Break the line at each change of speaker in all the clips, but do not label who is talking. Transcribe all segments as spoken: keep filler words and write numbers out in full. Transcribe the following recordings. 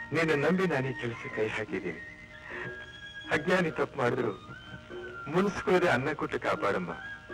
ನಿನ್ನ ನಂಬಿ ನಾನು ಈ ಕೆಲಸ ಕೈ ಹಾಕಿದ್ದೀನಿ. ಅಜ್ಞಾನಿ ತಪ್ಪು ಮಾಡಿದ್ರು ಮುನ್ಸ್ಕೊಳ್ಳದೆ ಅನ್ನ ಕೊಟ್ಟು ಕಾಪಾಡಮ್ಮ.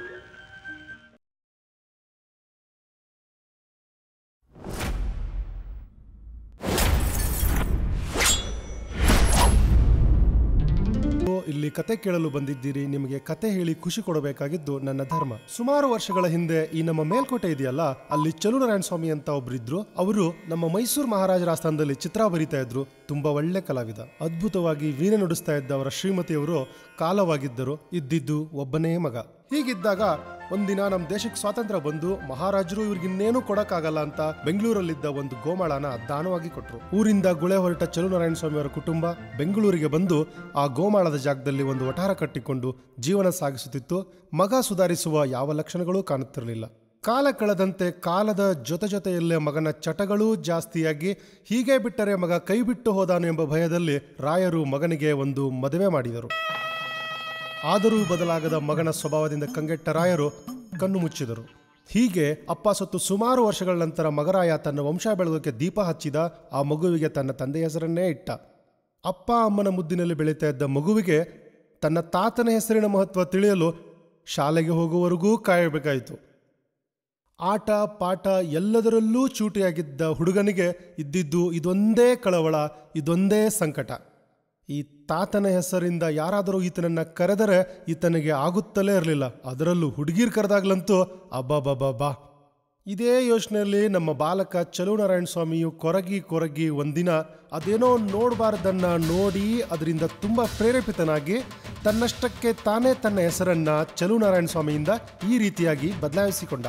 ಇಲ್ಲಿ ಕತೆ ಕೇಳಲು ಬಂದಿದ್ದೀರಿ. ನಿಮಗೆ ಕತೆ ಹೇಳಿ ಖುಷಿ ಕೊಡಬೇಕಾಗಿದ್ದು ನನ್ನ ಧರ್ಮ. ಸುಮಾರು ವರ್ಷಗಳ ಹಿಂದೆ ಈ ನಮ್ಮ ಮೇಲ್ಕೋಟೆ ಇದೆಯಲ್ಲ, ಅಲ್ಲಿ ಚಲುನಾರಾಯಣ ಸ್ವಾಮಿ ಅಂತ ಒಬ್ರಿದ್ರು. ಅವರು ನಮ್ಮ ಮೈಸೂರು ಮಹಾರಾಜರ ಆಸ್ಥಾನದಲ್ಲಿ ಚಿತ್ರ ಬರೀತಾ ಇದ್ರು. ತುಂಬಾ ಒಳ್ಳೆ ಕಲಾವಿದ. ಅದ್ಭುತವಾಗಿ ವೀಣೆ ನುಡಿಸ್ತಾ ಇದ್ದ ಅವರ ಶ್ರೀಮತಿಯವರು ಕಾಲವಾಗಿದ್ದರು. ಇದ್ದಿದ್ದು ಒಬ್ಬನೇ ಮಗ. ಹೀಗಿದ್ದಾಗ ಒಂದಿನ ನಮ್ಮ ದೇಶಕ್ಕೆ ಸ್ವಾತಂತ್ರ್ಯ ಬಂದು ಮಹಾರಾಜರು ಇವ್ರಿಗಿನ್ನೇನು ಕೊಡಕ್ಕಾಗಲ್ಲ ಅಂತ ಬೆಂಗಳೂರಲ್ಲಿದ್ದ ಒಂದು ಗೋಮಾಳನ ದಾನವಾಗಿ ಕೊಟ್ರು. ಊರಿಂದ ಗುಳೆ ಹೊರಟ ಚಲುನಾರಾಯಣ ಸ್ವಾಮಿ ಅವರ ಕುಟುಂಬ ಬೆಂಗಳೂರಿಗೆ ಬಂದು ಆ ಗೋಮಾಳದ ಜಾಗದಲ್ಲಿ ಒಂದು ವಠಾರ ಕಟ್ಟಿಕೊಂಡು ಜೀವನ ಸಾಗಿಸುತ್ತಿತ್ತು. ಮಗ ಸುಧಾರಿಸುವ ಯಾವ ಲಕ್ಷಣಗಳೂ ಕಾಣುತ್ತಿರಲಿಲ್ಲ. ಕಾಲ ಕಳೆದಂತೆ ಕಾಲದ ಜೊತೆ ಜೊತೆಯಲ್ಲೇ ಮಗನ ಚಟಗಳೂ ಜಾಸ್ತಿಯಾಗಿ ಹೀಗೆ ಬಿಟ್ಟರೆ ಮಗ ಕೈ ಬಿಟ್ಟು ಹೋದಾನು ಎಂಬ ಭಯದಲ್ಲಿ ರಾಯರು ಮಗನಿಗೆ ಒಂದು ಮದುವೆ ಮಾಡಿದರು. ಆದರೂ ಬದಲಾಗದ ಮಗನ ಸ್ವಭಾವದಿಂದ ಕಂಗೆಟ್ಟ ರಾಯರು ಕಣ್ಣು ಮುಚ್ಚಿದರು. ಹೀಗೆ ಅಪ್ಪ ಸತ್ತು ಸುಮಾರು ವರ್ಷಗಳ ನಂತರ ಮಗರಾಯ ತನ್ನ ವಂಶ ಬೆಳಗೋಕೆ ದೀಪ ಹಚ್ಚಿದ. ಆ ಮಗುವಿಗೆ ತನ್ನ ತಂದೆಯ ಹೆಸರನ್ನೇ ಇಟ್ಟ. ಅಪ್ಪ ಅಮ್ಮನ ಮುದ್ದಿನಲ್ಲಿ ಬೆಳೀತಾ ಇದ್ದ ಮಗುವಿಗೆ ತನ್ನ ತಾತನ ಹೆಸರಿನ ಮಹತ್ವ ತಿಳಿಯಲು ಶಾಲೆಗೆ ಹೋಗುವವರೆಗೂ ಕಾಯಬೇಕಾಯಿತು. ಆಟ ಪಾಠ ಎಲ್ಲದರಲ್ಲೂ ಚೂಟಿಯಾಗಿದ್ದ ಹುಡುಗನಿಗೆ ಇದ್ದಿದ್ದು ಇದೊಂದೇ ಕಳವಳ, ಇದೊಂದೇ ಸಂಕಟ. ಈ ತಾತನ ಹೆಸರಿಂದ ಯಾರಾದರೂ ಈತನನ್ನ ಕರೆದರೆ ಈತನಿಗೆ ಆಗುತ್ತಲೇ ಇರಲಿಲ್ಲ. ಅದರಲ್ಲೂ ಹುಡುಗೀರ್ ಕರೆದಾಗ್ಲಂತೂ ಅಬ್ಬಾಬಾಬಾ. ಇದೇ ಯೋಚನೆಯಲ್ಲಿ ನಮ್ಮ ಬಾಲಕ ಚಲುನಾರಾಯಣ ಸ್ವಾಮಿಯು ಕೊರಗಿ ಕೊರಗಿ ಒಂದಿನ ಅದೇನೋ ನೋಡಬಾರ್ದನ್ನ ನೋಡಿ ಅದರಿಂದ ತುಂಬ ಪ್ರೇರೇಪಿತನಾಗಿ ತನ್ನಷ್ಟಕ್ಕೆ ತಾನೇ ತನ್ನ ಹೆಸರನ್ನ ಚಲುನಾರಾಯಣ ಸ್ವಾಮಿಯಿಂದ ಈ ರೀತಿಯಾಗಿ ಬದಲಾಯಿಸಿಕೊಂಡ.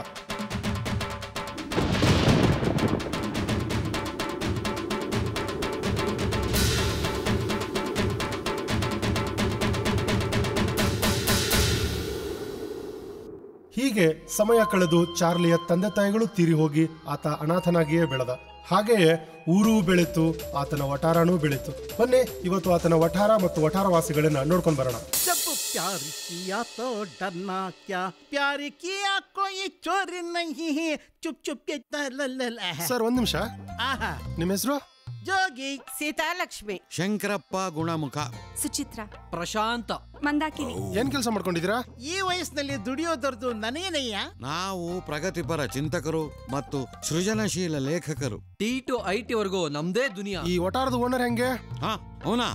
ಹೀಗೆ ಸಮಯ ಕಳೆದು ಚಾರ್ಲಿಯ ತಂದೆ ತಾಯಿಗಳು ತೀರಿ ಹೋಗಿ ಆತ ಅನಾಥನಾಗಿಯೇ ಬೆಳೆದ. ಹಾಗೆಯೇ ಊರೂ ಬೆಳೀತು, ಆತನ ವಠಾರನೂ ಬೆಳೀತು. ಬನ್ನಿ ಇವತ್ತು ಆತನ ವಠಾರ ಮತ್ತು ವಠಾರವಾಸಿಗಳನ್ನ ನೋಡ್ಕೊಂಡು ಬರೋಣ. ಸರ್ ಒಂದ್ ನಿಮಿಷ, ನಿಮ್ಮ ಹೆಸರು?
ಜೋಗಿ, ಸೀತಾಲಕ್ಷ್ಮಿ,
ಶಂಕರಪ್ಪ, ಗುಣಮುಖ,
ಸುಚಿತ್ರ,
ಪ್ರಶಾಂತ,
ಮಂದಾಕಿನಿ.
ಏನ್ ಕೆಲಸ ಮಾಡ್ಕೊಂಡಿದ್ದೀರಾ?
ಈ ವಯಸ್ಸಿನಲ್ಲಿ ದುಡಿಯೋದರ್ದು ನನಗೇನಯ್ಯ.
ನಾವು ಪ್ರಗತಿಪರ ಚಿಂತಕರು ಮತ್ತು ಸೃಜನಶೀಲ ಲೇಖಕರು.
ಟಿ ಟು ಐ ಟಿ ವರೆಗೂ ನಮ್ದೇ ದುನಿಯಾ.
ಈ ವಠಾರದ ಓನರ್ ಹೆಂಗೆ?
ಹಾ ಅವನಾ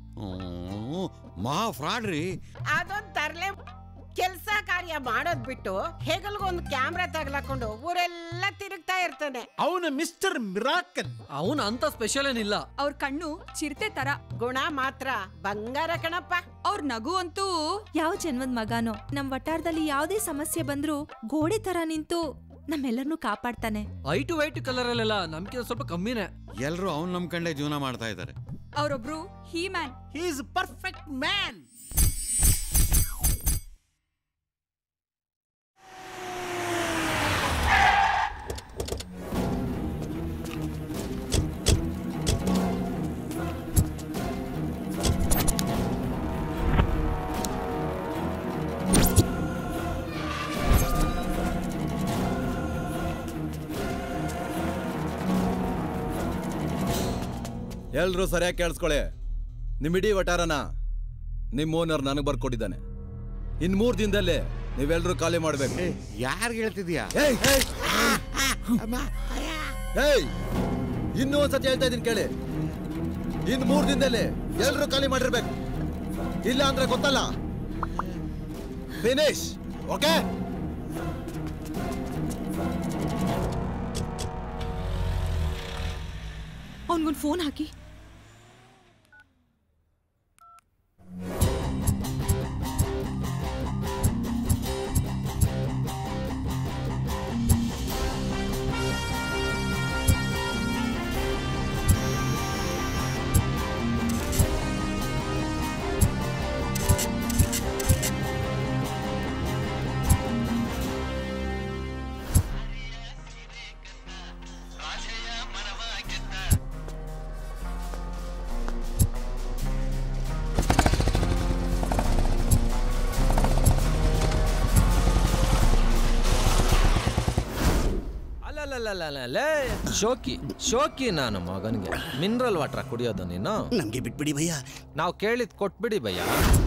ಮಹಾ ಫ್ರಾಡ್ ರೀ.
ಅದೊಂದ್ ತರ್ಲೆ ಕೆಲ್ಸ ಕಾರ್ಯ ಮಾಡೋದ್ ಬಿಟ್ಟು ಹೆಗಲ್ಗೊಂದು ಕ್ಯಾಮ್ರಾ ತಗ್ಲಾಕೊಂಡು ಊರೆಲ್ಲ ತಿರುಗ್ತಾ ಇರ್ತಾನೆ. ಅವನು ಮಿಸ್ಟರ್ ಮಿರಾಕಲ್.
ಅವನ ಅಂತ ಸ್ಪೆಷಲ್ ಏನಿಲ್ಲ.
ಅವ್ರ ಕಣ್ಣು ಚಿರತೆ ತರ,
ಗುಣ ಮಾತ್ರ ಬಂಗಾರ ಕಣಪ್ಪ.
ಅವ್ರ ನಗು ಅಂತೂ ಯಾವ ಜನ್ಮದ ಮಗಾನೋ. ನಮ್ ವಟಾರದಲ್ಲಿ ಯಾವ್ದೇ ಸಮಸ್ಯೆ ಬಂದ್ರು ಗೋಡೆ ತರ ನಿಂತು ನಮ್ಮೆಲ್ಲರನ್ನೂ ಕಾಪಾಡ್ತಾನೆ.
Eye to eye to colour ಅಲ್ಲೆಲ್ಲ ನಮ್ಗೆ ಸ್ವಲ್ಪ ಕಮ್ಮಿನೇ.
ಎಲ್ರು ಅವ್ನ್ ನಂಬ್ಕೊಂಡೆ ಜೀವನ ಮಾಡ್ತಾ ಇದ್ದಾರೆ.
ಅವರೊಬ್ರು he man.
He is perfect man.
ಎಲ್ರೂ ಸರಿಯಾಗಿ ಕೇಳಿಸ್ಕೊಳ್ಳಿ. ನಿಮ್ಮಿಡೀ ವಟಾರನ ನಿಮ್ಮ ಓನರ್ ನನಗೆ ಬರ್ಕೊಟ್ಟಿದ್ದಾನೆ. ಇನ್ ಮೂರ್ ದಿನದಲ್ಲೇ ನೀವೆಲ್ರೂ ಖಾಲಿ ಮಾಡ್ಬೇಕು.
ಯಾರು ಹೇಳ್ತಿದ್ಯಾ?
ಇನ್ನೂ ಒಂದ್ಸತಿ ಹೇಳ್ತಾ ಇದೀನಿ ಕೇಳಿ. ಇನ್ ಮೂರ್ ದಿನದಲ್ಲೇ ಎಲ್ರೂ ಖಾಲಿ ಮಾಡಿರ್ಬೇಕು. ಇಲ್ಲ ಅಂದ್ರೆ ಗೊತ್ತಲ್ಲ, ಫಿನಿಶ್. ಓಕೆ?
ಅವನ್ಗೊಂದು ಫೋನ್ ಹಾಕಿ.
ಲೇ ಶೋಕಿ ಶೋಕಿ ನಾನು ಮಗನ್ಗೆ ಮಿನರಲ್ ವಾಟರ್ ಕುಡಿಯೋದು ನೀನು
ನಮ್ಗೆ ಬಿಟ್ಬಿಡಿ ಭಯ್ಯ
ನಾವು ಕೇಳಿದ್ ಕೊಟ್ಬಿಡಿ ಭಯ್ಯ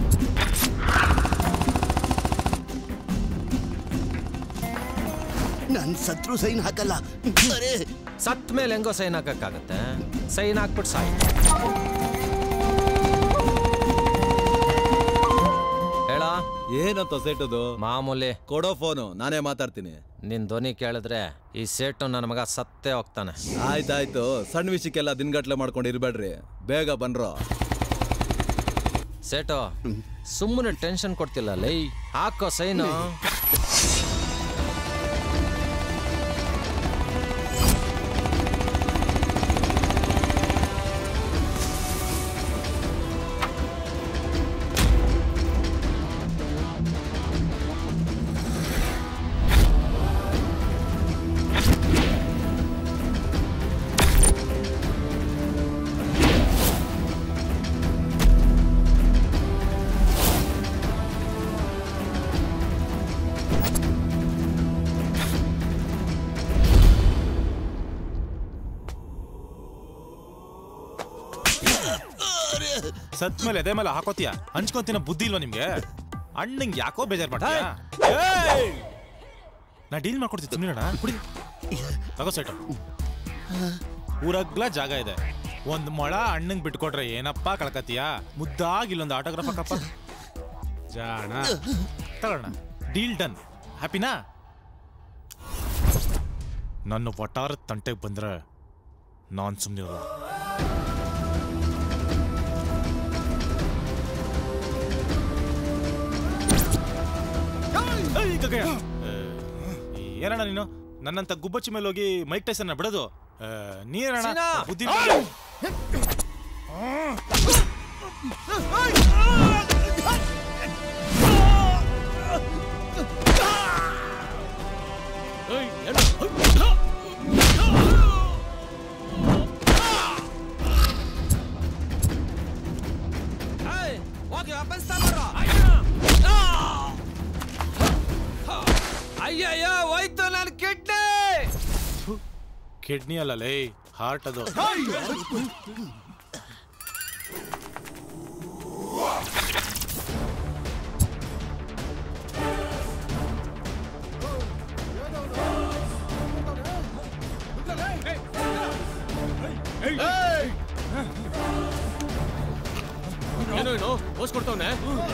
ನನ್ ಸತ್ರು ಸೈನ್ ಹಾಕಲ್ಲ
ಸತ್ ಮೇಲೆ ಹೆಂಗೋ ಸೈನ್ ಹಾಕಕ್ಕಾಗತ್ತೆ ಸೈನ್ ಹಾಕ್ಬಿಟ್ಟು ಸಾಯಿ ಹೇಳ
ಏನಂತ ಸೇಟದು
ಮಾಮೂಲಿ
ಕೊಡೋ ಫೋನು ನಾನೇ ಮಾತಾಡ್ತೀನಿ
ನಿನ್ ಧ್ವನಿ ಕೇಳಿದ್ರೆ ಈ ಸೇಟು ನನ್ನ ಮಗ ಸತ್ತೇ ಹೋಗ್ತಾನೆ
ಆಯ್ತಾಯ್ತು ಸಣ್ಣ ವಿಷಯಕ್ಕೆಲ್ಲ ದಿನಗಟ್ಲೆ ಮಾಡ್ಕೊಂಡು ಇರ್ಬೇಡ್ರಿ ಬೇಗ ಬನ್ರೋ
ಸೇಟು ಸುಮ್ಮನೆ ಟೆನ್ಷನ್ ಕೊಡ್ತಿಲ್ಲ ಲೈ ಹಾಕೋ ಸೈನು
ಸತ್ ಮೇಲೆ ಎದೆ ಮೇಲೆ ಹಾಕೋತೀಯ ಹಂಚ್ಕೊಂತಿನ ಬುದ್ಧಿ ಇಲ್ವಾ ನಿಮ್ಗೆ ಅಣ್ಣಂಗೆ ಯಾಕೋ ಬೇಜಾರ್ ಮಾಡ್ತೀಯ ನಾ ಡೀಲ್ ಮಾಡ್ಕೊಡ್ತೀನಿ ಸುಮ್ಮನೆ ಕುಡಿ ತಗೋ ಸೆಟ್ ಊರಗ್ಲ ಜಾಗ ಇದೆ ಒಂದ್ ಮೊಳ ಅಣ್ಣಂಗ್ ಬಿಟ್ಕೊಟ್ರೆ ಏನಪ್ಪಾ ಕಳ್ಕತೀಯ ಮುದ್ದಾಗಿ ಇಲ್ಲೊಂದು ಆಟೋಗ್ರಾಫ್ ಹಾಕಪ್ಪ ಜಾಣ ತಗೋಣ ಡೀಲ್ ಡನ್ ಹ್ಯಾಪಿನಾ ನನ್ನ ಒಟ್ಟಾರ ತಂಟೆಗೆ ಬಂದ್ರೆ ನಾನ್ ಸುಮ್ಮನೆ ಏನಣ್ಣ ನೀನು ನನ್ನಂತ ಗುಬ್ಬಚ್ಚಿ ಮೇಲೆ ಹೋಗಿ ಮೈಕ್ ಟೈಸನ್ ಬಿಡೋದು ನೀನಣ್ಣ ಬುದ್ಧಿ
ಅಯ್ಯಯ್ಯೋ ಹೋಯ್ತು ನನ್ನ ಕಿಡ್ನಿ
ಕಿಡ್ನಿ ಅಲ್ಲ ಲೇ ಹಾರ್ಟ್ ಅದು
ಏನೋ ಏನೋ ಹೋಸ್ ಕೊಡ್ತಾವನೆ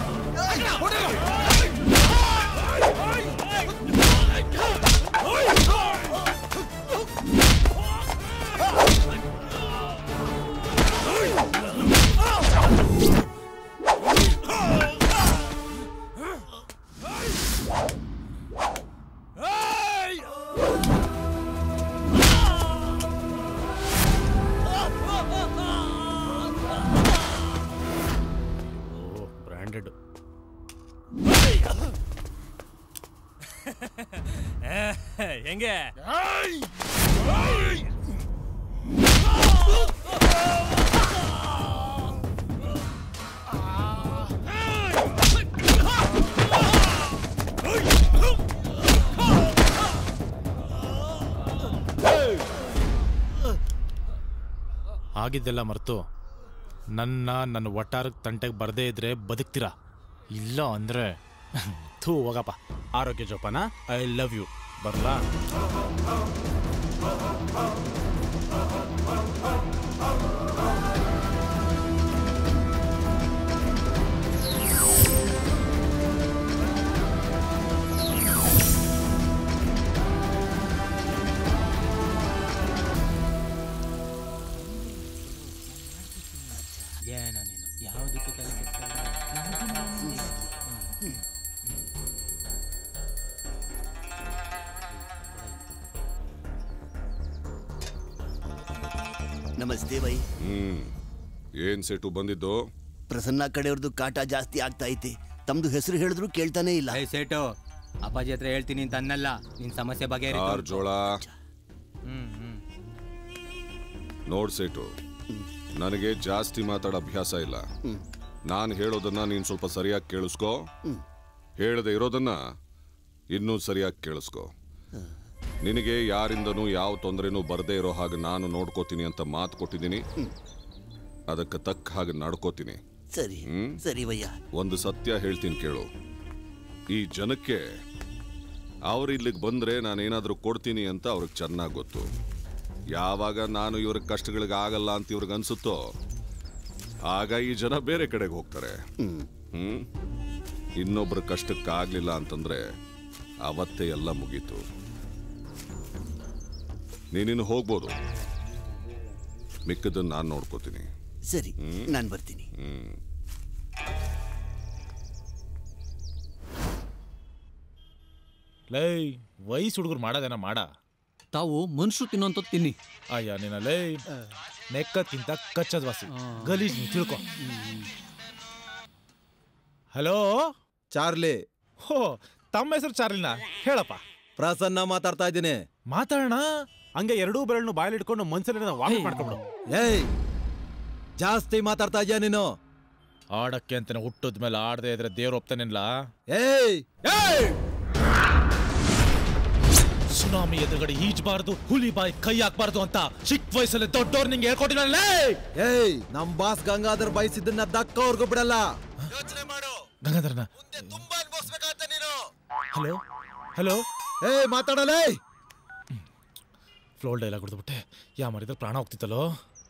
ಬ್ರಾಂಡೆಡ್ ಹೆಂಗೆ ಆಗಿದ್ದೆಲ್ಲ ಮರೆತು ನನ್ನ ನನ್ನ ಒಟ್ಟಾರ ತಂಟೆಗೆ ಬರದೇ ಇದ್ರೆ ಬದುಕ್ತೀರಾ ಇಲ್ಲ ಅಂದ್ರೆ ಥೂ ಹೋಗಪ್ಪ ಆರೋಗ್ಯ ಜೋಪಾನ ಐ ಲವ್ ಯು ಬರಲಾ
ನಮಸ್ತೆ ಬೈ
ಹ್ಮ್ ಏನ್ ಸೆಟು ಬಂದಿದ್ದು
ಪ್ರಸನ್ನ ಕಡೆಯವ್ರದ್ದು ಕಾಟ ಜಾಸ್ತಿ ಆಗ್ತಾ ಐತೆ ತಮ್ದು ಹೆಸರು ಹೇಳಿದ್ರು ಕೇಳ್ತಾನೆ ಇಲ್ಲ
ಸೇಟು ಅಪ್ಪಾಜಿ ಹತ್ರ ಹೇಳ್ತೀನಿ ಅಂತ ಅನ್ನಲ್ಲ ನಿನ್ ಸಮಸ್ಯೆ ಬಗ್ಗೆ
ಜೋಳ ನೋಡ್ ಸೇಟು ನನಗೆ ಜಾಸ್ತಿ ಮಾತಾಡೋ ಅಭ್ಯಾಸ ಇಲ್ಲ ನಾನು ಹೇಳೋದನ್ನ ನೀನ್ ಸ್ವಲ್ಪ ಸರಿಯಾಗಿ ಕೇಳಿಸ್ಕೋ ಹೇಳದೆ ಇರೋದನ್ನ ಇನ್ನೂ ಸರಿಯಾಗಿ ಕೇಳಿಸ್ಕೋ ನಿನಗೆ ಯಾರಿಂದನೂ ಯಾವ ತೊಂದರೆನೂ ಬರದೇ ಇರೋ ಹಾಗೆ ನಾನು ನೋಡ್ಕೋತೀನಿ ಅಂತ ಮಾತು ಕೊಟ್ಟಿದ್ದೀನಿ. ಅದಕ್ಕೆ ತಕ್ಕ ಹಾಗೆ ನಡ್ಕೋತೀನಿ.
ಸರಿ ಸರಿ ವಯ್ಯ.
ಒಂದು ಸತ್ಯ ಹೇಳ್ತೀನಿ ಕೇಳು. ಈ ಜನಕ್ಕೆ ಅವ್ರು ಇಲ್ಲಿಗೆ ಬಂದ್ರೆ ನಾನೇನಾದ್ರೂ ಕೊಡ್ತೀನಿ ಅಂತ ಅವ್ರಿಗೆ ಚೆನ್ನಾಗಿ ಗೊತ್ತು. ಯಾವಾಗ ನಾನು ಇವ್ರ ಕಷ್ಟಗಳಿಗೆ ಆಗಲ್ಲ ಅಂತ ಇವ್ರಿಗೆ ಅನ್ಸುತ್ತೋ ಆಗ ಈ ಜನ ಬೇರೆ ಕಡೆಗೆ ಹೋಗ್ತಾರೆ. ಹ್ಮ್ ಇನ್ನೊಬ್ರ ಕಷ್ಟಕ್ಕಾಗ್ಲಿಲ್ಲ ಅಂತಂದ್ರೆ ಅವತ್ತೇ ಎಲ್ಲ ಮುಗೀತು. ನೀನಿನ್ನು ಹೋಗ್ಬೋದು, ಮಿಕ್ಕದನ್ನ ನಾನು ನೋಡ್ಕೋತೀನಿ.
ಸರಿ, ನಾನು ಬರ್ತೀನಿ.
ಹ್ಮ್
ಲೈ ವಯಸ್ಸು ಹುಡುಗರು ಮಾಡೋದೇನ ಮಾಡ.
ತಾವು ಮನುಷ್ಯರು ತಿನ್ನೋಂತ ತಿನ್ನಿ.
ಅಯ್ಯ ನೀನ ಲೈ ನೆಕ್ಕಕ್ಕಿಂತ ಕಚ್ಚದ ವಾಸಿ ಗಲೀಜ್ ನೀ ತಿಳ್ಕೊ. Hello
Charlie.
ಹೋ ತಮ್ಮ ಹೆಸರು ಚಾರ್ಲಿನ? ಹೇಳಪ್ಪ.
ಪ್ರಸನ್ನ ಮಾತಾಡ್ತಾ ಇದ್ದೀನಿ.
ಮಾತಾಡೋಣ. ಹಂಗೆ ಎರಡೂ ಬೆರಳನ್ನು ಬಾಯಲ್ಲಿಟ್ಕೊಂಡು ಮನ್ಸಲ್ಲಿ ವಾಕ್ ಮಾಡ್ಕೊಂಡು.
ಏಯ್ ಜಾಸ್ತಿ ಮಾತಾಡ್ತಾ ಇದೆಯಾ ನೀನು?
ಆಡಕ್ಕೆ ಅಂತಾನೆ ಹುಟ್ಟದ ಮೇಲೆ ಆಡದೆ ಇದ್ರೆ ದೇವ್ರು ಒಪ್ತಾನಿಲ್ಲ.
ಏಯ್
ಸುನಾಮಿ ಎದುರುಗಡೆ ಈಜಬಾರ್ದು, ಹುಲಿ ಬಾಯಿ ಕೈ ಹಾಕ್ಬಾರ್ದು ಅಂತ ಚಿಕ್ಕ ವಯಸ್ಸಲ್ಲಿ ದೊಡ್ಡವ್ರು ನಿಂಗೆ ಹೇಳ್ಕೊಟ್ಟಿಲ್ಲ.
ಏಯ್ ನಮ್ ಬಾಸ್ ಗಂಗಾಧರ್ ಬಯಸಿದ್ದನ್ನ ದಕ್ಕವ್ರಿಗೂ ಬಿಡಲ್ಲ. ಯೋಚನೆ ಮಾಡು.
ಗಂಗಾಧರನ
ತುಂಬಾ ಅನ್ಭವಿಸ್ಬೇಕಂತ ನೀನು.
ಹಲೋ ಹಲೋ
ಏಯ್ ಮಾತಾಡಲೇ.
Floor dialogue ಹೊಡೆದ್ಬಿಟ್ಟೆ. ಯಾ ಮಾಡಿದ್ರೆ ಪ್ರಾಣ ಹೋಗ್ತಿತ್ತಲ್ಲೋ.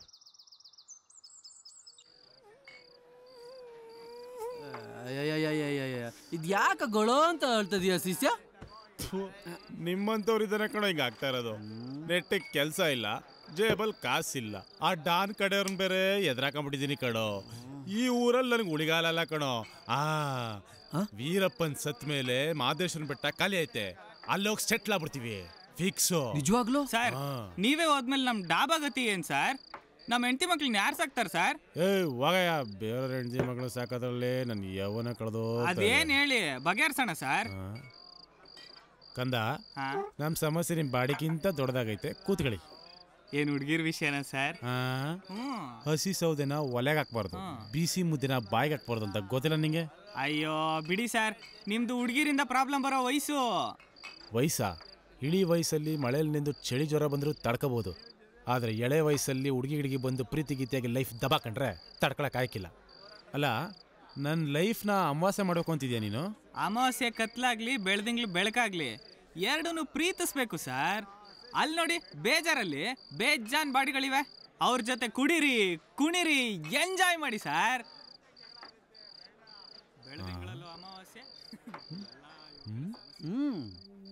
ಇದು ಯಾಕೆ ಗೊಳೋ ಅಂತ ಹೇಳ್ತದೀಯ ಶಿಷ್ಯ?
ನಿಮ್ಮಂತವ್ರು ಇದ್ದಾನೆ ಕಣೋ ಹಿಂಗ ಆಗ್ತಾ ಇರೋದು. ನೆಟ್ಟಿಗೆ ಕೆಲಸ ಇಲ್ಲ, ಜೇಬಲ್ ಕಾಸಿಲ್ಲ. ಆ ಡಾನ್ ಕಡೆಯವ್ರನ್ನ ಬೇರೆ ಎದುರಾಕೊಂಡ್ಬಿಟ್ಟಿದ್ದೀನಿ ಕಣೋ. ಈ ಊರಲ್ಲಿ ನನಗೆ ಉಳಿಗಾಲಲ್ಲ ಕಣೋ. ಆ ವೀರಪ್ಪನ್ ಸತ್ ಮೇಲೆ ಮಾದೇಶ್ವರನ್ ಬೆಟ್ಟ ಖಾಲಿ ಐತೆ, ಅಲ್ಲೋಗಿ ಸೆಟ್ಲ್ ಆಗ್ಬಿಡ್ತೀವಿ ಫಿಕ್ಸು.
ನಿಜವಾಗ್ಲೂ
ಸರ್ ನೀವೇ ಹೋದ್ಮೇಲೆ ನಮ್ ಡಾಬಾ ಗತಿ ಏನ್ ಸರ್? ನಮ್ಮ ಹೆಂಡತಿ ಮಕ್ಳನ್ನ ಯಾರು ಸಾಕ್ತಾರ ಸರ್?
ಏಯ್ ಹೋಗಯ್ಯ, ಬೇರೆ ಹೆಂಡತಿ ಮಕ್ಳು ಸಾಕೋದ್ರಲ್ಲಿ ನನ್ನ ಯೌವನ ಕಳೆದು.
ಅದೇನ್ ಹೇಳಿ ಬಗೆಹರ್ಸೋಣ ಸರ್.
ಕಂದ, ನಮ್ ಸಮಸ್ಯೆ ನಿಮ್ ಬಾಡಿಗಿಂತ ದೊಡ್ಡದಾಗೈತೆ, ಕೂತ್ಕೊಳ್ಳಿ.
ಏನ್ ಹುಡ್ಗಿರ್ ವಿಷಯನ ಸರ್?
ಹಸಿ ಸೌದೆನ ಒಲೆಗೆ ಹಾಕ್ಬಾರ್ದು, ಬಿಸಿ ಮುದ್ದೆನ ಬಾಯಿಗೆ ಹಾಕ್ಬಾರ್ದು ಅಂತ ಗೊತ್ತಿಲ್ಲ ನಿಂಗೆ?
ಅಯ್ಯೋ ಬಿಡಿ ಸರ್, ನಿಮ್ದು ಹುಡ್ಗಿರಿಂದ ಪ್ರಾಬ್ಲಮ್ ಬರೋ ವಯಸ್ಸು.
ವಯಸ್ಸಾ? ಇಳಿ ವಯಸ್ಸಲ್ಲಿ ಮಳೆಯಲ್ಲಿ ನಿಂದು ಚಳಿ ಜ್ವರ ಬಂದರೂ ತಡ್ಕೋಬಹುದು. ಆದರೆ ಎಳೆ ವಯಸ್ಸಲ್ಲಿ ಹುಡುಗಿ ಗಿಡಿಗೆ ಬಂದು ಪ್ರೀತಿ ಗೀತಿಯಾಗಿ ಲೈಫ್ ದಬಾಕೊಂಡ್ರೆ ತಡ್ಕೊಳಕ್ ಆಯ್ಕಿಲ್ಲ. ಅಲ್ಲ, ನನ್ನ ಲೈಫ್ನ ಅಮಾವಾಸ್ಯೆ ಮಾಡ್ಬೇಕು ಅಂತಿದ್ಯಾ ನೀನು?
ಅಮಾವಾಸ್ಯೆ ಕತ್ಲಾಗ್ಲಿ ಬೆಳ್ದಿಂಗ್ಳು ಬೆಳಕಾಗ್ಲಿ ಎರಡನ್ನೂ ಪ್ರೀತಿಸ್ಬೇಕು ಸರ್. ಅಲ್ಲಿ ನೋಡಿ, ಬೇಜಾರಲ್ಲಿ ಬೇಜಾನ್ ಬಾಡಿಗಳಿವೆ, ಅವ್ರ ಜೊತೆ ಕುಡಿರಿ ಕುಣಿರಿ ಎಂಜಾಯ್ ಮಾಡಿ ಸರ್. ಬೆಳ್ದಿಂಗಳಲ್ಲೂ ಅಮಾವಾಸ್ಯೆ.
ಹ್ಮ್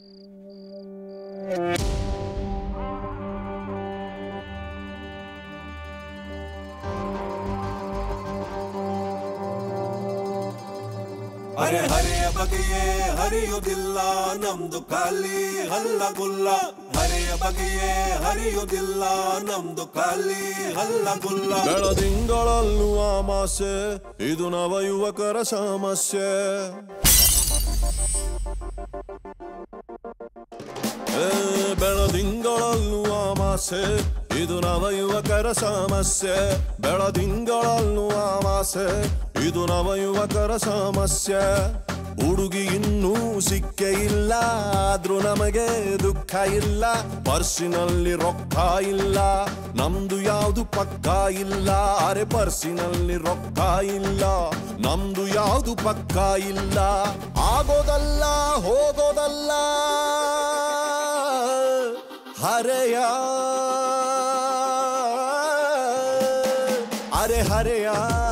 ಹರೆ ಹರೆಯ ಬಗೆಯೇ ಹರಿಯುವುದಿಲ್ಲ ನಮ್ದು ಖಾಲಿ ಹಲ್ಲಗುಲ್ಲ. ಹರೆಯ ಬಗೆಯೇ ಹರಿಯುವುದಿಲ್ಲ ನಮ್ದು ಖಾಲಿ ಹಲ್ಲಗುಲ್ಲ.
ಬೆಳದಿಂಗಳಲ್ಲೂ ಅಮಾಸೆ, ಇದು ನವ ಯುವಕರ ಸಮಸ್ಯೆ. ಬೆಳದಿಂಗಳಲ್ಲೂ ಅಮಾಸೆ, ಇದು ನವ ಯುವಕರ ಸಮಸ್ಯೆ. ಬೆಳದಿಂಗಳಲ್ಲೂ ಅಮಾಸೆ, ಇದು ನವ ಯುವಕರ ಸಮಸ್ಯೆ. ಹುಡುಗಿ ಇನ್ನೂ ಸಿಕ್ಕೇ ಇಲ್ಲ, ಆದ್ರೂ ನಮಗೆ ದುಃಖ ಇಲ್ಲ. ಪರ್ಸಿನಲ್ಲಿ ರೊಕ್ಕ ಇಲ್ಲ, ನಮ್ದು ಯಾವ್ದು ಪಕ್ಕ ಇಲ್ಲ. ಅರೆ ಪರ್ಸಿನಲ್ಲಿ ರೊಕ್ಕ ಇಲ್ಲ, ನಮ್ದು ಯಾವ್ದು ಪಕ್ಕ ಇಲ್ಲ. ಆಗೋದಲ್ಲ ಹೋಗೋದಲ್ಲ ಹರೆಯ, ಅರೆ ಹರೆಯ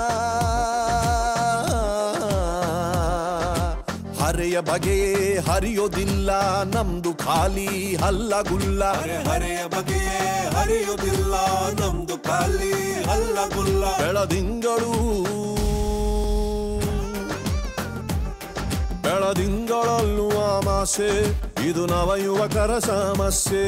ಹರೆಯ ಬಗೆಯೇ ಹರಿಯೋದಿಲ್ಲ ನಮ್ದು ಖಾಲಿ ಹಲ್ಲಗುಲ್ಲ.
ಹರೆಯ ಬಗೆಯೇ ಹರಿಯುವುದಿಲ್ಲ ನಮ್ದು ಖಾಲಿ ಹಲ್ಲಗುಲ್ಲ.
ಬೆಳದಿಂಗಳು ಬೆಳದಿಂಗಳಲ್ಲೂ ಅಮಾಸೆ, ಇದು ನವ ಯುವಕರ ಸಮಸ್ಯೆ.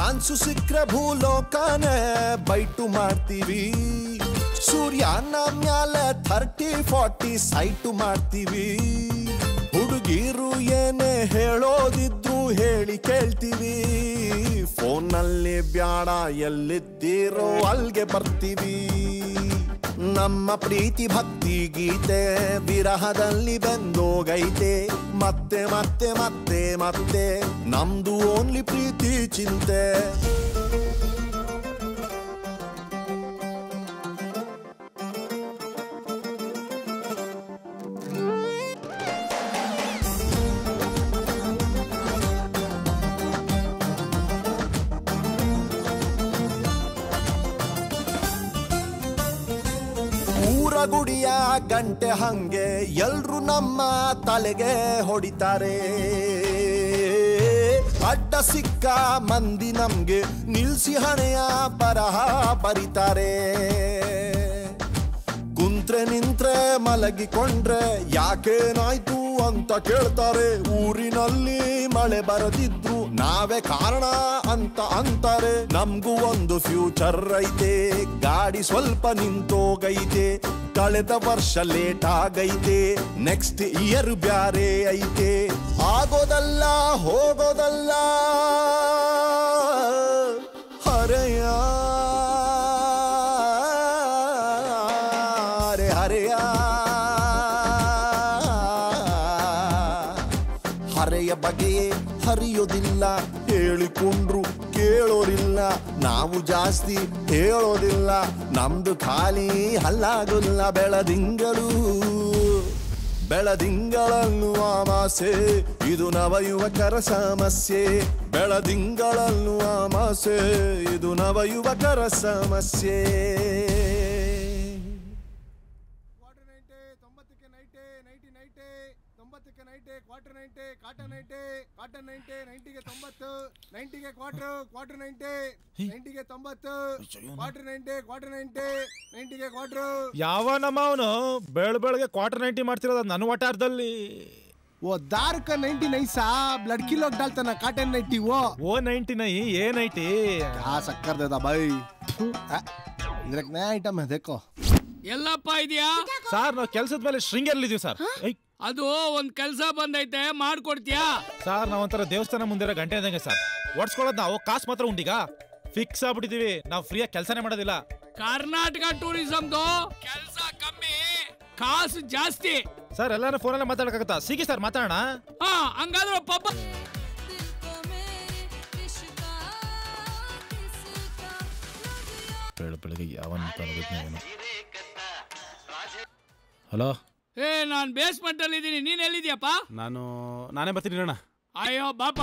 ಚಾನ್ಸು ಸಿಕ್ರೆ ಭೂಲೋಕನೇ ಬೈಟು ಮಾಡ್ತೀವಿ ಸೂರ್ಯನ ಮ್ಯಾಲೆ ಥರ್ಟಿ ಫಾರ್ಟಿ ಸೈಟು ಮಾಡ್ತೀವಿ ಹುಡುಗಿರು ಏನೇ ಹೇಳೋದಿದ್ರು ಹೇಳಿ ಕೇಳ್ತೀವಿ ಫೋನಲ್ಲಿ ಬ್ಯಾಡ ಎಲ್ಲಿದ್ದೀರೋ ಅಲ್ಗೆ ಬರ್ತೀವಿ ನಮ್ಮ ಪ್ರೀತಿ ಭಕ್ತಿ ಗೀತೆ ವಿರಹದಲ್ಲಿ ಬೆಂದೋಗೈತೆ ಮತ್ತೆ ಮತ್ತೆ ಮತ್ತೆ ಮತ್ತೆ ನಮ್ದು ಓನ್ಲಿ ಪ್ರೀತಿ ಚಿಂತೆ ಗುಡಿಯ ಗಂಟೆ ಹಂಗೆ ಎಲ್ರು ನಮ್ಮ ತಲೆಗೆ ಹೊಡಿತಾರೆ ಅಡ್ಡ ಸಿಕ್ಕ ಮಂದಿ ನಮ್ಗೆ ನಿಲ್ಸಿ ಹಣೆಯ ಬರಹ ಬರಿತಾರೆ ಕುಂತ್ರೆ ನಿಂತ್ರೆ ಮಲಗಿಕೊಂಡ್ರೆ ಯಾಕೇನಾಯ್ತು ಅಂತ ಕೇಳ್ತಾರೆ ಊರಿನಲ್ಲಿ ಮಳೆ ಬರದಿದ್ರು ನಾವೇ ಕಾರಣ ಅಂತ ಅಂತಾರೆ ನಮ್ಗೂ ಒಂದು ಫ್ಯೂಚರ್ ಐತೆ ಗಾಡಿ ಸ್ವಲ್ಪ ನಿಂತೋಗೈತೆ ಕಳೆದ ವರ್ಷ ಲೇಟ್ ಆಗೈತೆ ನೆಕ್ಸ್ಟ್ ಇಯರ್ ಬ್ಯಾರೆ ಐತೆ ಆಗೋದಲ್ಲ ಹೋಗೋದಲ್ಲ ಹರೆಯ ಹರೆ ಹರೆಯ ಹರೆಯ ಬಗೆಯೇ ಹರಿಯೋದಿಲ್ಲ ಹೇಳಿಕೊಂಡ್ರು ಕೇಳೋರಿಲ್ಲ ನಾವು ಜಾಸ್ತಿ ಹೇಳೋದಿಲ್ಲ ನಮ್ದು ಖಾಲಿ ಹಲ್ಲಾಗುಲ್ಲ ಬೆಳದಿಂಗಳು ಬೆಳದಿಂಗಳಲ್ಲೂ ಅಮಾಸೆ ಇದು ನವಯುವಕರ ಸಮಸ್ಯೆ ಬೆಳದಿಂಗಳಲ್ಲೂ ಅಮಾಸೆ ಇದು ನವಯುವಕರ ಸಮಸ್ಯೆ
quarter ninety cotton ninety cotton ninety ನೈಂಟಿಗೆ ತೊಂಬತ್ತು ನೈಂಟಿಗೆ ಕ್ವಾರ್ಟರ್ ಕ್ವಾರ್ಟರ್ ನೈಂಟಿ ನೈಂಟಿಗೆ ತೊಂಬತ್ತು ಕ್ವಾರ್ಟರ್ ನೈಂಟಿ ಕ್ವಾರ್ಟರ್ ನೈಂಟಿ ನೈಂಟಿಗೆ ಕ್ವಾರ್ಟರ್
ಯಾವ ನಮ್ಮ ಅವನು ಬೆಳ ಬೆಳಗ್ಗೆ ಕ್ವಾರ್ಟರ್ ನೈಂಟಿ ಮಾಡ್ತಿರೋದು ನನ್ನ ವಟಾರದಲ್ಲಿ
वो दार का नाइंटी नहीं साहब लड़की लोग डालता ना काटन नाइंटी वो
वो नाइंटी नहीं ये नाइंटी
क्या शक्कर देता भाई इधर एक नया आइटम है देखो
ಎಲ್ಲಪ್ಪ ಇದೆಯಾ
ಸರ್ ನಾವು ಕೆಲಸದ ಮೇಲೆ ಶೃಂಗೇರಿಲಿ ಇದೀವಿ ಸರ್
ಅದು ಒಂದ್ ಕೆಲಸ ಬಂದೈತೆ ಮಾಡ್ಕೊಡ್ತೀಯಾ
ಸರ್ ನಾವ್ ಒಂಥರ ದೇವಸ್ಥಾನ ಮುಂದಿರೋ ಗಂಟೆ ಇದ್ದಂಗೆ ಸರ್ ಓಡಿಸ್ಕೊಳ್ಳೋದು ನಾವು ಕಾಸು ಮಾತ್ರ ಉಂಟೀಗ ಫಿಕ್ಸ್ ಆಗ್ಬಿಟ್ಟಿದೀವಿ ನಾವು ಫ್ರೀಯಾಗಿ ಕೆಲಸನೇ ಮಾಡೋದಿಲ್ಲ
ಕರ್ನಾಟಕ ಟೂರಿಸಂದು ಕೆಲಸ ಕಮ್ಮಿ ಕಾಸು ಜಾಸ್ತಿ
ಸರ್ ಎಲ್ಲಾರು ಫೋನಲ್ಲೇ ಮಾತಾಡಕ್ಕಾಗತ್ತಾ ಸಿಗಿ ಸರ್ ಮಾತಾಡೋಣ
ಹಾ ಹಂಗಾದ್ರೆ ಪಾಪ
ಬೆಳ ಬೆಳಗ್ಗೆ ಯಾವನ್ ಹಲೋ
ಏ ನಾನು ಬೇಸ್ಮೆಂಟ್ ಅಲ್ಲಿ ಇದ್ದೀನಿ ನೀನ್ ಎಲ್ಲಿದ್ಯಪ್ಪ
ನಾನು ನಾನೇ ಬರ್ತೀನಿ ಅಣ್ಣ
ಅಯ್ಯೋ ಬಾಪ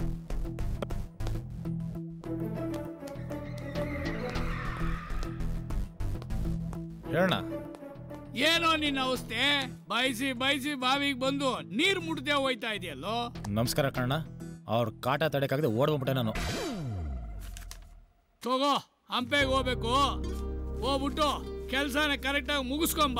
ಹೇಳಣ್ಣ
ಏನೋ ನಿನ್ನ ಅವಸ್ಥೆ ಬಯಸಿ ಬಯಸಿ ಬಾವಿಗೆ ಬಂದು ನೀರ್ ಮುಟ್ದೆ ಹೋಯ್ತಾ ಇದೆಯಲ್ಲೋ
ನಮಸ್ಕಾರ ಕಣ್ಣ ಅವ್ರ ಕಾಟ ತಡೆಕಾಗದೆ ಓಡ್ಬಿಟ್ಟೆ ನಾನು
ತಗೋ ಹಂಪೆಗೆ ಹೋಗ್ಬೇಕು ಹೋಗ್ಬಿಟ್ಟು ಕೆಲ್ಸನ ಕರೆಕ್ಟಾಗಿ ಮುಗಿಸ್ಕೊಂಬ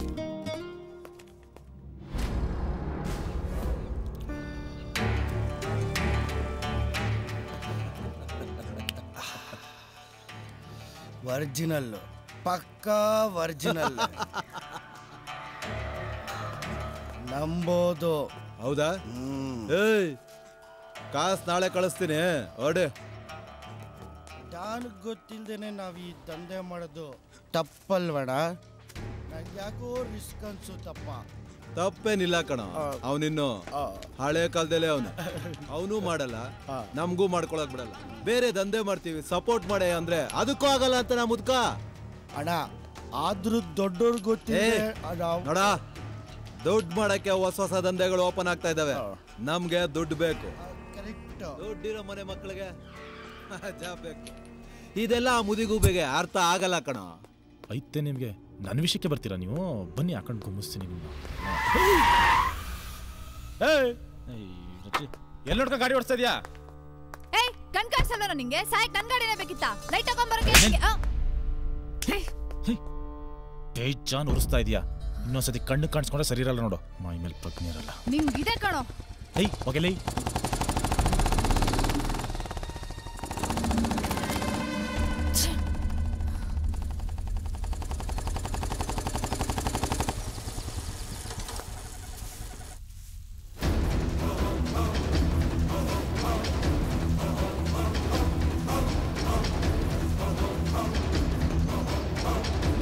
ಒರಿಜಿನಲ್ ಪಕ್ಕಾ ಒರಿಜಿನಲ್ ನಂಬೋದು
ಹೌದಾ ಏಯ್ ಕಾಸು ನಾಳೆ ಕಳಿಸ್ತೀನಿ ಓಡೆ
ನಾನು ಗೊತ್ತಿಲ್ದೇನೆ ನಾವು ಈ ದಂಧೆ ಮಾಡೋದು ತಪ್ಪಲ್ವಣ ನಂಗೆ ಯಾಕೋ ರಿಸ್ಕ್ ಅನ್ಸುತ್ತಪ್ಪ
ತಪ್ಪೇನಿಲ್ಲ ಕಣ ಅವನಿನ್ನು ಹಳೆ ಕಾಲದಲ್ಲೇ ಅವನು ಅವನು ಮಾಡಲ್ಲ ನಮಗೂ ಮಾಡ್ಕೊಳಕ್ ಬಿಡಲ್ಲ ಬೇರೆ ದಂಧೆ ಮಾಡ್ತೀವಿ ಸಪೋರ್ಟ್ ಮಾಡೇ ಅಂದ್ರೆ ಅದಕ್ಕೂ ಆಗಲ್ಲ ಅಂತ ನಾ ಮುದ್ಕ
ಅಣ್ಣ ಆದ್ರೂ ದೊಡ್ಡವ್ರು ಗೊತ್ತಿದೆ
ನೋಡ ದುಡ್ಡು ಮಾಡಕ್ಕೆ ಹೊಸ ಹೊಸ ದಂಧೆಗಳು ಓಪನ್ ಆಗ್ತಾ ಇದಾವೆ ನಮ್ಗೆ ದುಡ್ಡು ಬೇಕು ದುಡ್ಡಿರೋ ಮನೆ ಮಕ್ಕಳಿಗೆ ಜಾಬ್ ಬೇಕು ಇದೆಲ್ಲ ಮುದಿಗೂಬೆಗೆ ಅರ್ಥ ಆಗಲ್ಲ ಕಣ
ಐತೆ ನಿಮ್ಗೆ ನನ್ನ ವಿಷಯಕ್ಕೆ ಬರ್ತೀರಾ ನೀವು ಬನ್ನಿ ಹಾಕೊಂಡು ಗುಮ್ಮಿಸ್ತೀನಿ ನಿಮ್ಮನ್ನ ಎಲ್ಲಿ ನೋಡ್ಕೊಂಡು ಗಾಡಿ ಓಡಿಸ್ತಾ ಇದೆಯಾ
ಏಯ್ ಕಣ್ ಕಾಣಿಸಲ್ವನ ನಿಂಗೆ ಸಾಯಕ್ ನನ್ ಗಾಡಿನೇ ಬೇಕಿತ್ತಾ ಲೈಟ್ ತಗೊಂಬರಕ್ಕೆ
ಏಯ್ ಜಾನ್ ಉರಿಸ್ತಾ ಇದೆಯಾ ಇನ್ನೊಂದ್ಸತಿ ಕಣ್ಣು ಕಾಣಿಸ್ಕೊಂಡ್ರೆ ಸರಿ ಇರಲ್ಲ ನೋಡು ಮೈ ಮೇಲೆ ಪ್ರಜ್ಞೆ ಇರಲ್ಲ
ನಿಮ್ಗಿದೆ ಕಣೋ
ಏಯ್ ಹೋಗಲೇ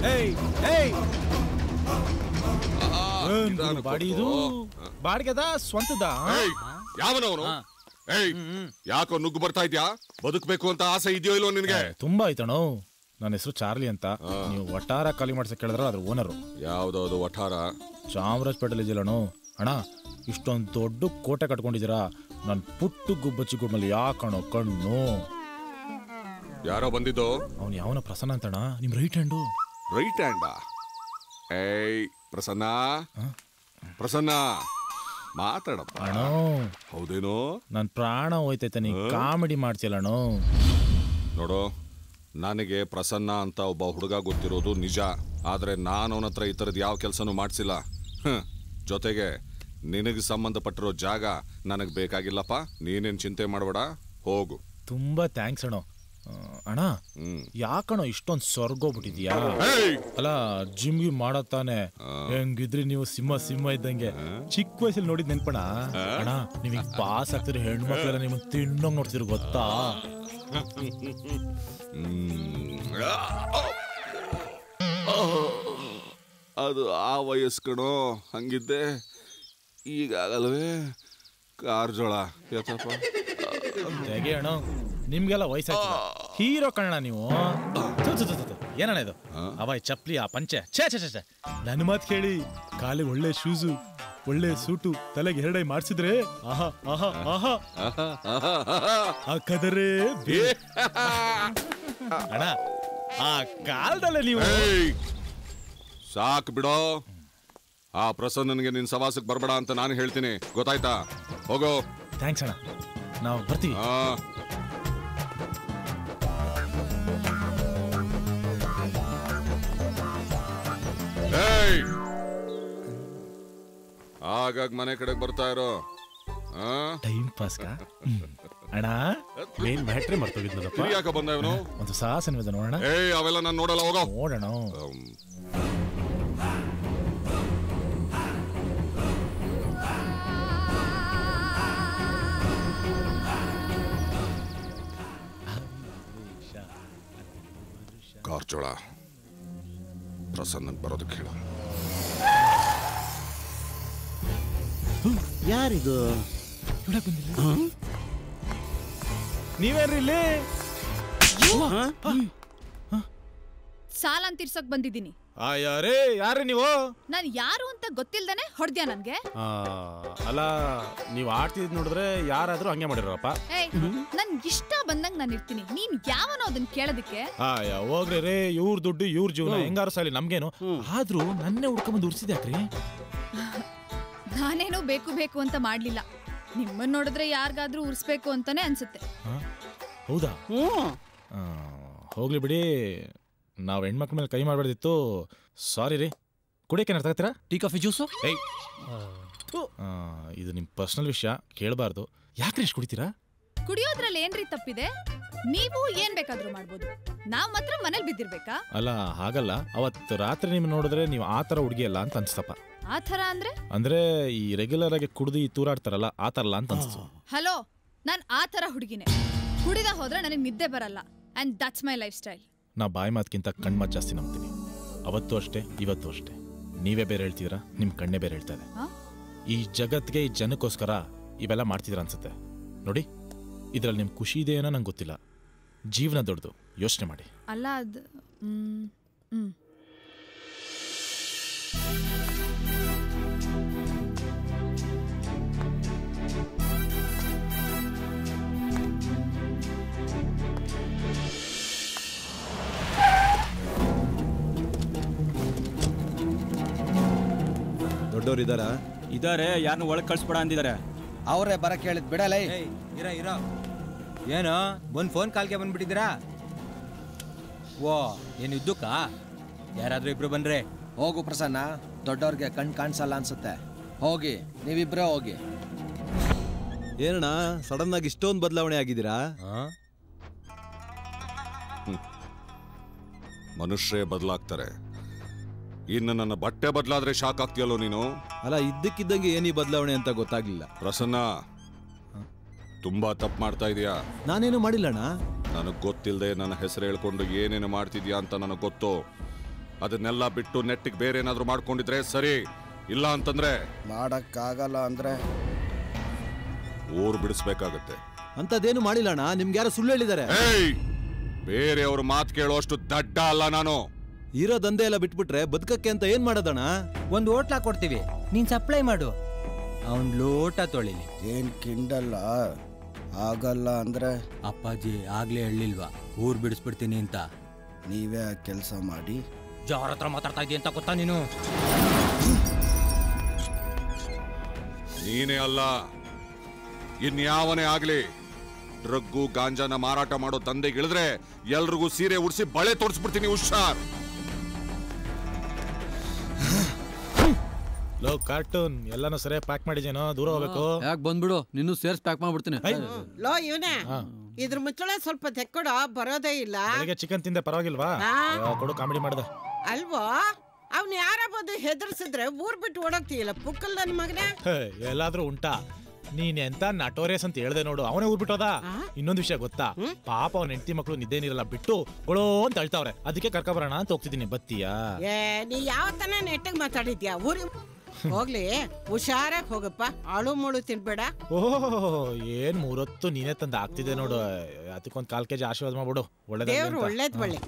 ಬಾಡಿ ಇದು ಬಾಡಿಗೆದ ಸ್ವಂತದ
ಯಾವನವನು? ಏಯ್ ಯಾಕೋ ನುಗ್ಗು ಬರ್ತಾ ಇದ್ಯಾ? ಬದುಕಬೇಕು ಅಂತ ಆಸೆ ಇದೆಯೋ ಇಲ್ವೋ ನಿನ್ಗೆ?
ತುಂಬಾ ಆಯ್ತಣೋ. ನನ್ನ ಹೆಸರು ಚಾರ್ಲಿ ಅಂತ. ನೀವು ವಟಾರ ಖಾಲಿ ಮಾಡ್ಸಕ್ ಕೇಳಿದ್ರ ಅದ್ರ ಓನರು.
ಯಾವ್ದಾವ್ದು ವಠಾರ?
ಚಾಮರಾಜಪೇಟೆಲ್ ಇದೆಯಲ್ಲಣೋ. ಅಣ್ಣ ಇಷ್ಟೊಂದು ದೊಡ್ಡ ಕೋಟೆ ಕಟ್ಕೊಂಡಿದ್ದೀರಾ, ನನ್ ಪುಟ್ಟು ಗುಬ್ಬಚ್ಚಿ ಗುಡ್ಮಲ್ಲಿ ಯಾಕಣೋ ಕಣ್ಣು.
ಯಾರೋ ಬಂದಿದ್ದು?
ಅವ್ನು ಯಾವನ ಪ್ರಸನ್ನ ಅಂತಣ್ಣ, ನಿಮ್ ರೈಟ್ ಹ್ಯಾಂಡು.
ರೈಟ್ ಹ್ಯಾಂಡಾ? ಏಯ್ ಪ್ರಸನ್ನ, ಪ್ರಸನ್ನ ಮಾತಾಡಪ್ಪ.
ಅಣ್ಣ
ಹೌದೇನೋ?
ನನ್ ಪ್ರಾಣ ಹೋಯ್ತೈತೆ, ನೀ ಕಾಮಿಡಿ ಮಾಡ್ತಿಲ್ಲಣ್ಣೋ.
ನೋಡು, ನನಗೆ ಪ್ರಸನ್ನ ಅಂತ ಒಬ್ಬ ಹುಡುಗ ಗೊತ್ತಿರೋದು ನಿಜ. ಆದ್ರೆ ನಾನು ಅವನ ಹತ್ರ ಈ ಥರದ್ದು ಯಾವ ಕೆಲಸನೂ ಮಾಡಿಸಿಲ್ಲ. ಜೊತೆಗೆ ನಿನಗೆ ಸಂಬಂಧಪಟ್ಟಿರೋ ಜಾಗ ನನಗೆ ಬೇಕಾಗಿಲ್ಲಪ್ಪ. ನೀನೇನು ಚಿಂತೆ ಮಾಡಬೇಡ, ಹೋಗು.
ತುಂಬಾ ಥ್ಯಾಂಕ್ಸ್ ಅಣ್ಣ. ಅಣ್ಣ ಯಾಕಣ್ಣ ಇಷ್ಟೊಂದು ಸ್ವರ್ಗೋಗ್ಬಿಟ್ಟಿದ್ಯಾ? ಅಲ್ಲ ಜಿಮ್ ಗಿಮ್ ಮಾಡತ್ತಾನೆ, ಹೆಂಗಿದ್ರಿ ನೀವು ಸಿಂಹ ಸಿಂಹ ಇದ್ದಂಗೆ. ಚಿಕ್ಕ ವಯಸ್ಸಲ್ಲಿ ನೋಡಿದ್ ನೆನ್ಪಣ ಅಣ್ಣ. ನೀವ್ ಪಾಸ್ ಆಗ್ತಿರೋ ಹೆಣ್ಮಕ್ಳೆಲ್ಲ ನಿಮ್ಗೆ ತಿನ್ನೋಂಗ್ ನೋಡ್ತಿದ್ರು ಗೊತ್ತಾ?
ಅದು ಆ ವಯಸ್ಸು ಕಣೋ, ಹಂಗಿದ್ದೆ. ಈಗ ಆಗಲ್ವೇ ಕಾರ್ಜೋಳ ಯಾಕಪ್ಪ?
ಹೇಗೆ ಅಣ್ಣ, ನಿಮ್ಗೆಲ್ಲ ವಯಸ್ಸಾಗ್ತದ. ಹೀರೋ ಕಣ್ಣ ನೀವು. ಏನಣ್ಣ ಇದು? ಅವ ಚಪ್ಲಿ, ಆ ಪಂಚೆ, ಛೇ ಛೇ ಛೇ. ನನ್ನ ಮಾತು ಕೇಳಿ, ಕಾಲಿಗೆ ಒಳ್ಳೆ ಶೂಸು, ಒಳ್ಳೆ ಸೂಟು, ತಲೆಗೆ ಎರಡೈ ಮಾಡಿಸಿದ್ರೆ ಆಹಾ ಆಹಾ ಆಹಾ ಹಾಕದರೆ ಅಣ್ಣ. ಆ ಕಾಲದಲ್ಲೇ ನೀವು
ಸಾಕ್ ಬಿಡೋ. ಆ ಪ್ರಸನ್ನನ್ಗೆ ನಿನ್ ಸವಾಸಕ್ಕೆ ಬರ್ಬೇಡ ಅಂತ ನಾನು ಹೇಳ್ತೀನಿ, ಗೊತ್ತಾಯ್ತಾ? ಹೋಗೋ.
ಥ್ಯಾಂಕ್ಸ್ ಅಣ್ಣ, ನಾವು ಬರ್ತೀವಿ. ಆಗಾಗ ಮನೆ ಕಡೆಗೆ ಬರ್ತಾ ಇರೋ. ಟೈಮ್ ಪಾಸ್ ಅಣ್ಣ. ಮೇನ್ ಬ್ಯಾಟ್ರಿ ಮರ್ತೋಗಿದ್ನಲ್ಲಪ್ಪ.
ಯಾಕೆ ಬಂದ ಇವನು?
ಒಂದು ಸಾಹಸನ ಇದೆ ನೋಡೋಣ.
ಏಯ್ ಅವೆಲ್ಲ ನಾನು ನೋಡಲ್ಲ, ಹೋಗೋ.
ನೋಡೋಣ.
ಕಾರ್ಜೋಳ, ಪ್ರಸನ್ನನ್ ಬರೋದಕ್ಕೆ ಹೇಳು.
ಯಾರಿದು?
ನೀವೇನ್ರಿ ಇಲ್ಲಿ?
ಸಾಲ ತೀರ್ಸಕ್ ಬಂದಿದ್ದೀನಿ.
ಯಾರೇ ಯಾರೇ ನೀವು?
ನಾನು ಯಾರು ಅಂತ ಗೊತ್ತಿಲ್ದೇನೆ ಹೊಡ್ದ್ಯಾ ನನ್ಗೆ?
ಅಲ್ಲ, ನೀವು ಆಡ್ತಿದ್ ನೋಡಿದ್ರೆ ಯಾರಾದ್ರೂ ಹಂಗೆ ಮಾಡಿರಪ್ಪ.
ಏಯ್, ನನ್ ಇಷ್ಟ ಬಂದಂಗ್ ನಾನು ಇರ್ತೀನಿ. ನೀನ್ ಯಾವನೋ ಅದನ್ನ ಕೇಳೋದಕ್ಕೆ?
ಹೋಗ್ರಿ ರೇ, ಇವ್ರ ದುಡ್ಡು ಇವ್ರ ಜೀವನ, ಹೆಂಗಾರು ಸಾಲಿ ನಮ್ಗೇನು. ಆದ್ರೂ ನನ್ನೇ ಹುಡ್ಕೊಂಬಂದು ಉರ್ಸಿದ್ಯಾಕ್ರಿ?
ನಾನೇನು ಬೇಕು ಬೇಕು ಅಂತ ಮಾಡ್ಲಿಲ್ಲ. ನಿಮ್ಮನ್ನ ನೋಡಿದ್ರೆ ಯಾರಿಗಾದ್ರೂ ಉರ್ಸ್ಬೇಕು ಅಂತಾನೆ ಅನ್ಸುತ್ತೆ.
ಹೌದಾ? ಹೋಗ್ಲಿ ಬಿಡಿ, ನಾವು ಹೆಣ್ಮಕ್ಳ ಮೇಲೆ ಕೈ ಮಾಡಬಾರ್ದಿತ್ತು. ಸಾರಿ ರೀ. ಕುಡಿಯಕ್ಕೆ ಏನಾರು ತಗೋತೀರಾ?
Tea coffee juice?
ಏಯ್, ಇದು ನಿಮ್ಮ ಪರ್ಸನಲ್ ವಿಷಯ, ಕೇಳಬಾರ್ದು. ಯಾಕ್ರಿ ಇಷ್ಟು ಕುಡಿತೀರಾ?
ಕುಡಿಯೋದ್ರಲ್ಲಿ ಏನ್ರಿ ತಪ್ಪಿದೆ? ನೀವು ಏನ್ ಬೇಕಾದ್ರೂ ಮಾಡ್ಬೋದು, ನಾವ್ ಮಾತ್ರ ಮನೇಲಿ ಬಿದ್ದಿರ್ಬೇಕಾ?
ಅಲ್ಲ ಹಾಗಲ್ಲ, ಅವತ್ತು ರಾತ್ರಿ ನಿಮ್ ನೋಡಿದ್ರೆ ನೀವು ಆ ತರ ಹುಡುಗಿಯಲ್ಲ ಅಂತ ಅನ್ಸ್ತಪ್ಪ.
ಆ ತರ ಅಂದ್ರೆ?
ಅಂದ್ರೆ ಈ ರೆಗ್ಯುಲರ್ ಆಗಿ ಕುಡ್ದು ಈ ತೂರಾಡ್ತಾರಲ್ಲ, ಆ ತರ ಅಲ್ಲ ಅಂತ ಅನ್ಸ್ತು.
ಹಲೋ, ನಾನ್ ಆ ತರ ಹುಡುಗಿನೇ. ಕುಡಿದ ಹೋದ್ರೆ ನನಗೆ ನಿದ್ದೆ ಬರಲ್ಲ, and that's my lifestyle.
ನಾ ಬಾಯಿ ಮಾತ್ಕಿಂತ ಕಣ್ಮಾತ್ ಜಾಸ್ತಿ ನಂಬ್ತೀನಿ. ಅವತ್ತು ಅಷ್ಟೇ, ಇವತ್ತು ಅಷ್ಟೇ. ನೀವೇ ಬೇರೆ ಹೇಳ್ತಿದ್ದೀರಾ, ನಿಮ್ ಕಣ್ಣೇ ಬೇರೆ ಹೇಳ್ತಾ ಇದೆ. ಈ ಜಗತ್ಗೆ, ಈ ಜನಕ್ಕೋಸ್ಕರ ಇವೆಲ್ಲ ಮಾಡ್ತಿದ್ರ ಅನ್ಸುತ್ತೆ. ನೋಡಿ, ಇದ್ರಲ್ಲಿ ನಿಮ್ ಖುಷಿ ಇದೆ ಏನೋ ನಂಗೆ ಗೊತ್ತಿಲ್ಲ. ಜೀವನ ದೊಡ್ಡದು, ಯೋಚನೆ ಮಾಡಿ.
ಅಲ್ಲ ಅದು ಹ್ಮ್ ಹ್ಮ್
ದೊಡ್ಡವ್ರು ಇದಾರ?
ಇದಾರೆ. ಯಾರನ್ನು ಒಳಗೆ ಕಳ್ಸ್ಬೇಡ ಅಂದಿದ್ದಾರೆ.
ಅವರೇ ಬರಕ್ ಹೇಳಿದ್ ಬಿಡಲ್ಲ.
ಇರ ಇರ ಏನು ಒಂದ್ ಫೋನ್ ಕಾಲ್ಗೆ ಬಂದ್ಬಿಟ್ಟಿದ್ದೀರಾ? ಓ, ಏನು ಇದ್ದಕ್ಕ? ಯಾರಾದ್ರೂ ಇಬ್ರು ಬನ್ರೆ.
ಹೋಗು ಪ್ರಸನ್ನ, ದೊಡ್ಡವ್ರಿಗೆ ಕಣ್ ಕಾಣಿಸಲ್ಲ ಅನ್ಸುತ್ತೆ. ಹೋಗಿ, ನೀವಿಬ್ರೇ ಹೋಗಿ.
ಏನಣ್ಣ ಸಡನ್ ಆಗಿ ಇಷ್ಟೊಂದು ಬದಲಾವಣೆ ಆಗಿದ್ದೀರಾ?
ಮನುಷ್ಯರೇ ಬದಲಾಗ್ತಾರೆ, ಇನ್ನು ನನ್ನ ಬಟ್ಟೆ ಬದಲಾದ್ರೆ ಶಾಕ್ ಆಗ್ತೀಯಲ್ಲೋ ನೀನು.
ಅಲ್ಲ, ಇದ್ದಕ್ಕಿದ್ದಂಗೆ ಏನಿ ಬದಲಾವಣೆ ಅಂತ ಗೊತ್ತಾಗ್ಲಿಲ್ಲ.
ಪ್ರಸನ್ನ, ತುಂಬಾ ತಪ್ಪು ಮಾಡ್ತಾ ಇದೀಯಾ.
ನಾನೇನು ಮಾಡಿಲ್ಲಣ್ಣ.
ನನಗ್ ಗೊತ್ತಿಲ್ಲದೆ ನನ್ನ ಹೆಸರು ಹೇಳ್ಕೊಂಡು ಏನೇನು ಮಾಡ್ತಿದ್ಯಾ ಅಂತ ನನಗೆ ಗೊತ್ತು. ಅದನ್ನೆಲ್ಲ ಬಿಟ್ಟು ನೆಟ್ಟಿಗೆ ಬೇರೆ ಏನಾದ್ರು ಮಾಡ್ಕೊಂಡಿದ್ರೆ ಸರಿ, ಇಲ್ಲ ಅಂತಂದ್ರೆ
ಮಾಡಕ್ಕಾಗಲ್ಲ ಅಂದ್ರೆ
ಊರು ಬಿಡಿಸ್ಬೇಕಾಗತ್ತೆ.
ಅಂತದೇನು ಮಾಡಿಲ್ಲಣ್ಣ, ನಿಮ್ಗೆ ಯಾರು ಸುಳ್ಳು ಹೇಳಿದ್ದಾರೆ.
ಬೇರೆಯವ್ರ ಮಾತು ಕೇಳೋಷ್ಟು ದಡ್ಡ ಅಲ್ಲ ನಾನು.
ಇರೋ ದಂಧೆ ಎಲ್ಲ ಬಿಟ್ಬಿಟ್ರೆ ಬದುಕಕ್ಕೆ ಅಂತ ಏನ್ ಮಾಡೋದಣ್ಣ?
ಒಂದು ಹೋಟ್ಲಾ ಕೊಡ್ತೀವಿ, ನೀನ್ ಸಪ್ಲೈ ಮಾಡು, ಅವನ್ ಲೋಟ ತೊಳಿಲಿ.
ಏನ್ ಕಿಂಡಲ್ಲ ಆಗಲ್ಲ ಅಂದ್ರೆ
ಅಪ್ಪಾಜಿ ಆಗ್ಲೇ ಹೇಳಿಲ್ವಾ ಊರ್ ಬಿಡಿಸ್ಬಿಡ್ತೀನಿ ಅಂತ?
ನೀವೇ ಆ ಕೆಲಸ ಮಾಡಿ.
ಜಾರ ಹತ್ರ ಮಾತಾಡ್ತಾ ಇದೀಯ ಅಂತ ಗೊತ್ತಾ ನೀನು?
ನೀನೇ ಅಲ್ಲ, ಇನ್ಯಾವನೇ ಆಗ್ಲಿ ಡ್ರಗ್ಗು ಗಾಂಜಾನ ಮಾರಾಟ ಮಾಡೋ ದಂಧೆಗೆ ಇಳಿದ್ರೆ ಎಲ್ರಿಗೂ ಸೀರೆ ಉಡ್ಸಿ ಬಳೆ ತೋರಿಸ್ಬಿಡ್ತೀನಿ, ಹುಷಾರ್.
ಲೋ ಕಾರ್ಟೂನ್ ಎಲ್ಲಾನು ಸರಿಯಾಗಿ ಪ್ಯಾಕ್ ಮಾಡಿದೇನೋ? ದೂರ ಹೋಗ್ಬೇಕು.
ಯಾಕೆ ಬಂದ್ಬಿಡು, ನಿನ್ನೂ ಸೇರ್ಸ್ ಪ್ಯಾಕ್ ಮಾಡ್ಬಿಡ್ತೀನಿ.
ಲೋ ಇವನೇ ಇದ್ರ ಮುಚ್ಚಳ ಸ್ವಲ್ಪ ತೆಕ್ಕೊಡ, ಬರೋದೇ ಇಲ್ಲ.
ಚಿಕನ್ ತಿಂದೆ ಪರವಾಗಿಲ್ವಾ? ಕೊಡು, ಕಾಮಿಡಿ ಮಾಡ್ದೆ
ಅಲ್ವೋ? ಅವ್ನ ಯಾರ ಬಂದು ಹೆದರ್ಸಿದ್ರೆ ಊರ್ ಬಿಟ್ಟು ಓಡೋಗ್ತೀಯಲ್ಲ ಪುಕ್ಕಲ್ ನನ್ ಮಗನ.
ಎಲ್ಲಾದ್ರೂ ಉಂಟಾ? ನೀನ್ ಎಂತ ನಟೋರಿಯಸ್ ಅಂತ ಹೇಳ್ದೆ ನೋಡು, ಅವನೇ ಊರ್ ಬಿಟ್ಟೋದ. ಇನ್ನೊಂದು ವಿಷಯ ಗೊತ್ತಾ? ಪಾಪ ಅವ್ನ ಹೆಂಡತಿ ಮಕ್ಳು ನಿದ್ದೆ ನೀರಲ್ಲ ಬಿಟ್ಟು ಗೊಳೋ ಅಂತ ಅಳ್ತಾವ್ರೆ, ಅದಕ್ಕೆ ಕರ್ಕೊಬರೋಣ ಅಂತ ಹೋಗ್ತಿದ್ದೀನಿ. ಬತ್ತೀಯಾ?
ಏ ನೀ ಯಾವ ತನ ನೆಟ್ಟಿಗೆ ಮಾತಾಡಿದ್ಯಾ? ಊರಿ ಹೋಗ್ಲಿ, ಹುಷಾರಾಗಿ ಹೋಗಪ್ಪ, ಅಳು ಮುಳು ತಿನ್ಬೇಡ.
ಓಹ್, ಏನ್ ಮೂರೊತ್ತು ನೀನೇ ತಂದ ಆಗ್ತಿದೆ ನೋಡು. ಅದಕ್ಕೊಂದ್ ಕಾಲ್ ಕೆಜಿ ಆಶೀರ್ವಾದ ಮಾಡ್ಬಿಡು.
ದೇವ್ರು ಒಳ್ಳೇದ್ ಬಳ್ಳಿ.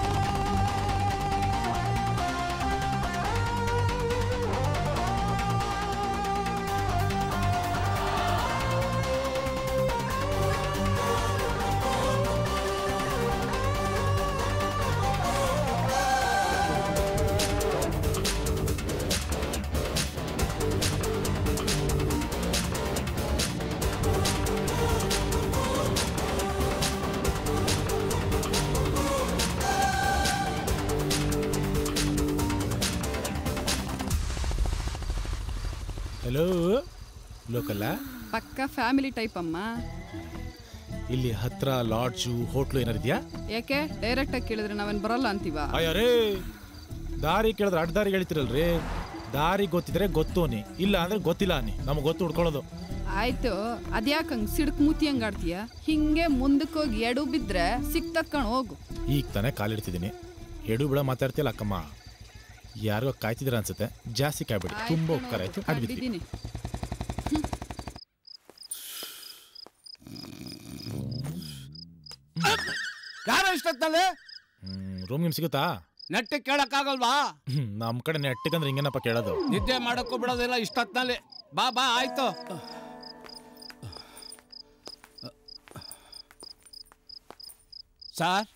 ಹಲೋ, ಲೋಕಲ್ಲ?
ಪಕ್ಕ ಫ್ಯಾಮಿಲಿ ಟೈಪ್ ಅಮ್ಮ.
ಇಲ್ಲಿ ಹತ್ರ ಲಾಡ್ಜು ಹೋಟ್ಲು ಏನಾರು ಇದೆಯಾ?
ಯಾಕೆ ಡೈರೆಕ್ಟ್ ಆಗಿ ಕೇಳಿದ್ರೆ ನಾವೇನ್ ಬರಲ್ಲ ಅಂತೀವ?
ಅಯ್ಯರೇ, ದಾರಿ ಕೇಳಿದ್ರೆ ಅಡ್ಡ ದಾರಿ ಹೇಳ್ತಿರಲ್ರಿ. ದಾರಿ ಗೊತ್ತಿದ್ರೆ ಗೊತ್ತು ನೀ, ಇಲ್ಲ ಅಂದ್ರೆ ಗೊತ್ತಿಲ್ಲ ನೀ. ನಮ್ಗೆ ಗೊತ್ತು ಹುಡ್ಕೊಳ್ಳೋದು.
ಆಯ್ತು, ಅದ್ಯಾಕ ಹಂಗ್ ಸಿಡ್ಕ್ ಮೂತಿ ಹಂಗ ಆಡ್ತೀಯ? ಹಿಂಗೆ ಮುಂದಕ್ಕೆ ಹೋಗಿ ಎಡು ಬಿದ್ರೆ ಸಿಕ್ತಕ್ಕಣ್ ಹೋಗು.
ಈಗ ತಾನೇ ಕಾಲಿಡ್ತಿದ್ದೀನಿ, ಎಡು ಬಿಡ ಮಾತಾಡ್ತಿಯಲ್ಲ ಅಕ್ಕಮ್ಮ. ಯಾರಿಗೋ ಕಾಯ್ತಿದ್ರ ಅನ್ಸುತ್ತೆ, ಜಾಸ್ತಿ ಕಾಯ್ಬಿಡಿ. ತುಂಬಾ ಉಪಕಾರ ಆಯ್ತು, ಅಡ್ಬಿದ್ದೀನಿ.
ಯಾರ ಇಷ್ಟೊತ್ತಲ್ಲಿ
ರೂಮ್ ನಿಮ್ ಸಿಗುತ್ತಾ?
ನೆಟ್ಟಿಗೆ ಕೇಳಕ್ಕಾಗಲ್ವಾ?
ನಮ್ ಕಡೆ ನೆಟ್ಟಿಗಂದ್ರೆ ಹಿಂಗೇನಪ್ಪ ಕೇಳೋದು?
ನಿದ್ದೆ ಮಾಡಕ್ಕೂ ಬಿಡೋದಿಲ್ಲ ಇಷ್ಟೊತ್ನಲ್ಲಿ. ಬಾ ಬಾ, ಆಯ್ತು. ಸರ್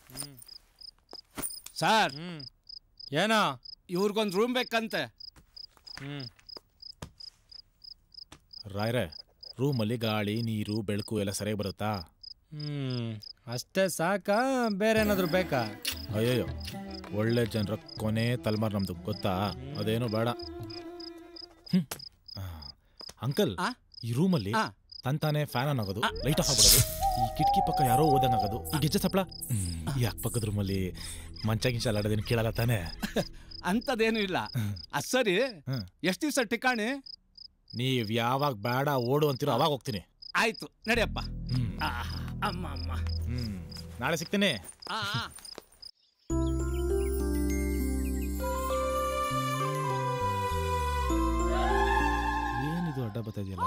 ಸರ್
ಏನೋ
ಇವ್ರಿಗೊಂದು ರೂಮ್ ಬೇಕಂತೆ.
ಹ್ಮ್ ರಾಯ್ರೆ, ರೂಮಲ್ಲಿ ಗಾಳಿ ನೀರು ಬೆಳಕು ಎಲ್ಲ ಸರಿಯಾಗಿ ಬರುತ್ತಾ?
ಹ್ಮ್ ಅಷ್ಟೇ ಸಾಕಾ, ಬೇರೆ ಏನಾದ್ರು ಬೇಕಾ?
ಅಯ್ಯಯ್ಯೋ, ಒಳ್ಳೆ ಜನರ ಕೊನೆ ತಲೆಮಾರು ನಮ್ದು, ಗೊತ್ತಾ? ಅದೇನು ಬೇಡ. ಹ್ಮ್ ಅಂಕಲ್, ಈ ರೂಮಲ್ಲಿ ತಂತಾನೆ ಫ್ಯಾನ್ ಆನ್ ಆಗೋದು, ಲೈಟ್ ಆಫ್ ಆಗ್ಬಿಡೋದು, ಈ ಕಿಟಕಿ ಪಕ್ಕ ಯಾರೋ ಓದಂಗ್ ಆಗೋದು, ಈ ಗೆಜ್ಜೆ ಸಪ್ಳ. ಯಾಕೆ ಪಕ್ಕದ ರೂಮಲ್ಲಿ ಮಂಚ ಗಿಂಚ ಅಲ್ಲಾಡೋದೇನು ಕೇಳಲ್ಲ ತಾನೆ?
ಅಂತದೇನು ಇಲ್ಲ. ಅದ್ ಸರಿ, ಎಷ್ಟು ದಿವಸ ಠಿಕಾಣಿ?
ನೀವ್ ಯಾವಾಗ ಬೇಡ ಓಡು ಅಂತೀರೋ ಅವಾಗ ಹೋಗ್ತೀನಿ.
ಆಯ್ತು, ನಡಿಯಪ್ಪ. ಅಮ್ಮ ಅಮ್ಮ,
ಹ್ಮ್ ನಾಳೆ ಸಿಗ್ತೀನಿ. ಏನಿದು ಅಡ್ಡ ಬರ್ತಾ ಇದೆಯಲ್ಲ?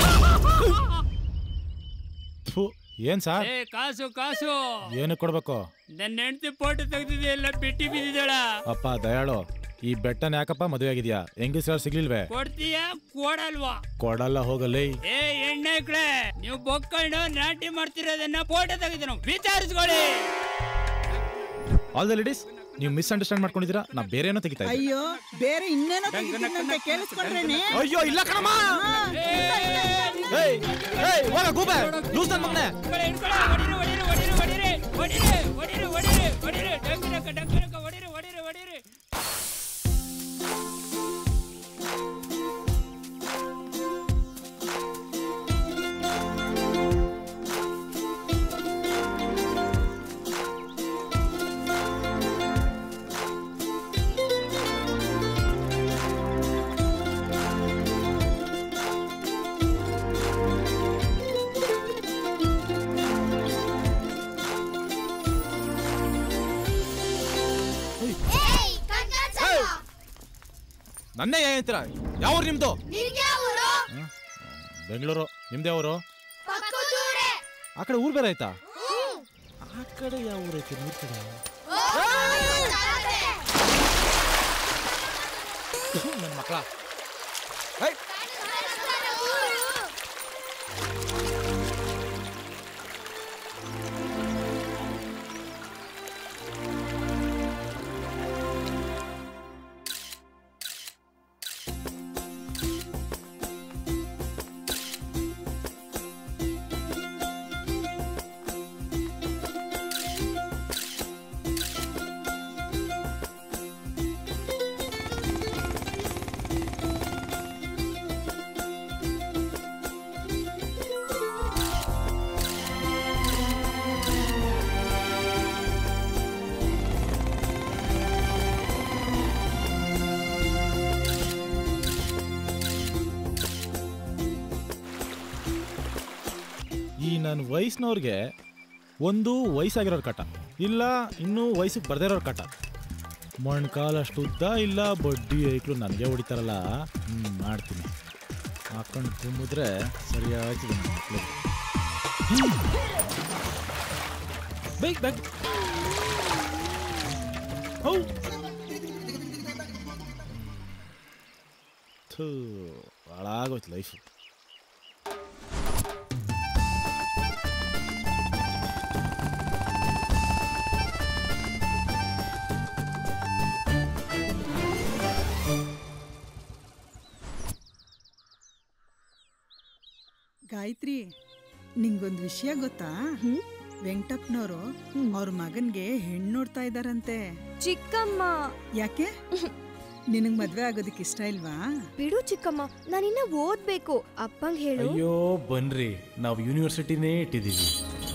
ಏನ್ ಸಾರ್?
ಕಾಸು ಕಾಸು
ಏನು ಕೊಡ್ಬೇಕು?
ನನ್ನ ಹೆಂಡತಿ ಫೋಟೋ ತೆಗ್ದಿದೆಯಲ್ಲ, ಬಿಟ್ಟಿ ಬಿದ್ದಿದ್ದಾಳ.
ಅಪ್ಪ ದಯಾಳು, ಈ ಬೆಟ್ಟನ ಯಾಕಪ್ಪ ಮದುವೆ ಆಗಿದ್ಯಾ? ಹೆಂಗಸ್ರು ಸಿಗ್ಲಿಲ್ವೇ?
ಕೊಡ್ತೀಯಾ ಕೊಡಲ್ವಾ?
ಕೊಡಲ್ಲ, ಹೋಗಲ್ಲ.
ಏ ಎಣ್ಣೆ ಕಡೆ ನೀವು ಬೊಕ್ಕೊಂಡು ನಾಟಿ ಮಾಡ್ತಿರೋದನ್ನ ಫೋಟೋ ತೆಗೆದಿನ ವಿಚಾರಿಸ್ಕೊಳ್ಳಿ.
ಆಲ್ ದ ಲೇಡೀಸ್, ನೀವು ಮಿಸ್ಅಂಡರ್ಸ್ಟ್ಯಾಂಡ್ ಮಾಡ್ಕೊಂಡಿದ್ದೀರಾ. ನಾ ಬೇರೆ ಏನೋ ತೆಗಿತಾ ಇದ್ದೆ.
ಅಯ್ಯೋ, ಬೇರೆ ಇನ್ನೇನೋ ತೆಗಿತೀನಂತೆ ಕೇಳಿಸ್ಕೊಂಡ್ರೇನೆ.
ಅಯ್ಯೋ ಇಲ್ಲ ಕಣಮ್ಮ. ಏಯ್ ಏಯ್ ಹೋಗ ಗೂಬೆ, ಲೂಸ್ ನನ್ನ ಮಗನೇ.
ಹೊಡಿರಿ ಹೊಡಿರಿ ಹೊಡಿರಿ ಹೊಡಿರಿ ಹೊಡಿರಿ ಹೊಡಿರಿ ಹೊಡಿರಿ ಹೊಡಿರಿ ಡಂಗರಕ ಡಂಗರಕ ಹೊಡಿರಿ ಹೊಡಿರಿ ಹೊಡಿರಿ.
ನನ್ನೇ ಏನಂತೀರ? ಯಾವ ಊರು ನಿಮ್ದು? ಬೆಂಗಳೂರು. ನಿಮ್ದು ಯಾವ ಊರು? ಆ ಕಡೆ ಊರು ಬೇರೆ ಆಯ್ತಾ? ಆ ಕಡೆ ಯಾವ ಊರು ಐತೆ? ಮೂರ್ ಕಡೆ ನನ್ನ ಮಕ್ಕಳ. ನನ್ನ ವಯಸ್ಸಿನವ್ರಿಗೆ ಒಂದು ವಯಸ್ಸಾಗಿರೋರು ಕಟ, ಇಲ್ಲ ಇನ್ನೂ ವಯಸ್ಸಿಗೆ ಬರ್ದೇ ಇರೋರು ಕಟ. ಮೊಣ್ಕಾಲಷ್ಟು ಉದ್ದ ಇಲ್ಲ ಬಡ್ಡಿ ಐಕ್ಳು ನನಗೆ ಹೊಡಿತಾರಲ್ಲ. ಹ್ಞೂ ಮಾಡ್ತೀನಿ. ಹಾಕೊಂಡು ತುಂಬಿದ್ರೆ ಸರಿಯಾಗ್ತದೆ ನನ್ನ ಮಕ್ಕಳಿಗೆ. ಬೇಕ್ ಬೇಕ್ ಹೌ ಥೂ ಹಾಳಾಗೋಯ್ತು ಲೈಫು.
ಗಾಯತ್ರಿ, ನಿಂಗೊಂದು ವಿಷಯ ಗೊತ್ತಾ? ವೆಂಕಟಪ್ಪನವರು ಅವ್ರ ಮಗನ್ಗೆ ಹೆಣ್ಣು ನೋಡ್ತಾ ಇದಾರಂತೆ.
ಚಿಕ್ಕಮ್ಮ.
ಯಾಕೆ? ನಿನಗ್ ಮದ್ವೆ ಆಗೋದಕ್ಕೆ ಇಷ್ಟ ಇಲ್ವಾ?
ಬಿಡು ಚಿಕ್ಕಮ್ಮ, ನಾನಿನ್ನ ಓದ್ಬೇಕು. ಅಪ್ಪಂಗ್ ಹೇಳು.
ಅಯ್ಯೋ ಬನ್ರಿ, ನಾವು ಯೂನಿವರ್ಸಿಟಿನೇ ಇಟ್ಟಿದ್ದೀವಿ.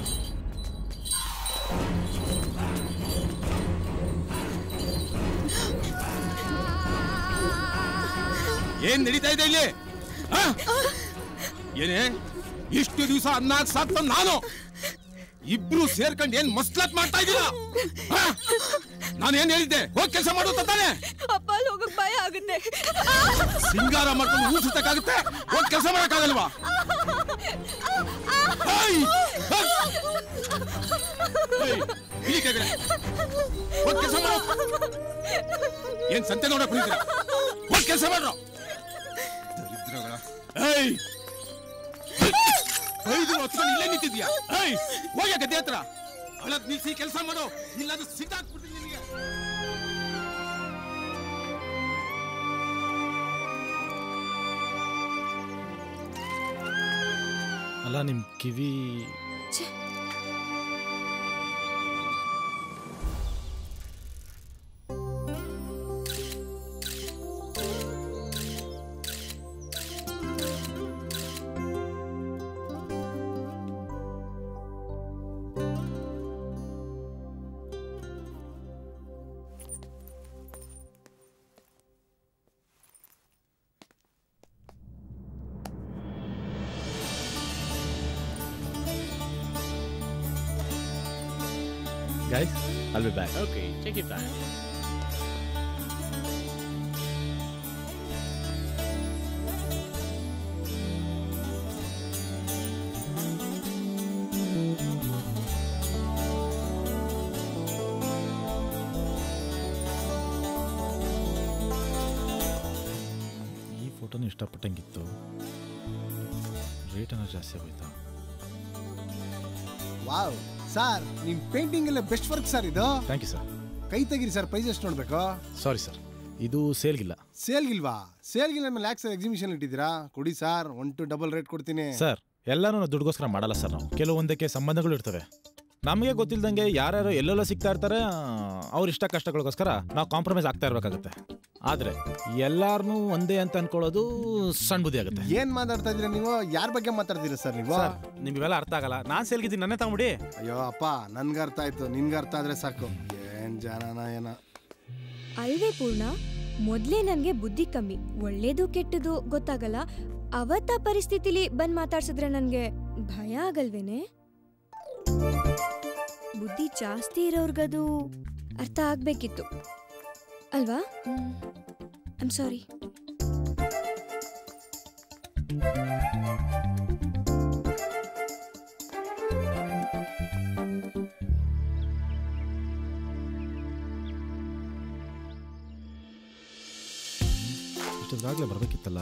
ಏನ್ ನಡೀತಾ ಇದೆ ಇಲ್ಲಿ? ಏನೇ ಇಷ್ಟು ದಿವಸ ಅನ್ನ ಸಾತ್ತ ನಾನು ಇಬ್ರು ಸೇರ್ಕೊಂಡು ಏನ್ ಮಸ್ಲತ್ ಮಾಡ್ತಾ ಇದ್ದೀರಾ? ನಾನೇನ್ ಹೇಳಿದ್ದೆ? ಹೋಗಿ ಕೆಲಸ ಮಾಡು ತಾನೆ.
ಅಪ್ಪ ಅಲ್ಲಿ ಹೋಗಕ್ ಭಯ ಆಗುತ್ತೆ.
ಸಿಂಗಾರ ಮಾಡ್ಕೊಂಡು ಊಸಕ್ಕಾಗುತ್ತೆ, ಹೋಗಿ ಕೆಲಸ ಮಾಡಕ್ಕಾಗಲ್ವಾ? ಹೋಗಿ ಕೆಲಸ ಮಾಡು. ಏನ್ ಸಂತೆ ನೋಡಕ್ ಬಂದಿದ್ದೀರಾ? ಹೋಗಿ ಕೆಲಸ ಮಾಡ್ರು. ದರಿದ್ರಗಳ. ಏಯ್ ಐದು ಹೊತ್ಕೊಂಡು ಇಲ್ಲೇ ನಿಂತಿದ್ಯಾ? ಏಯ್ ಹೋಗ್ಯ ಗದ್ದೆ ಹತ್ರ. ಅಳದ್ ನಿಲ್ಸಿ ಕೆಲಸ ಮಾಡು, ಇಲ್ಲಾದ್ರೂ ಸಿಟ್ಟಾಕ್ಬಿಡ್ತೀನಿ ನಿನಗೆ.
ಅಲ್ಲ ನಿಮ್ ಕಿವಿ Guys, I'll be back.
Okay, take your time.
ಈ ಫೋಟೋನ ಇಷ್ಟಪಟ್ಟಂಗಿತ್ತು, ರೇಟ್ ಅನ್ನೋ ಜಾಸ್ತಿ ಆಗೋಯ್ತಾ?
ವಾವ್ ಸರ್, ನಿಮ್ ಪೇಂಟಿಂಗ್ ಎಲ್ಲ ಬೆಸ್ಟ್ ವರ್ಕ್ ಸರ್ ಇದು.
Thank you sir.
ಕೈ ತೆಗೀರಿ ಸರ್, ಪ್ರೈಸ್ ಎಷ್ಟು ನೋಡ್ಬೇಕು?
ಸಾರಿ ಸರ್, ಇದು ಸೇಲ್ಗಿಲ್ಲ.
ಸೇಲ್ಗಿಲ್ವಾ? ಸೇಲ್ಗಿಲ್ಲ ಮೇಲೆ ಯಾಕೆ ಸರ್ ಎಕ್ಸಿಬಿಷನ್ ಇಟ್ಟಿದ್ದೀರಾ? ಕೊಡಿ sir, one two double rate ಕೊಡ್ತೀನಿ.
ಸರ್, ಎಲ್ಲಾನು ದುಡ್ಗೋಸ್ಕರ ಮಾಡಲ್ಲ ಸರ್ ನಾವು. ಕೆಲವೊಂದಕ್ಕೆ ಸಂಬಂಧಗಳು ಇರ್ತವೆ. ನಮಗೆ ಗೊತ್ತಿಲ್ದಂಗೆ ಯಾರ್ಯಾರು ಎಲ್ಲೆಲ್ಲ ಸಿಗ್ತಾ ಇರ್ತಾರೆ, ಅವ್ರ ಇಷ್ಟ ಕಷ್ಟಗಳಿಗೋಸ್ಕರ ನಾವು ಕಾಂಪ್ರಮೈಸ್ ಆಗ್ತಾ ಇರ್ಬೇಕಾಗುತ್ತೆ. ಆದ್ರೆ ಎಲ್ಲಾರನ್ನೂ ಒಂದೇ ಅಂತ ಅನ್ಕೊಳ್ಳೋದು ಸಣ್ಣ ಬುದ್ಧಿ ಆಗುತ್ತೆ.
ಏನ್ ಮಾತಾಡ್ತಾ ಇದ್ದೀರಾ ನೀವು? ಯಾರ ಬಗ್ಗೆ ಮಾತಾಡ್ತೀರಾ ಸರ್ ನೀವು?
ನಿಮ್ಗೆಲ್ಲ ಅರ್ಥ ಆಗಲ್ಲ. ನಾನ್ ಸೇಲ್ಗಿದ್ದೀನಿ, ನನ್ನೇ ತಗೊಂಬಿಡಿ.
ಅಯ್ಯೋ ಅಪ್ಪ, ನನ್ಗೆ ಅರ್ಥ ಆಯ್ತು, ನಿನ್ಗೆ ಅರ್ಥ ಆದ್ರೆ ಸಾಕು. ಏನ್ ಜನನ ಏನ
ಅಲ್ವೇ ಪೂರ್ಣ, ಮೊದ್ಲೇ ನನ್ಗೆ ಬುದ್ಧಿ ಕಮ್ಮಿ, ಒಳ್ಳೇದು ಕೆಟ್ಟದು ಗೊತ್ತಾಗಲ್ಲ. ಅವತ್ತ ಪರಿಸ್ಥಿತಿಲಿ ಬಂದ್ ಮಾತಾಡ್ಸಿದ್ರೆ ನನ್ಗೆ ಭಯ ಆಗಲ್ವೇನೆ? ಬುದ್ಧಿ ಜಾಸ್ತಿ ಇರೋರ್ಗದು ಅರ್ಥ ಆಗ್ಬೇಕಿತ್ತು ಅಲ್ವಾ? I am sorry.
ಇಷ್ಟೊಂದಾಗಲೇ ಬರಬೇಕಿತ್ತಲ್ಲ.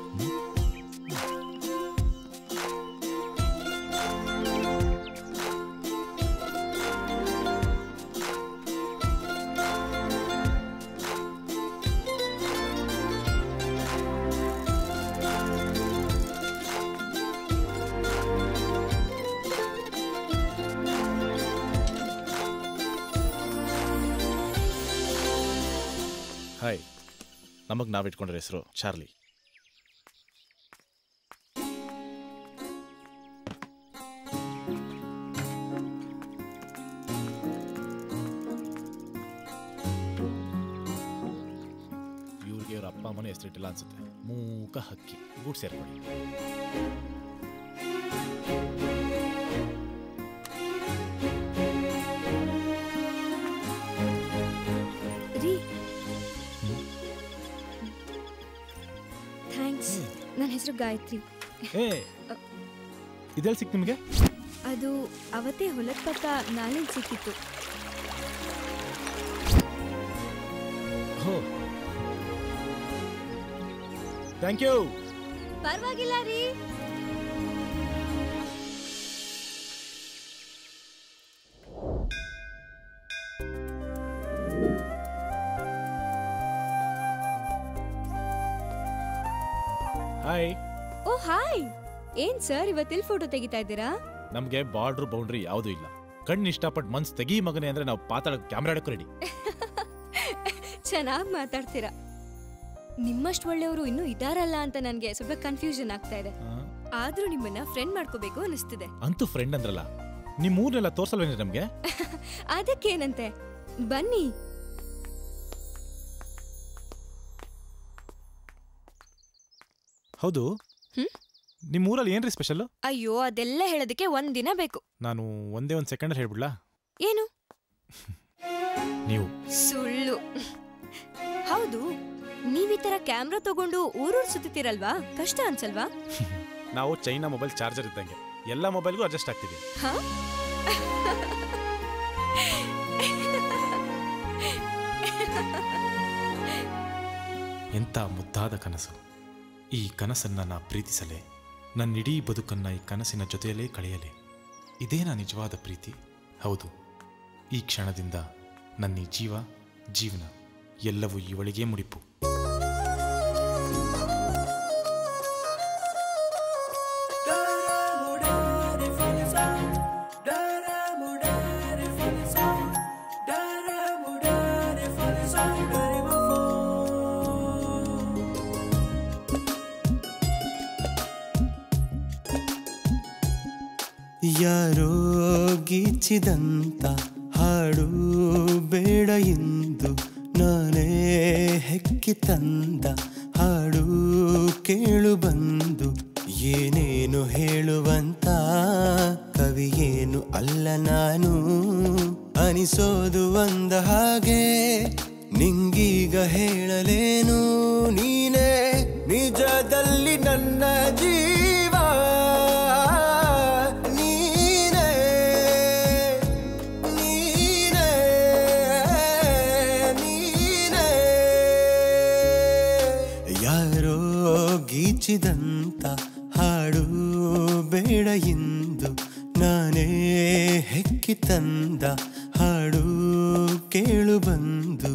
ಹಾಯ್, ನಮಗೆ ನಾವು ಇಟ್ಕೊಂಡ್ರೆ ಹೆಸರು ಚಾರ್ಲಿ. ಇವ್ರಿಗೆ ಇವ್ರ ಅಪ್ಪ ಅಮ್ಮನ ಹೆಸರಿಟ್ಟಿಲ್ಲ ಅನ್ಸುತ್ತೆ. ಮೂಕ ಹಕ್ಕಿ ಗೂಡ್ ಸೇರ್ಕೊಳ್ಳಿ.
ನನ್ನ ಹೆಸರು ಗಾಯತ್ರಿ.
ಏ ಇದೆಲ್ಲಿ ಸಿಕ್ತು ನಿಮಗೆ?
ಅದು ಅವತ್ತೇ ಹೊಲದ ಪಕ್ಕ ನಾಳೆ ಸಿಕ್ಕಿತ್ತು.
Thank you.
ಪರವಾಗಿಲ್ಲ ರೀ.
ಹಾಯ್.
Oh hi. ಏನ್ ಸರ್ ಇವತ್ತಿಲ್ ಫೋಟೋ ತೆಗಿತಾ ಇದ್ದೀರಾ?
ನಮ್ಗೆ ಬಾರ್ಡರ್ ಬೌಂಡ್ರಿ ಯಾವುದು ಇಲ್ಲ. ಕಣ್ಣು ಇಷ್ಟಪಟ್ಟು ಮನ್ಸ್ ತೆಗಿ ಮಗನೇ ಅಂದ್ರೆ ನಾವು ಪಾತಾಳ ಕ್ಯಾಮ್ರಾ ಹಿಡಕ್ಕೆ ರೆಡಿ.
ಚೆನ್ನಾಗಿ ಮಾತಾಡ್ತೀರಾ. ನಿಮ್ಮಷ್ಟು ಒಳ್ಳೆಯವರು ಇನ್ನೂ ಇದಾರಲ್ಲ ಅಂತ ನನಗೆ ಸ್ವಲ್ಪ ಕನ್ಫ್ಯೂಷನ್ ಆಗ್ತಾ ಇದೆ. ಆದ್ರೂ ನಿಮ್ಮನ್ನ ಫ್ರೆಂಡ್ ಮಾಡ್ಕೋಬೇಕು ಅನಿಸ್ತಿದೆ.
ಅಂತೂ ಫ್ರೆಂಡ್ ಅಂದ್ರಲ್ಲ, ನಿಮ್ ಊರ್ನೆಲ್ಲ ತೋರ್ಸಲ್ವೇನ್ರಿ ನಮ್ಗೆ?
ಅದಕ್ಕೇನಂತೆ, ಬನ್ನಿ.
ಹೌದು, ನಿಮ್ ಊರಲ್ಲಿ ಏನ್ರಿ ಸ್ಪೆಷಲ್?
ಅಯ್ಯೋ, ಅದೆಲ್ಲ ಹೇಳೋದಕ್ಕೆ ಒಂದ್ ದಿನ ಬೇಕು.
ನಾನು ಒಂದೇ ಒಂದ್ ಸೆಕೆಂಡ್ ಹೇಳ್ಬಿಡ್ಲಾ?
ಏನು?
ನೀವು
ಸುಳ್ಳು. ಹೌದು, ನೀವ್ ಈ ತರ ಕ್ಯಾಮ್ರಾ ತಗೊಂಡು ಊರೂರ್ ಸುತ್ತೀರಲ್ವಾ, ಕಷ್ಟ ಅನ್ಸಲ್ವಾ?
ನಾವು ಚೈನಾ ಮೊಬೈಲ್ ಚಾರ್ಜರ್ ಇದ್ದಂಗೆ ಎಲ್ಲ ಮೊಬೈಲ್ಗೂ ಅಡ್ಜಸ್ಟ್ ಆಗ್ತೀವಿ. ಎಂತ ಮುದ್ದಾದ ಕನಸು. ಈ ಕನಸನ್ನ ನಾ ಪ್ರೀತಿಸಲೇ, ನನ್ನಿಡೀ ಬದುಕನ್ನ ಈ ಕನಸಿನ ಜೊತೆಯಲ್ಲೇ ಕಳೆಯಲೇ. ಇದೇನಾ ನಿಜವಾದ ಪ್ರೀತಿ? ಹೌದು, ಈ ಕ್ಷಣದಿಂದ ನನ್ನ ಜೀವ ಜೀವನ ಎಲ್ಲವೂ ಇವಳಿಗೆ ಮುಡಿಪು.
ಯಾರೋ ಗೀಚಿದಂತ ಹಾಡು ಬೇಡ ಎಂದು ನಾನೇ ಹೆಕ್ಕಿ ತಂದ ಹಾಡು ಕೇಳು ಬಂದು ಏನೇನು ಹೇಳುವಂತ ಕವಿಯೇನು ಅಲ್ಲ ನಾನು ಅನಿಸೋದು ಒಂದ ಹಾಗೆ ನಿಂಗೀಗ ಹೇಳಲೇನು ನೀನೇ ನಿಜದಲ್ಲಿ ನನ್ನ ಜೀವ ಗೀಚಿದಂತ ಹಾಡು ಬೇಡ ಎಂದು ನಾನೇ ಹೆಕ್ಕಿ ತಂದ ಹಾಡು ಕೇಳು ಬಂದು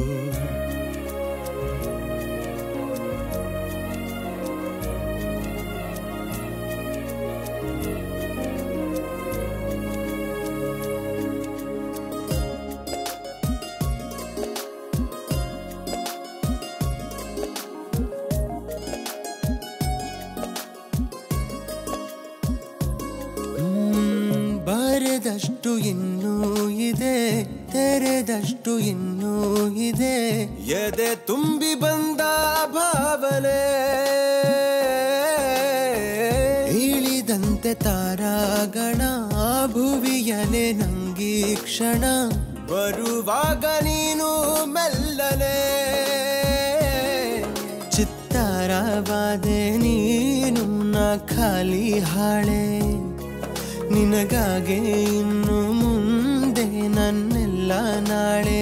ಬರೆದಷ್ಟು ಇನ್ನೂ ಇದೆ, ತೆರೆದಷ್ಟು ಇನ್ನೂ ಇದೆ, ಎದೆ ತುಂಬಿ ಬಂದ ಭಾವನೆ ಇಳಿದಂತೆ ತಾರಾಗಣ ಭುವಿಯಲೆ ನಂಗಿ ಕ್ಷಣ ಬರುವಾಗ ನೀನು ಮೆಲ್ಲನೆ ಚಿತ್ತಾರವಾದೆ ನೀನು ಖಾಲಿ ಹಾಳೆ ನಿನಗಾಗೆ ಇನ್ನು ಮುಂದೆ ನನ್ನೆಲ್ಲ ನಾಳೆ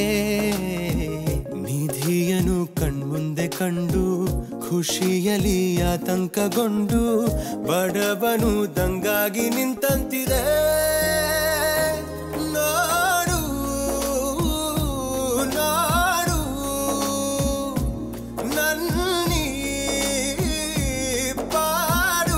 ನಿಧಿಯನು ಕಣ್ಮುಂದೆ ಕಂಡು ಖುಷಿಯಲಿ ಆತಂಕಗೊಂಡು ಬಡವನು ದಂಗಾಗಿ ನಿಂತಂತಿದೆ ನಾಡು ನಾಡು ನನ್ನೀ ಪಾಡು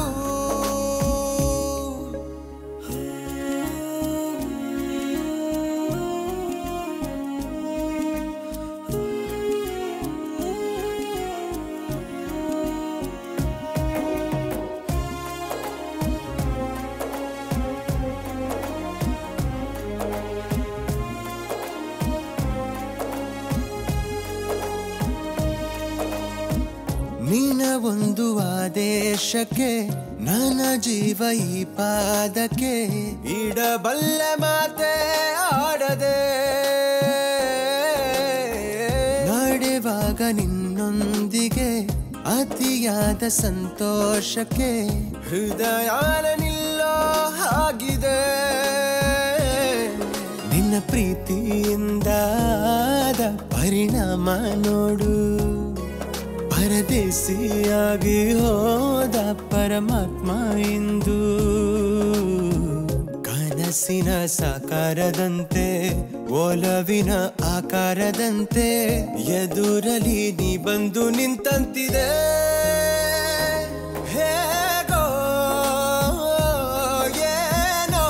ನಿನ್ನ ಒಂದು ಆದೇಶಕ್ಕೆ ನನ್ನ ಜೀವ ಈ ಪಾದಕ್ಕೆ ಇಡಬಲ್ಲೆ ಮಾತೆ ಆಡದೆ ನಡೆವಾಗ ನಿನ್ನೊಂದಿಗೆ ಅತಿಯಾದ ಸಂತೋಷಕ್ಕೆ ಹೃದಯಾನ ನಿಲ್ಲೋ ಹಾಗಿದೆ ನಿನ್ನ ಪ್ರೀತಿಯಿಂದಾದ ಪರಿಣಾಮ ನೋಡು ಪರದೇಸಿಯಾಗಿ ಹೋದ ಪರಮಾತ್ಮ ಇಂದು ಕನಸಿನ ಸಾಕಾರದಂತೆ ಒಲವಿನ ಆಕಾರದಂತೆ ಎದುರಲಿ ನೀ ಬಂದು ನಿಂತಂತಿದೆ ಹೇಗೋ ಏನೋ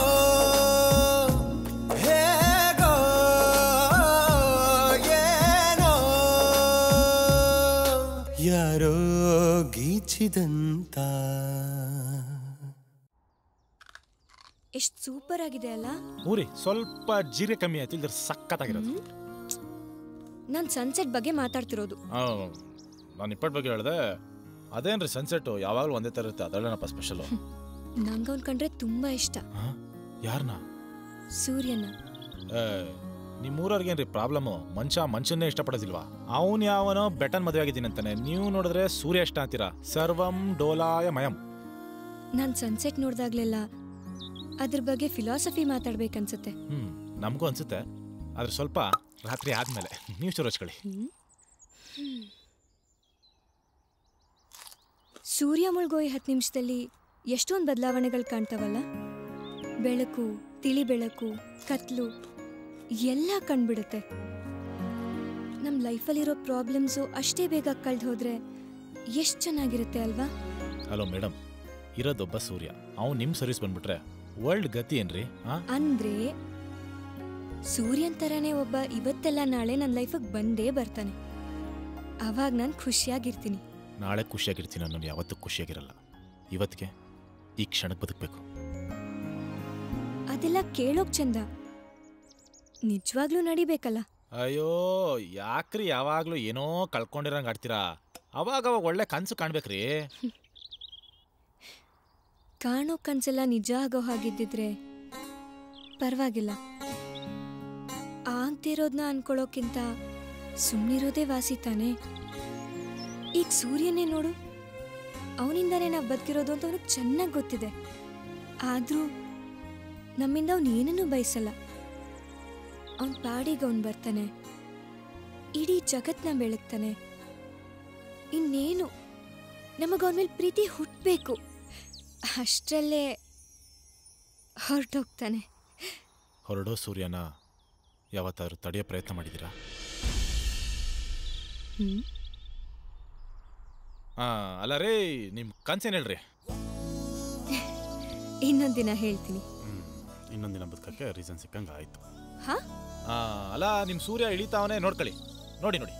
ಹೇಗೋ ಏನೋ ಯಾರೋ ಗೀಚಿದಂತ
ಎಷ್ಟು ಸೂಪರ್ ಆಗಿದೆ ಅಲ್ಲ.
ಊರಿ ಸ್ವಲ್ಪ ಜೀರಿಗೆ ಕಮ್ಮಿ ಆಯ್ತು, ಇಲ್ದ್ರ ಸಖತ್ತಾಗಿರೋದು.
ನಾನು ಸನ್ಸೆಟ್ ಬಗ್ಗೆ ಮಾತಾಡ್ತಿರೋದು.
ನಾನು ಇಪ್ಪತ್ತು ಬಗ್ಗೆ ಹೇಳ್ದೆ. ಅದೇನ್ರಿ ಸನ್ಸೆಟ್ ಯಾವಾಗಲೂ ಒಂದೇ ತರ ಇರುತ್ತೆ, ಅದರಲ್ಲೇನಪ್ಪ ಸ್ಪೆಷಲ್.
ನಂಗೆ ಅವ್ನ್ ಕಂಡ್ರೆ ತುಂಬಾ ಇಷ್ಟ.
ಯಾರನ್ನ?
ಸೂರ್ಯನ.
ನಿಮ್ಮೂರವ್ರಿಗೇನ್ರಿ ಪ್ರಾಬ್ಲಮ್? ಮನುಷ್ಯ ಮನುಷ್ಯನ್ನೇ ಇಷ್ಟಪಡೋದಿಲ್ವಾ? ಅವನು ಯಾವನೋ ಬೆಟನ್ ಮದುವೆ ಆಗಿದ್ದೀನಿ ಅಂತಾನೆ, ನೀವು ನೋಡಿದ್ರೆ ಸೂರ್ಯ ಇಷ್ಟ ಅಂತೀರಾ. ಸರ್ವಂ ಡೋಲಾಯ ಮಯಂ.
ನಾನು ಸನ್ಸೆಟ್ ನೋಡ್ದಾಗ್ಲೆಲ್ಲ ಅದ್ರ ಬಗ್ಗೆ ಫಿಲಾಸಫಿ ಮಾತಾಡ್ಬೇಕನ್ಸುತ್ತೆ.
ಹ್ಮ್ ನಮಗೂ ಅನ್ಸುತ್ತೆ, ಆದ್ರೆ ಸ್ವಲ್ಪ ರಾತ್ರಿ ಆದ್ಮೇಲೆ ನೀವು ಶುರು ಹಚ್ಕೊಳ್ಳಿ.
ಸೂರ್ಯ ಮುಳುಗೋಯಿ ಹತ್ತು ನಿಮಿಷದಲ್ಲಿ ಎಷ್ಟೊಂದು ಬದಲಾವಣೆಗಳು ಕಾಣ್ತಾವಲ್ಲ. ಬೆಳಕು, ತಿಳಿ ಬೆಳಕು, ಕತ್ಲು ಎಲ್ಲ ಕಂಡ್ಬಿಡುತ್ತೆ. ನಮ್ಮ ಲೈಫಲ್ಲಿರೋ ಪ್ರಾಬ್ಲಮ್ಸು ಅಷ್ಟೇ ಬೇಗ ಕಳ್ದು ಹೋದ್ರೆ ಎಷ್ಟು ಚೆನ್ನಾಗಿರುತ್ತೆ ಅಲ್ವಾ?
ಹಲೋ ಮೇಡಮ್, ಇರೋದೊಬ್ಬ ಸೂರ್ಯ, ಅವ್ನು ನಿಮ್ಮ ಸರ್ವಿಸ್ ಬಂದ್ಬಿಟ್ರೆ ವರ್ಲ್ಡ್ ಗತಿ ಏನ್ರಿ?
ಅಂದ್ರೆ ಸೂರ್ಯನ್ ತರಾನೇ ಒಬ್ಬ ಇವತ್ತೆಲ್ಲ ನಾಳೆ ನನ್ನ ಲೈಫಿಗೆ ಬಂದೇ ಬರ್ತಾನೆ. ಅವಾಗ ನಾನು ಖುಷಿಯಾಗಿರ್ತೀನಿ.
ನಾಳೆ ಖುಷಿಯಾಗಿರ್ತೀನಿ ಅನ್ನೋನು ಯಾವತ್ತೂ ಖುಷಿಯಾಗಿರಲ್ಲ. ಇವತ್ತಿಗೆ ಈ ಕ್ಷಣಕ್ಕೆ ಬದುಕಬೇಕು.
ಅದೆಲ್ಲ ಕೇಳೋಕ್ ಚಂದ, ನಿಜವಾಗ್ಲೂ ನಡಿಬೇಕಲ್ಲ.
ಅಯ್ಯೋ ಯಾಕ್ರಿ ಯಾವಾಗ್ಲೂ ಏನೋ ಕಳ್ಕೊಂಡಿರಂಗ್ ಆಡ್ತೀರಾ? ಅವಾಗ ಅವಾಗ ಒಳ್ಳೆ ಕನ್ಸು ಕಾಣ್ಬೇಕ್ರಿ.
ಕಾಣೋ ಕನ್ಸೆಲ್ಲ ನಿಜ ಆಗೋ ಹಾಗಿದ್ದಿದ್ರೆ ಪರವಾಗಿಲ್ಲ. ಆಗ್ತಿರೋದ್ನ ಅನ್ಕೊಳ್ಳೋಕ್ಕಿಂತ ಸುಮ್ಮನಿರೋದೇ ವಾಸಿ ತಾನೆ. ಈಗ ಸೂರ್ಯನೇ ನೋಡು, ಅವನಿಂದಾನೇ ನಾವು ಬದುಕಿರೋದು ಅಂತ ಅವ್ನಿಗೆ ಚೆನ್ನಾಗಿ ಗೊತ್ತಿದೆ. ಆದ್ರೂ ನಮ್ಮಿಂದ ಅವನು ಏನನ್ನೂ ಬಯಸಲ್ಲ. ಅವನ ಪಾಡಿಗೆ ಅವನು ಬರ್ತಾನೆ, ಇಡೀ ಜಗತ್ನ ಬೆಳಗ್ತಾನೆ. ಇನ್ನೇನು ನಮಗವನ ಮೇಲೆ ಪ್ರೀತಿ ಹುಟ್ಟಬೇಕು, ಅಷ್ಟರಲ್ಲೇ ಹೊರಟೋಗ್ತಾನೆ.
ಹೊರಡೋ ಸೂರ್ಯನ ಯಾವತ್ತಾದ್ರೂ ತಡೆಯೋ ಪ್ರಯತ್ನ ಮಾಡಿದ್ದೀರಾ?
ಹ್ಮ್
ಹಾ ಅಲ್ಲ ರೀ, ನಿಮ್ ಕನ್ಸೇನು ಹೇಳ್ರಿ?
ಇನ್ನೊಂದಿನ ಹೇಳ್ತೀನಿ.
ಇನ್ನೊಂದಿನ ಬದುಕಕ್ಕೆ ರೀಸನ್ ಸಿಕ್ಕಂಗ ಆಯ್ತು.
ಹಾ
ಅಲ್ಲ ನಿಮ್ ಸೂರ್ಯ ಇಳಿತಾವನೆ, ನೋಡ್ಕೊಳ್ಳಿ. ನೋಡಿ ನೋಡಿ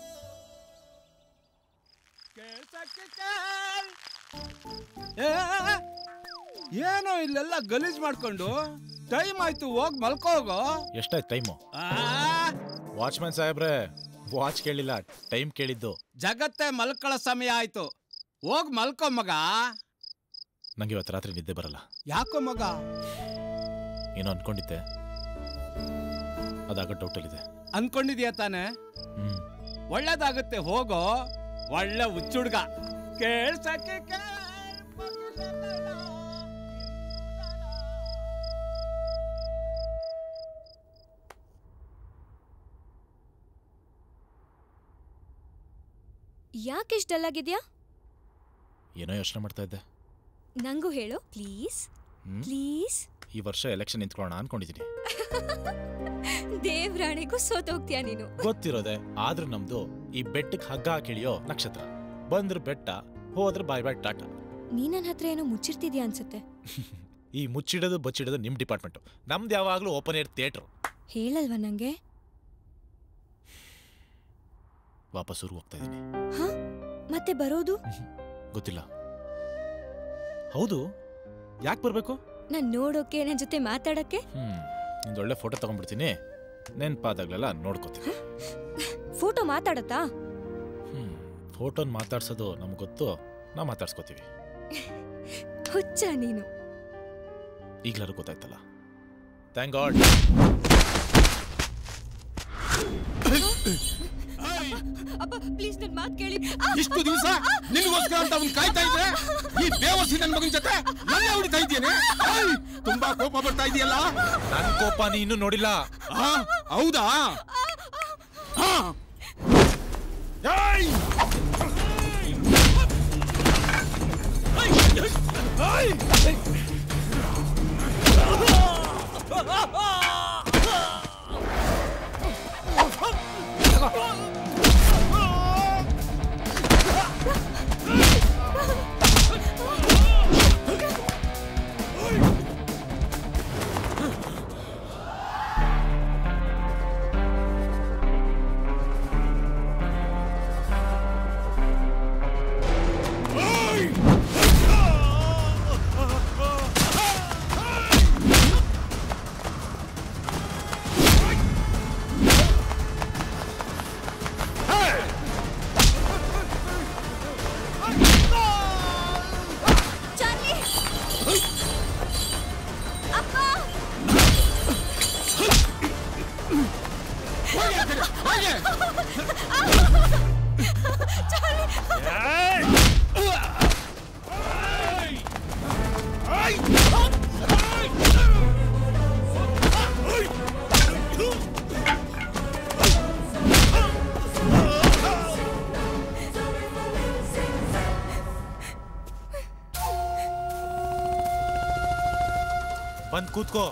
ಏನೋ ಇಲ್ಲೆಲ್ಲ ಗಲೀಜ್ ಮಾಡ್ಕೊಂಡು ಟೈಮ್ ಆಯ್ತು, ಹೋಗ್ ಮಲ್ಕೋ ಹೋಗೋ.
ಎಷ್ಟಾಯ್ತು ಟೈಮು? ವಾಚ್ಮ್ಯಾನ್ ಸಾಹೇಬ್ರೆ, ವಾಚ್ ಕೇಳಿಲ್ಲ, ಟೈಮ್ ಕೇಳಿದ್ದು.
ಜಗತ್ತೇ ಮಲ್ಕೊಳ್ಳೋ ಸಮಯ ಆಯ್ತು, ಹೋಗ್ ಮಲ್ಕೋ ಮಗ.
ನಂಗೆ ಇವತ್ತು ರಾತ್ರಿ ನಿದ್ದೆ ಬರಲ್ಲ.
ಯಾಕೋ ಮಗ?
ಏನೋ ಅನ್ಕೊಂಡಿದ್ದೆ, ಅದಾಗ ಡೌಟಲ್ಲಿದೆ.
ಅನ್ಕೊಂಡಿದ್ಯಾ ತಾನೆ? ಒಳ್ಳೇದಾಗುತ್ತೆ, ಹೋಗೋ. ಒಳ್ಳೆ ಹುಚ್ಚುಡ್ಗ. ಕೇಳ್ಸಕ್ಕೆ
ಯಾಕೆ ಇಷ್ಟ ಡಲ್ ಆಗಿದ್ಯಾ?
ಏನೋ ಯೋಚನೆ ಮಾಡ್ತಾ ಇದ್ದೆ.
ನಂಗೂ ಹೇಳು ಪ್ಲೀಸ್ ಪ್ಲೀಸ್.
ಈ ವರ್ಷ ಎಲೆಕ್ಷನ್ ನಿಂತ್ಕೊಳ್ಳೋಣ ಅನ್ಕೊಂಡಿದ್ದೀನಿ.
ದೇವ್ರಾಣೆಗೂ ಸೋತೋಗ್ತೀಯ ನೀನು.
ಗೊತ್ತಿರೋದೆ. ಆದ್ರೂ ನಮ್ದು ಈ ಬೆಟ್ಟಕ್ಕೆ ಹಗ್ಗ ಹಾಕಿಳಿಯೋ ನಕ್ಷತ್ರ. ಬಂದ್ರ ಬೆಟ್ಟ, ಹೋದ್ರ ಬಾಯ್ ಬಾಯ್ ಟಾಟಾ.
ನೀ ನನ್ನ ಹತ್ರ ಏನೋ ಮುಚ್ಚಿರ್ತಿದ್ಯಾ ಅನ್ಸುತ್ತೆ.
ಈ ಮುಚ್ಚಿಡೋದು ಬಚ್ಚಿಡೋದು ನಿಮ್ ಡಿಪಾರ್ಟ್ಮೆಂಟ್. ನಮ್ದು ಯಾವಾಗ್ಲೂ ಓಪನ್ ಏರ್ ಥಿಯೇಟರ್.
ಹೇಳಲ್ವಾ ನಂಗೆ?
ವಾಪಸ್ ಊರು ಹೋಗ್ತಾ ಇದೀನಿ.
ಹ? ಮತ್ತೆ ಬರೋದು?
ಗೊತ್ತಿಲ್ಲ. ಹೌದು, ಯಾಕೆ ಬರ್ಬೇಕು?
ನಾನ್ ನೋಡೋಕೆ, ನನ್ ಜೊತೆ ಮಾತಾಡಕ್ಕೆ.
ಹ್ಮ್ ನಿಂದು ಒಳ್ಳೆ ಫೋಟೋ ತಗೊಂಡ್ಬಿಡ್ತೀನಿ. ನೆನ್ಪಾದಾಗ್ಲೆಲ್ಲ ನೋಡ್ಕೋತೀನಿ.
ಫೋಟೋ ಮಾತಾಡತ್ತಾ?
ಹ್ಮ್ ಫೋಟೋನ್ ಮಾತಾಡ್ಸೋದು ನಮ್ಗೆ ಗೊತ್ತು, ನಾವು ಮಾತಾಡ್ಸ್ಕೋತೀವಿ.
ಹುಚ್ಚ ನೀನು.
ಈಗ್ಲಾರು ಗೊತ್ತಾಯ್ತಲ್ಲ. Thank god.
ಅಪ್ಪ ಪ್ಲೀಸ್ ನನ್ನ ಮಾತು ಕೇಳಿ.
ಇಷ್ಟು ದಿವಸ ನಿನಗೋಸ್ಕರ ಅಂತ ಅವ್ನು ಕಾಯ್ತಾ ಇದ್ರೆ ಈ ಬೇವಸಿ ನನ್ನ ಮಗನ ಜೊತೆ ನನ್ನ ಹೊಡಿತಾ ಇದ್ದೇನೆ. ತುಂಬಾ ಕೋಪ ಬರ್ತಾ ಇದೆಯಲ್ಲ.
ನನ್ ಕೋಪ ನೀ ಇನ್ನೂ ನೋಡಿಲ್ಲ.
ಹೌದಾ?
ಬಂದ್ ಕೂತ್ಕೋ.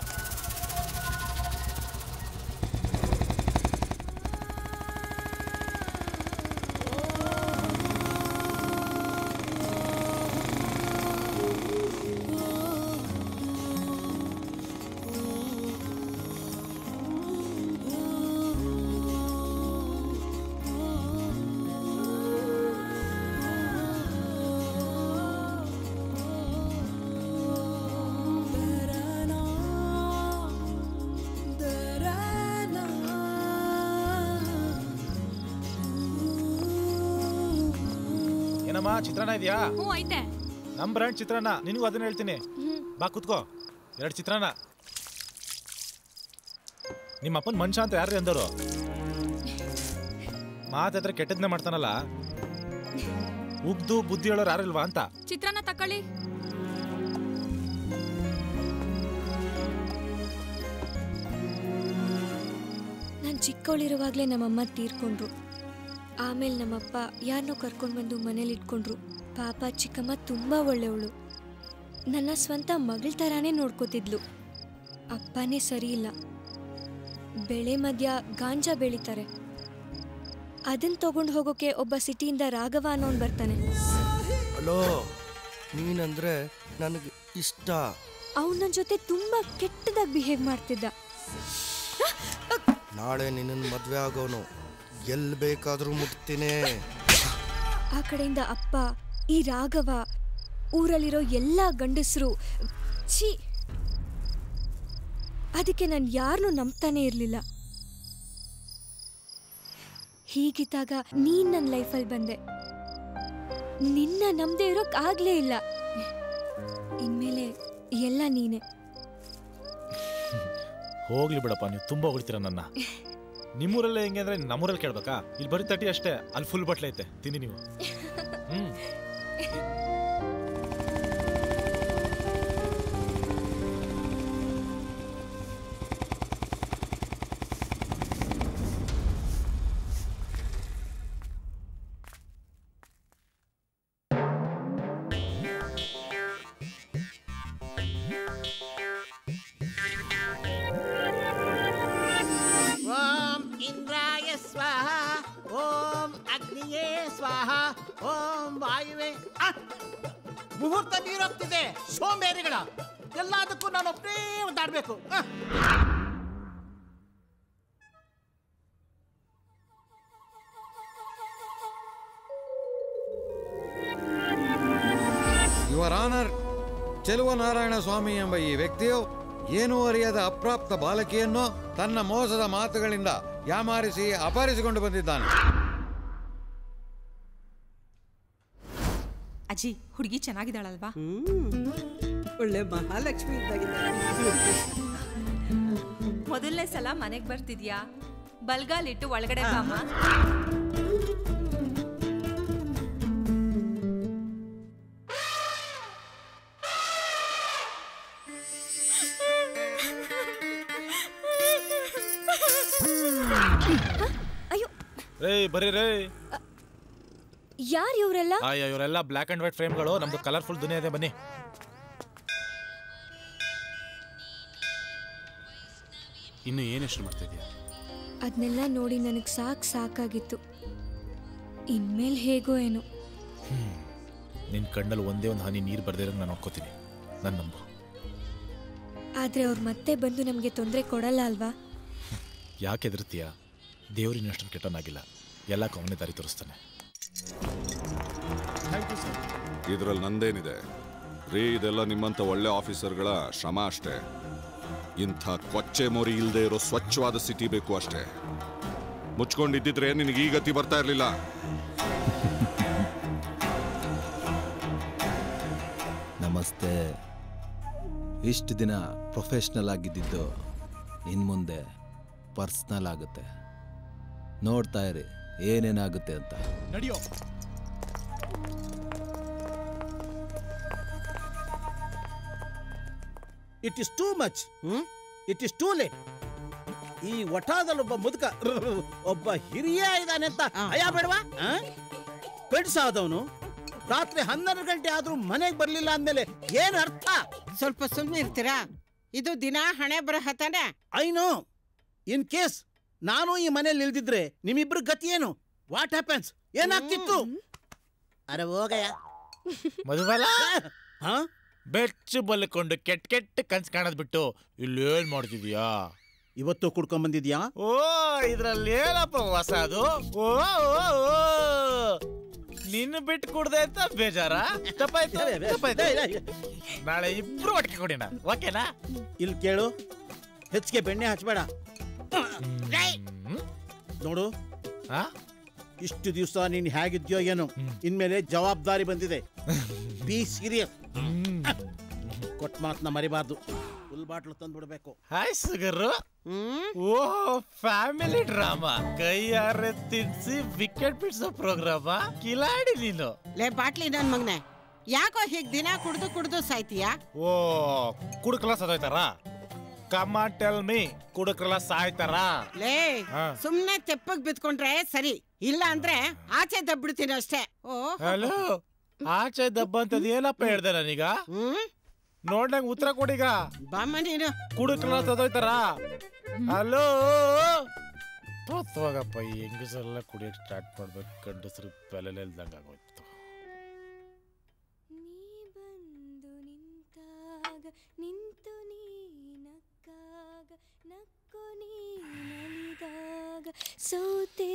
ಏನಮ್ಮ ಚಿತ್ರಾನ್ನ ಇದೆಯಾ?
ಹ್ಞೂ ಐತೆ.
ನಮ್ ಬ್ರ್ಯಾಂಡ್ ಚಿತ್ರಾನ್ನ, ನಿನಗೂ ಅದನ್ನ ಹೇಳ್ತೀನಿ. ಬಾ ಕೂತ್ಕೋ. ಎರಡು ಚಿತ್ರಾನ್ನ. ನಿಮ್ಮ ಅಪ್ಪನ ಮನುಷ್ಯ ಅಂತ ಯಾರು ಎಂದರು? ಮಾತಾದ್ರೆ ಕೆಟ್ಟದ್ನೇ ಮಾಡ್ತಾನಲ್ಲ. ಉಗ್ದು ಬುದ್ಧಿ ಹೇಳೋರು ಯಾರಿಲ್ವಾ ಅಂತ.
ಚಿತ್ರಾನ್ನ ತಕೊಳ್ಳಿ.
ನಾನು ಚಿಕ್ಕವಳಿರುವಾಗಲೇ ನಮ್ಮಮ್ಮ ತೀರ್ಕೊಂಡ್ರು. ಆಮೇಲೆ ನಮ್ಮಪ್ಪ ಯಾರನ್ನೋ ಕರ್ಕೊಂಡು ಬಂದು ಮನೇಲಿ ಇಟ್ಕೊಂಡ್ರು. ಪಾಪ ಚಿಕ್ಕಮ್ಮ ತುಂಬ ಒಳ್ಳೆಯವಳು. ನನ್ನ ಸ್ವಂತ ಮಗಳ ಥರಾನೇ ನೋಡ್ಕೋತಿದ್ಲು. ಅಪ್ಪನೇ ಸರಿ ಇಲ್ಲ. ಬೆಳೆ ಮಧ್ಯ ಗಾಂಜಾ ಬೆಳೀತಾರೆ. ಅದನ್ನ ತಗೊಂಡು ಹೋಗೋಕೆ ಒಬ್ಬ ಸಿಟಿಯಿಂದ ರಾಘವ ಅನ್ನೋನ್ ಬರ್ತಾನೆ.
ಹಲೋ, ನೀನಂದ್ರೆ ನನಗೆ ಇಷ್ಟ.
ಅವನ ನನ್ನ ಜೊತೆ ತುಂಬ ಕೆಟ್ಟದಾಗಿ ಬಿಹೇವ್ ಮಾಡ್ತಿದ್ದ.
ನಾಳೆ ನಿನ್ನ ಮದುವೆ ಆಗೋನು, ಎಲ್ಲಿ ಬೇಕಾದ್ರೂ ಮುಟ್ತೀನಿ.
ಆ ಕಡೆಯಿಂದ ಅಪ್ಪ, ಈ ರಾಘವ, ಊರಲ್ಲಿರೋ ಎಲ್ಲ ಗಂಡಸರು. ಛೀ, ಅದಕ್ಕೆ ನಾನು ಯಾರನ್ನೂ ನಂಬ್ತಾನೆ ಇರಲಿಲ್ಲ. ಹೀಗಿದ್ದಾಗ ನೀನ್ ನನ್ನ ಲೈಫಲ್ಲಿ ಬಂದೆ. ನಿನ್ನ ನಂಬದೇ ಇರೋಕ್ ಆಗ್ಲೇ ಇಲ್ಲ. ಇನ್ಮೇಲೆ ಎಲ್ಲ ನೀನೆ.
ಹೋಗ್ಲಿ ಬಿಡಪ್ಪ, ನೀವು ತುಂಬಾ ಹೊಳ್ತೀರ ನನ್ನ. ನಿಮ್ಮೂರಲ್ಲೇ ಹೆಂಗೆ ಅಂದ್ರೆ ನಮ್ಮೂರಲ್ಲಿ ಕೇಳ್ಬೇಕಾ? ಇಲ್ಲಿ ಬರೀ ತಟಿ ಅಷ್ಟೇ, ಅಲ್ಲಿ ಫುಲ್ ಬಟ್ಲೆ ಐತೆ, ತಿನ್ನಿ ನೀವು. ಹ್ಮ್
ಸ್ವಾಹ ಓಂ ಅಗ್ನಿಯೇ ಸ್ವಾಹ ಓಂ ವಾಯುವೇ ಆ! ಮುಹೂರ್ತ ನೀರೋಗ್ತಿದೆ ಸೋಂಬೇರಿಗಳ ಎಲ್ಲದಕ್ಕೂ ನಾನು ಒಬ್ಬನೇ ಒದ್ದಾಡ್ಬೇಕು ಆ!
ಯುವರ್ ಆನರ್, ಚೆಲುವನಾರಾಯಣ ಸ್ವಾಮಿ ಎಂಬ ಈ ವ್ಯಕ್ತಿಯು ಏನೂ ಅರಿಯದ ಅಪ್ರಾಪ್ತ ಬಾಲಕಿಯನ್ನು ತನ್ನ ಮೋಸದ ಮಾತುಗಳಿಂದ ಯಾಮಾರಿಸಿ ಅಪಹರಿಸಿಕೊಂಡು ಬಂದಿದ್ದಾನೆ.
ಅಜ್ಜಿ, ಹುಡುಗಿ ಚೆನ್ನಾಗಿದ್ದಾಳಲ್ವಾ?
ಒಳ್ಳೆ ಮಹಾಲಕ್ಷ್ಮಿ
ಮೊದಲನೇ ಸಲ ಮನೆಗೆ ಬರ್ತಿದ್ಯಾ? ಬಲ್ಗಾಲಿಟ್ಟು ಒಳಗಡೆ ಬಾಮ.
ರೇ ಬರ್ರಿ ರೇ.
ಯಾರು ಇವರೆಲ್ಲ?
ಅಯ್ಯ ಇವರೆಲ್ಲ ಬ್ಲ್ಯಾಕ್ ಅಂಡ್ ವೈಟ್ ಫ್ರೇಮ್ಗಳು. ನಮ್ದು ಕಲರ್ಫುಲ್ ದುನಿಯಾ ಇದೆ, ಬನ್ನಿ.
ಇನ್ನು ಏನು ಯೋಚನೆ ಮಾಡ್ತಾ ಇದೀಯ?
ಅದನ್ನೆಲ್ಲ ನೋಡಿ ನನಗೆ ಸಾಕು ಸಾಕಾಗಿತ್ತು. ಇನ್ಮೇಲೆ ಹೇಗೋ ಏನೋ.
ನಿನ್ನ ಕಣ್ಣಲ್ಲಿ ಒಂದೇ ಒಂದು ಹನಿ ನೀರು ಬರ್ದಿರೋ ನಾನು ನೋಡ್ಕೋತೀನಿ, ನನ್ನ ನಂಬು.
ಆದರೆ ಅವ್ರು ಮತ್ತೆ ಬಂದು ನಮಗೆ ತೊಂದರೆ ಕೊಡಲ್ಲ ಅಲ್ವಾ?
ಯಾಕೆ ಎದುರ್ತೀಯ? ದೇವರಿನಷ್ಟು ಕೆಟ್ಟನಾಗಿಲ್ಲ, ಎಲ್ಲ ಅವನೇ ದಾರಿ ತೋರಿಸ್ತಾನೆ.
ಇದರಲ್ಲಿ ನಂದೇನಿದೆ ರೀ? ಇದೆಲ್ಲ ನಿಮ್ಮಂಥ ಒಳ್ಳೆ ಆಫೀಸರ್ಗಳ ಶ್ರಮ ಅಷ್ಟೇ. ಇಂಥ ಕೊಚ್ಚೆ ಮೊರಿ ಇಲ್ಲದೆ ಇರೋ ಸ್ವಚ್ಛವಾದ ಸಿಟಿ ಬೇಕು ಅಷ್ಟೇ. ಮುಚ್ಕೊಂಡಿದ್ದಿದ್ರೆ ನಿನಗೆ ಈ ಗತಿ ಬರ್ತಾ ಇರಲಿಲ್ಲ.
ನಮಸ್ತೆ. ಇಷ್ಟು ದಿನ ಪ್ರೊಫೆಷ್ನಲ್ ಆಗಿದ್ದು ಇನ್ನು ಮುಂದೆ ಪರ್ಸ್ನಲ್ ಆಗುತ್ತೆ. ನೋಡ್ತಾ ಇರಿ ಏನೇನಾಗುತ್ತೆ ಅಂತ.
ನಡೆಯೋ.
It is too much. It is too late. ಈ ಒಠಾದಲ್ಲೊಬ್ಬ ಮುದುಕ ಒಬ್ಬ ಹಿರಿಯ ಇದ್ದಾನೆ ಅಂತ ಭಯ ಬೇಡವಾ? ಪೆಡ್ಸಾದವನು ರಾತ್ರಿ ಹನ್ನೆರಡು ಗಂಟೆ ಆದ್ರೂ ಮನೆಗೆ ಬರ್ಲಿಲ್ಲ ಅಂದ್ಮೇಲೆ ಏನ್ ಅರ್ಥ?
ಸ್ವಲ್ಪ ಸುಮ್ಮನೆ ಇರ್ತೀರಾ? ಇದು ದಿನ ಹಣೆ ಬರಹ ತಾನೆ.
I know. ಇನ್ ಕೇಸ್ ನಾನು ಈ ಮನೇಲಿ ಇಲ್ದಿದ್ರೆ ನಿಮ್ಮಿಬ್ರು ಗತಿ ಏನು? What happens? ಏನಾಗ್ತಿತ್ತು? ಅರೆ ಹೋಗಯ್ಯ
ಮಧುಬಾಲ. ಬೆಚ್ಚು ಬಲ್ಕೊಂಡು ಕೆಟ್ಟ ಕೆಟ್ಟ ಕನ್ಸ್ ಕಾಣದ್ ಬಿಟ್ಟು ಇಲ್ಲೇನ್ ಮಾಡ್ತಿದ್ಯಾ?
ಇವತ್ತು ಕುಡ್ಕೊಂಡ್ ಬಂದಿದ್ಯಾ?
ಓ ಇದ್ರಲ್ಲಿ ಏನಪ್ಪ ಹೊಸದು? ಓ ನಿನ್ನ ಬಿಟ್ಟು ಕುಡ್ದೆ ಅಂತ ಬೇಜಾರ? ತಪ್ಪಾಯ್ತು ತಪ್ಪಾಯ್ತು. ನಾಳೆ ಇಬ್ರು ಒಟ್ಟಿಗೆ ಕೊಡಿನ, ಓಕೆನಾ?
ಇಲ್ಲಿ ಕೇಳು, ಹೆಚ್ಚಿಗೆ ಬೆಣ್ಣೆ ಹಚ್ಬೇಡ. ನೋಡು, ಇಷ್ಟು ದಿವಸ ನೀನ್ ಹೇಗಿದ್ಯೋ ಏನೋ, ಇನ್ಮೇಲೆ ಜವಾಬ್ದಾರಿ ಬಂದಿದೆ. Be serious. ಕೊಟ್ಟ ಮಾತನ್ನ ಮರಿಬಾರ್ದು. ಫುಲ್ ಬಾಟ್ಲು ತಂದ್ಬಿಡ್ಬೇಕು.
Hi sugar. Oh family drama, ಕೈಯಾರೆ ತಿನ್ಸಿ ವಿಕೆಟ್ ಬಿಡ್ಸೋ ಪ್ರೋಗ್ರಾಮ. ಕಿಲಾಡಿ ನೀನು.
ಲೇ ಬಾಟ್ಲಿ ನನ್ ಮಗನೆ, ಯಾಕೋ ಹೀಗ್ ದಿನ ಕುಡ್ದು ಕುಡ್ದು ಸಾಯ್ತೀಯಾ?
ಓ ಕುಡುಕಲ್ಲ ಸದೋಯ್ತಾರ? ಕಮ್ ಆನ್ ಟೆಲ್ ಮೀ, ಕುಡುಕಲ್ಲ ಸಾಯ್ತಾರ?
ಲೇ ಸುಮ್ನೆ ತೆಪ್ಪಗ್ ಬಿತ್ಕೊಂಡ್ರೆ ಸರಿ, ಇಲ್ಲ ಅಂದ್ರೆ ಆಚೆ ದಬ್ಬಿಡ್ತೀನಿ ಅಷ್ಟೇ. ಓ
ಹಲೋ, ಆಚೆ ದಬ್ಬ ಅಂತದ್ ಏನಪ್ಪ ಹೇಳ್ದೆ ನಾನೀಗ? ನೋಡ್ದಂಗ್ ಉತ್ತರ ಕೊಡೀಗ.
ಬಾಮ್ಮ ನೀನು.
ಕುಡುಕಲ್ಲ ಸದೋಯ್ತಾರ? ಹಲೋ ಹೋಗಪ್ಪ. ಈ ಹೆಂಗಸರೆಲ್ಲ ಕುಡಿಯಕ್ ಸ್ಟಾರ್ಟ್ ಮಾಡ್ಬೇಕು, ಗಂಡಸರು ಬೆಲೆಲೆ ಇಲ್ದಂಗ ಆಗೋಯ್ತು.
ನಿಂತು ನೀನಕ್ಕಾಗ ನಕ್ಕು ನೀನಲಿದಾಗ ಸೋತೆ.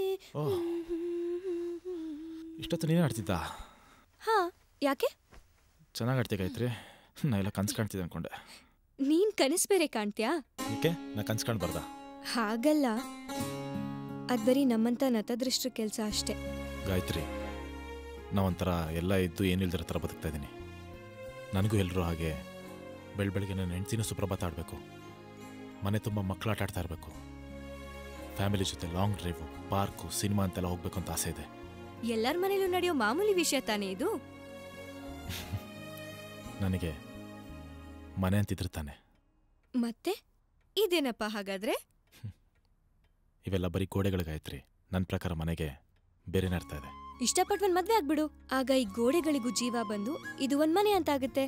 ಇಷ್ಟೊತ್ತು ನೀನೇ ಆಡ್ತಿದ್ದ?
ಹಾ, ಯಾಕೆ?
ಚೆನ್ನಾಗಿ ಆಡ್ತಿ ಗಾಯತ್ರಿ. ನಾ ಎಲ್ಲ ಕನ್ಸ್ ಕಾಣ್ತಿದ್ದೆ ಅನ್ಕೊಂಡೆ.
ನೀನ್ ಕನಸು ಬೇರೆ ಕಾಣ್ತ್ಯಾ?
ಏಕೆ, ನಾ ಕನ್ಸ್ ಕಾಣ್ಬಾರ್ದ?
ಹಾಗಲ್ಲ, ಅದ್ ಬರೀ ನಮ್ಮಂತ ನತದೃಷ್ಟ ಕೆಲಸ ಅಷ್ಟೇ.
ಗಾಯತ್ರಿ, ನಾವೊಂಥರ ಎಲ್ಲ ಇದ್ದು ಏನಿಲ್ದಿರೋ ಥರ ಬದುಕ್ತಾ ಇದ್ದೀನಿ. ನನಗೂ ಎಲ್ಲರೂ ಹಾಗೆ ಬೆಳ ಬೆಳಗ್ಗೆ ನನ್ನ ಹೆಂಡ್ತಿನೂ ಸುಪ್ರಭಾತ ಆಡಬೇಕು, ಮನೆ ತುಂಬ ಮಕ್ಕಳು ಆಟ ಆಡ್ತಾ ಇರಬೇಕು, ಫ್ಯಾಮಿಲಿ ಜೊತೆ ಲಾಂಗ್ ಡ್ರೈವು, ಪಾರ್ಕು, ಸಿನಿಮಾ ಅಂತೆಲ್ಲ ಹೋಗ್ಬೇಕು ಅಂತ ಆಸೆ ಇದೆ.
ಎಲ್ಲರ ಮನೇಲೂ ನಡೆಯೋ ಮಾಮೂಲಿ ವಿಷಯ ತಾನೇ ಇದು.
ನನಗೆ ಮನೆ ಅಂತಿದ್ರೆ ತಾನೆ.
ಮತ್ತೆ ಇದೇನಪ್ಪ ಹಾಗಾದ್ರೆ?
ಇವೆಲ್ಲ ಬರೀ ಗೋಡೆಗಳು ಗಾಯತ್ರಿ. ನನ್ನ ಪ್ರಕಾರ ಮನೆಗೆ ಬೇರೆನೇ ಅರ್ಥ ಇದೆ.
ಇಷ್ಟಪಟ್ಟು ಮದ್ವೆ ಆಗ್ಬಿಡು, ಆಗ ಈ ಗೋಡೆಗಳಿಗೂ ಜೀವ ಬಂದು ಇದು ಒಂದ್ ಮನೆ ಅಂತ ಆಗುತ್ತೆ.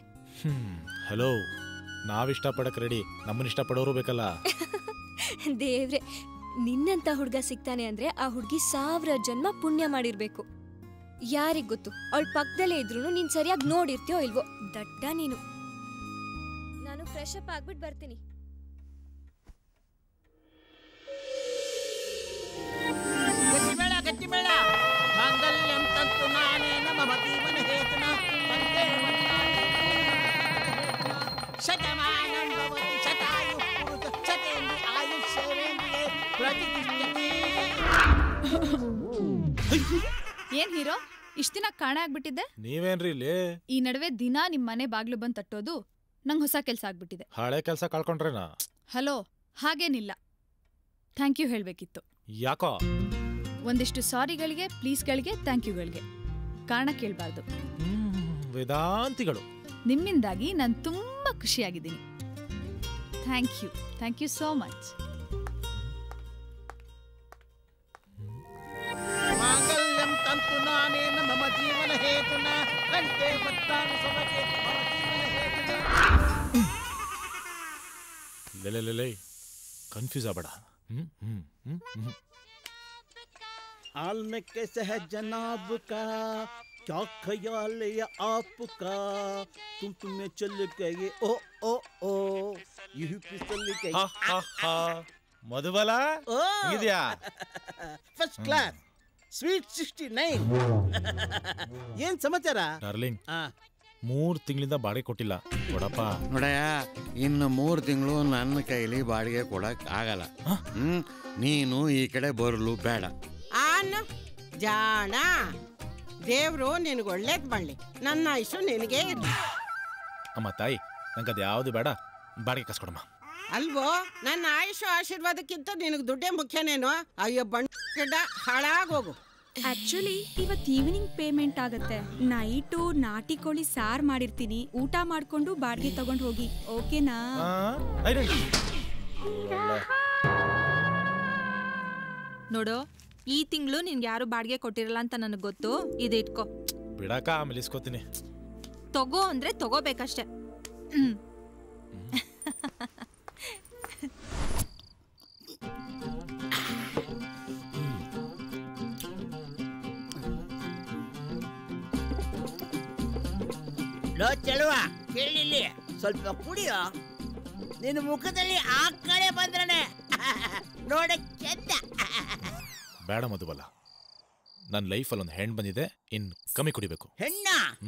ಹಲೋ, ನಾವ್ ಇಷ್ಟಪಡಕ್ ರೆಡಿ, ನಮ್ಮನ್ನ ಇಷ್ಟಪಡೋರು ಬೇಕಲ್ಲ.
ದೇವ್ರೆ, ನಿನ್ನಂತ ಹುಡ್ಗ ಸಿಗ್ತಾನೆ ಅಂದ್ರೆ ಆ ಹುಡ್ಗಿ ಸಾವಿರ ಜನ್ಮ ಪುಣ್ಯ ಮಾಡಿರ್ಬೇಕು. ಯಾರಿಗ್ ಗೊತ್ತು, ಅವಳ ಪಕ್ಕದಲ್ಲೇ ಇದ್ರು ನೀನ್ ಸರಿಯಾಗಿ ನೋಡಿರ್ತೀಯೋ ಇಲ್ವೋ. ದಡ್ಡ ನೀನು. ನಾನು ಫ್ರೆಶ್ ಅಪ್ ಆಗ್ಬಿಟ್ಟು ಬರ್ತೀನಿ.
ಗಟ್ಟಿಬೇಡ ಗಟ್ಟಿಬೇಡ ಮಾಂಗಲ್ಯಂ ತಂತು ನಾನೇನ ಮಮ ಜೀವನ ಹೇತುನ ವಂದೇ ಶತಮಾನಂ ಭವತಿ ಶತಾಯು ಪುರುಷ ಶತೇಂದ್ರಿ ಆಯುಷ್ಯೇಂದ್ರಿಯೇ ಪ್ರತಿಷ್ಠಿತೇ.
ಏನ್ ಹೀರೋ, ಇಷ್ಟ ದಿನ ಕಾಣೆ ಆಗ್ಬಿಟ್ಟಿದ್ದೆ?
ನೀವೇನ್ರಿ ಇಲ್ಲಿ?
ಈ ನಡುವೆ ದಿನ ನಿಮ್ ಮನೆ ಬಾಗ್ಲು ಬಂದ್ ತಟ್ಟೋದು ನಂಗ್ ಹೊಸ ಕೆಲ್ಸ ಆಗ್ಬಿಟ್ಟಿದೆ.
ಹಳೆ ಕೆಲ್ಸ ಕಳ್ಕೊಂಡ್ರೇನಾ?
ಹಲೋ, ಹಾಗೇನಿಲ್ಲ. ಥ್ಯಾಂಕ್ ಯು ಹೇಳ್ಬೇಕಿತ್ತು.
ಯಾಕೋ?
ಒಂದಿಷ್ಟು ಸಾರಿಗಳಿಗೆ, ಪ್ಲೀಸ್ಗಳಿಗೆ, ಥ್ಯಾಂಕ್ ಯುಗಳಿಗೆ ಕಾರಣ ಕೇಳಬಾರ್ದು.
ವೇದಾಂತಿಗಳು.
ನಿಮ್ಮಿಂದಾಗಿ ನಾನು ತುಂಬಾ ಖುಷಿಯಾಗಿದ್ದೀನಿ. Thank you, thank you so much.
ಮಾಂಗಲ್ಯಂ ತಂತು ನಾನೇನ ಮಮ ಜೀವನ ಹೇತುನ ಕಂಠೆ ಬದ್ಧಾಮಿ ಸುಭಗೆ ಮಮ ಜೀವನ ಹೇತುನ.
ಲೇ ಲೇ ಲೇ ಕನ್ಫ್ಯೂಸ್ ಆಗಬೇಡ. ಹ್ಮ್ ಹ್ಮ್ ಹ್ಮ್ ಹ್ಮ್
आल में कैसे है जनाब का, क्या ख्याल है आपका, तुम तुम्हें चल गए ओ ओ ओ यही फिसल गई.
ಹಾ ಹಾ ಹಾ ಮಧುಬಲ ಇದೆಯಾ?
First class sweet sixty nine. ಏನ್ ಸಮಾಚಾರ
ಡಾರ್ಲಿಂಗ್? ಮೂರ್ ತಿಂಗಳಿಂದ ಬಾಡಿಗೆ ಕೊಟ್ಟಿಲ್ಲ. ಕೊಡಪ್ಪ.
ನೋಡಯ್ಯ, ಇನ್ನು ಮೂರು ತಿಂಗಳು ನನ್ನ ಕೈಲಿ ಬಾಡಿಗೆ ಕೊಡಕ್ ಆಗಲ್ಲ. ಹ್ಮ್ ನೀನು ಈ ಕಡೆ ಬರಲು ಬೇಡ.
ಆನ್ ಜಾಣ, ದೇವ್ರು ನಿನಗೆ ಒಳ್ಳೇದ್ ಮಾಡ್ಲಿ. ನನ್ನ ಆಯುಷು ನಿನಗೆ ಇರ್ಲಿ.
ಅಮ್ಮ ತಾಯಿ, ನಂಗೆ ಅದು ಯಾವುದು ಬೇಡ, ಬಾಡಿಗೆ ಕಸ್ಕೊಡಮ್ಮ.
ಅಲ್ವೋ, ನನ್ನ ಆಯುಷು ಆಶೀರ್ವಾದಕ್ಕಿಂತ ನಿನಗೆ ದುಡ್ಡೇ ಮುಖ್ಯನೇನೋ? ಅಯ್ಯೋ ಬಣ್ಣ ಹಾಳಾಗೋಗು.
ಆಕ್ಚುಲಿ ಇವತ್ತು ಈವ್ನಿಂಗ್ ಪೇಮೆಂಟ್ ಆಗತ್ತೆ. ನೈಟು ನಾಟಿ ಕೋಳಿ ಸಾರ್ ಮಾಡಿರ್ತೀನಿ, ಊಟ ಮಾಡ್ಕೊಂಡು ಬಾಡಿಗೆ ತಗೊಂಡು ಹೋಗಿ, ಓಕೆನಾ?
ನೋಡು, ಈ ತಿಂಗಳು ನಿನ್ಗೆ ಯಾರು ಬಾಡಿಗೆ ಕೊಟ್ಟಿರಲ್ಲ ಅಂತ ನನಗೆ ಗೊತ್ತು. ಇದು ಇಟ್ಕೋ.
ಬಿಡಾಕ, ಆಮೇಲೆ ಇಸ್ಕೋತೀನಿ.
ತಗೋ ಅಂದ್ರೆ ತಗೋಬೇಕಷ್ಟೆ. ಹ್ಮ್
ಲೋ ಚೆಲುವ, ಕೇಳಿಲ್ಲಿ ಸ್ವಲ್ಪ ಕುಡಿಯೋ. ನಿನ್ನ ಮುಖದಲ್ಲಿ ಆ ಕಡೆ ಬಂದ್ರನೆ ನೋಡ ಚೆಂದ.
ಬೇಡ ಮಧುಬಲ, ನನ್ನ ಲೈಫಲ್ಲಿ ಒಂದು ಹೆಣ್ಣು ಬಂದಿದೆ, ಇನ್ ಕಮ್ಮಿ ಕುಡಿಬೇಕು.
ಹೆಣ್ಣ?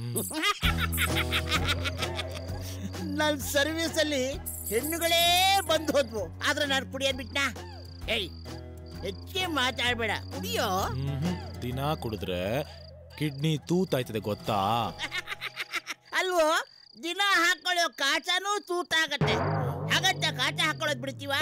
ನನ್ನ ಸರ್ವಿಸ್ ಅಲ್ಲಿ ಹೆಣ್ಣುಗಳೇ ಬಂದು ಹೋದ್ವು, ಆದ್ರೆ ನಾನು ಕುಡಿಯೋದ್ ಬಿಟ್ನಾ? ಏಯ್, ಹೆಚ್ಚಿಗೆ ಮಾತಾಡ್ಬೇಡ, ಕುಡಿಯೋ.
ದಿನ ಕುಡಿದ್ರೆ ಕಿಡ್ನಿ ತೂತಾಯ್ತದೆ ಗೊತ್ತಾ?
ಅಲ್ವೋ, ದಿನ ಹಾಕೊಳ್ಳೋ ಕಾಚನೂ ತೂತಾಗತ್ತೆ. ಹಾಗಂತ ಕಾಚ ಹಾಕೊಳ್ಳೋದ್ ಬಿಡ್ತೀವ?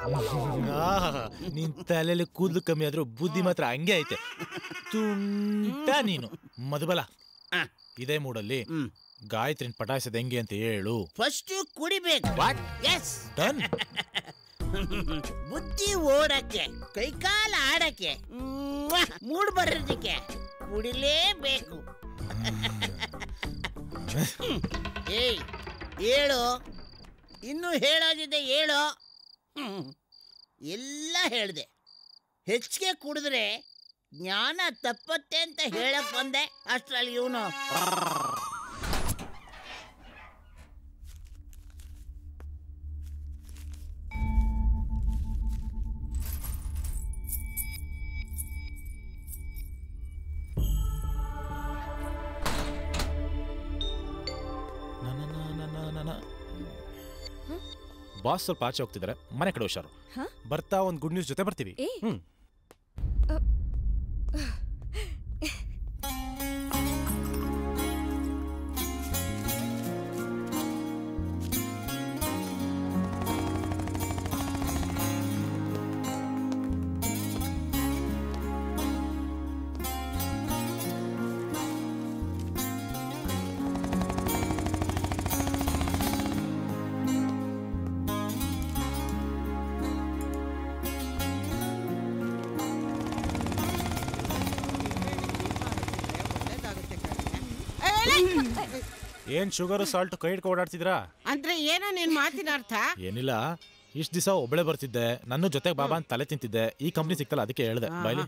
ನಿನ್ ತಲೆಯಲ್ಲಿ ಕೂದಲು ಕಮ್ಮಿ ಆದ್ರೂ ಬುದ್ಧಿ ಮಾತ್ರ ಹಂಗೆ ಐತೆ. ತುಂಟ ನೀನು. ಮಧುಬಲ, ಇದೇ ಮೂಡಲ್ಲಿ ಗಾಯತ್ರಿನ್ ಪಟಾಯಿಸೋದು ಹೆಂಗೆ ಅಂತ ಹೇಳು.
ಫಸ್ಟ್ ಕುಡಿಬೇಕು. Yes,
done.
ಬುದ್ಧಿ ಓಡಕ್ಕೆ, ಕೈಕಾಲ ಆಡಕ್ಕೆ, ಮೂಡ್ ಬರೋದಕ್ಕೆ ಕುಡಿಲೇಬೇಕು. ಏಯ್ ಹೇಳು, ಇನ್ನು ಹೇಳೋದಿದೆ ಹೇಳು. ಎಲ್ಲ ಹೇಳಿದೆ. ಹೆಚ್ಚಿಗೆ ಕುಡಿದ್ರೆ ಜ್ಞಾನ ತಪ್ಪತ್ತೆ ಅಂತ ಹೇಳಕ್ ಬಂದೆ, ಅಷ್ಟರಲ್ಲಿ ಇವನು
ಬಾಸ್ ಸ್ವಲ್ಪ ಆಚೆ ಹೋಗ್ತಿದ್ದಾರೆ, ಮನೆ ಕಡೆ ಹುಷಾರು. ಬರ್ತಾ ಒಂದು ಗುಡ್ ನ್ಯೂಸ್ ಜೊತೆ ಬರ್ತೀವಿ. ಹ್ಮ್
ಏನ್ ಶುಗರ್ ಸಾಲ್ಟ್ ಕೈ ಹಿಡ್ಕೊ ಓಡಾಡ್ತಿದ್ರಾ? ಅಂದ್ರೆ ಏನೋ ನಿನ್ ಮಾತಿನ ಅರ್ಥ?
ಏನಿಲ್ಲ, ಇಷ್ಟು ದಿವಸ ಒಬ್ಬಳೆ ಬರ್ತಿದ್ದೆ, ನನ್ನ ಜೊತೆಗೆ ಬಾಬಾ ಅಂತ ತಲೆ ತಿಂತಿದ್ದೆ. ಈ ಕಂಪ್ನಿ ಸಿಕ್ತಲ್ಲ ಅದಕ್ಕೆ ಹೇಳ್ದೆ. ಬಾಯ್ಲಿ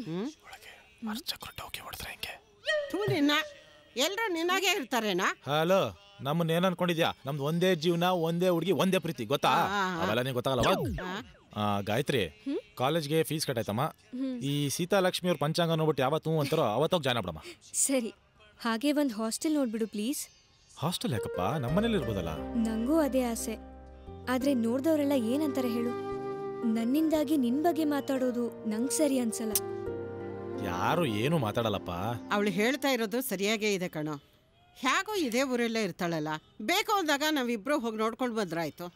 ನಿನ್ನ ಎಲ್ರು ನಿನ್ನಾಗೆ ಇರ್ತಾರೇನಾ?
ಹಲೋ, ನಮ್ಮನ್ನ ಏನ್ ಅನ್ಕೊಂಡಿದ್ಯಾ? ನಮ್ದು ಒಂದೇ ಜೀವನ, ಒಂದೇ ಹುಡುಗಿ, ಒಂದೇ ಪ್ರೀತಿ, ಗೊತ್ತಾ? ಅವೆಲ್ಲ ನೀನ್ ಗೊತ್ತಾಗಲ್ಲ. ಗಾಯತ್ರಿ, ಕಾಲೇಜ್ಗೆ ಫೀಸ್ ಕಟ್ಟಾಯ್ತಮ್ಮ. ಈ ಸೀತಾಲಕ್ಷ್ಮಿ ಅವ್ರ ಪಂಚಾಂಗ ನೋಡ್ಬಿಟ್ಟು ಯಾವತ್ತು ಅಂತಾರೋ ಅವತ್ತೋಗಿ ಜಾಯ್ನ್ ಆಗ್ಬಿಡಮ್ಮ.
ಸರಿ, ಹಾಗೆ ಒಂದು ಹಾಸ್ಟೆಲ್ ನೋಡ್ಬಿಡು ಪ್ಲೀಸ್.
ಹಾಸ್ಟೆಲ್ ಯಾಕಪ್ಪ? ನಮ್ಮನೇಲಿ ಇರ್ಬೋದಲ್ಲ.
ನಂಗೂ ಅದೇ ಆಸೆ. ಆದ್ರೆ ನೋಡ್ದವ್ರೆಲ್ಲ ಏನಂತಾರೆ ಹೇಳು? ನನ್ನಿಂದಾಗಿ ನಿನ್ ಬಗ್ಗೆ ಮಾತಾಡೋದು ನಂಗ್ ಸರಿ ಅನ್ಸಲ್ಲ.
ಯಾರು ಏನು ಮಾತಾಡಲ್ಲಪ್ಪ.
ಅವಳು ಹೇಳ್ತಾ ಇರೋದು ಸರಿಯಾಗೇ ಇದೆ ಕಣೋ. ಹೇಗೋ ಇದೇ ಊರಲ್ಲೇ ಇರ್ತಾಳಲ್ಲ, ಬೇಕು ಅಂದಾಗ ನಾವಿಬ್ರು ಹೋಗಿ ನೋಡ್ಕೊಂಡು ಬಂದ್ರಾಯ್ತು.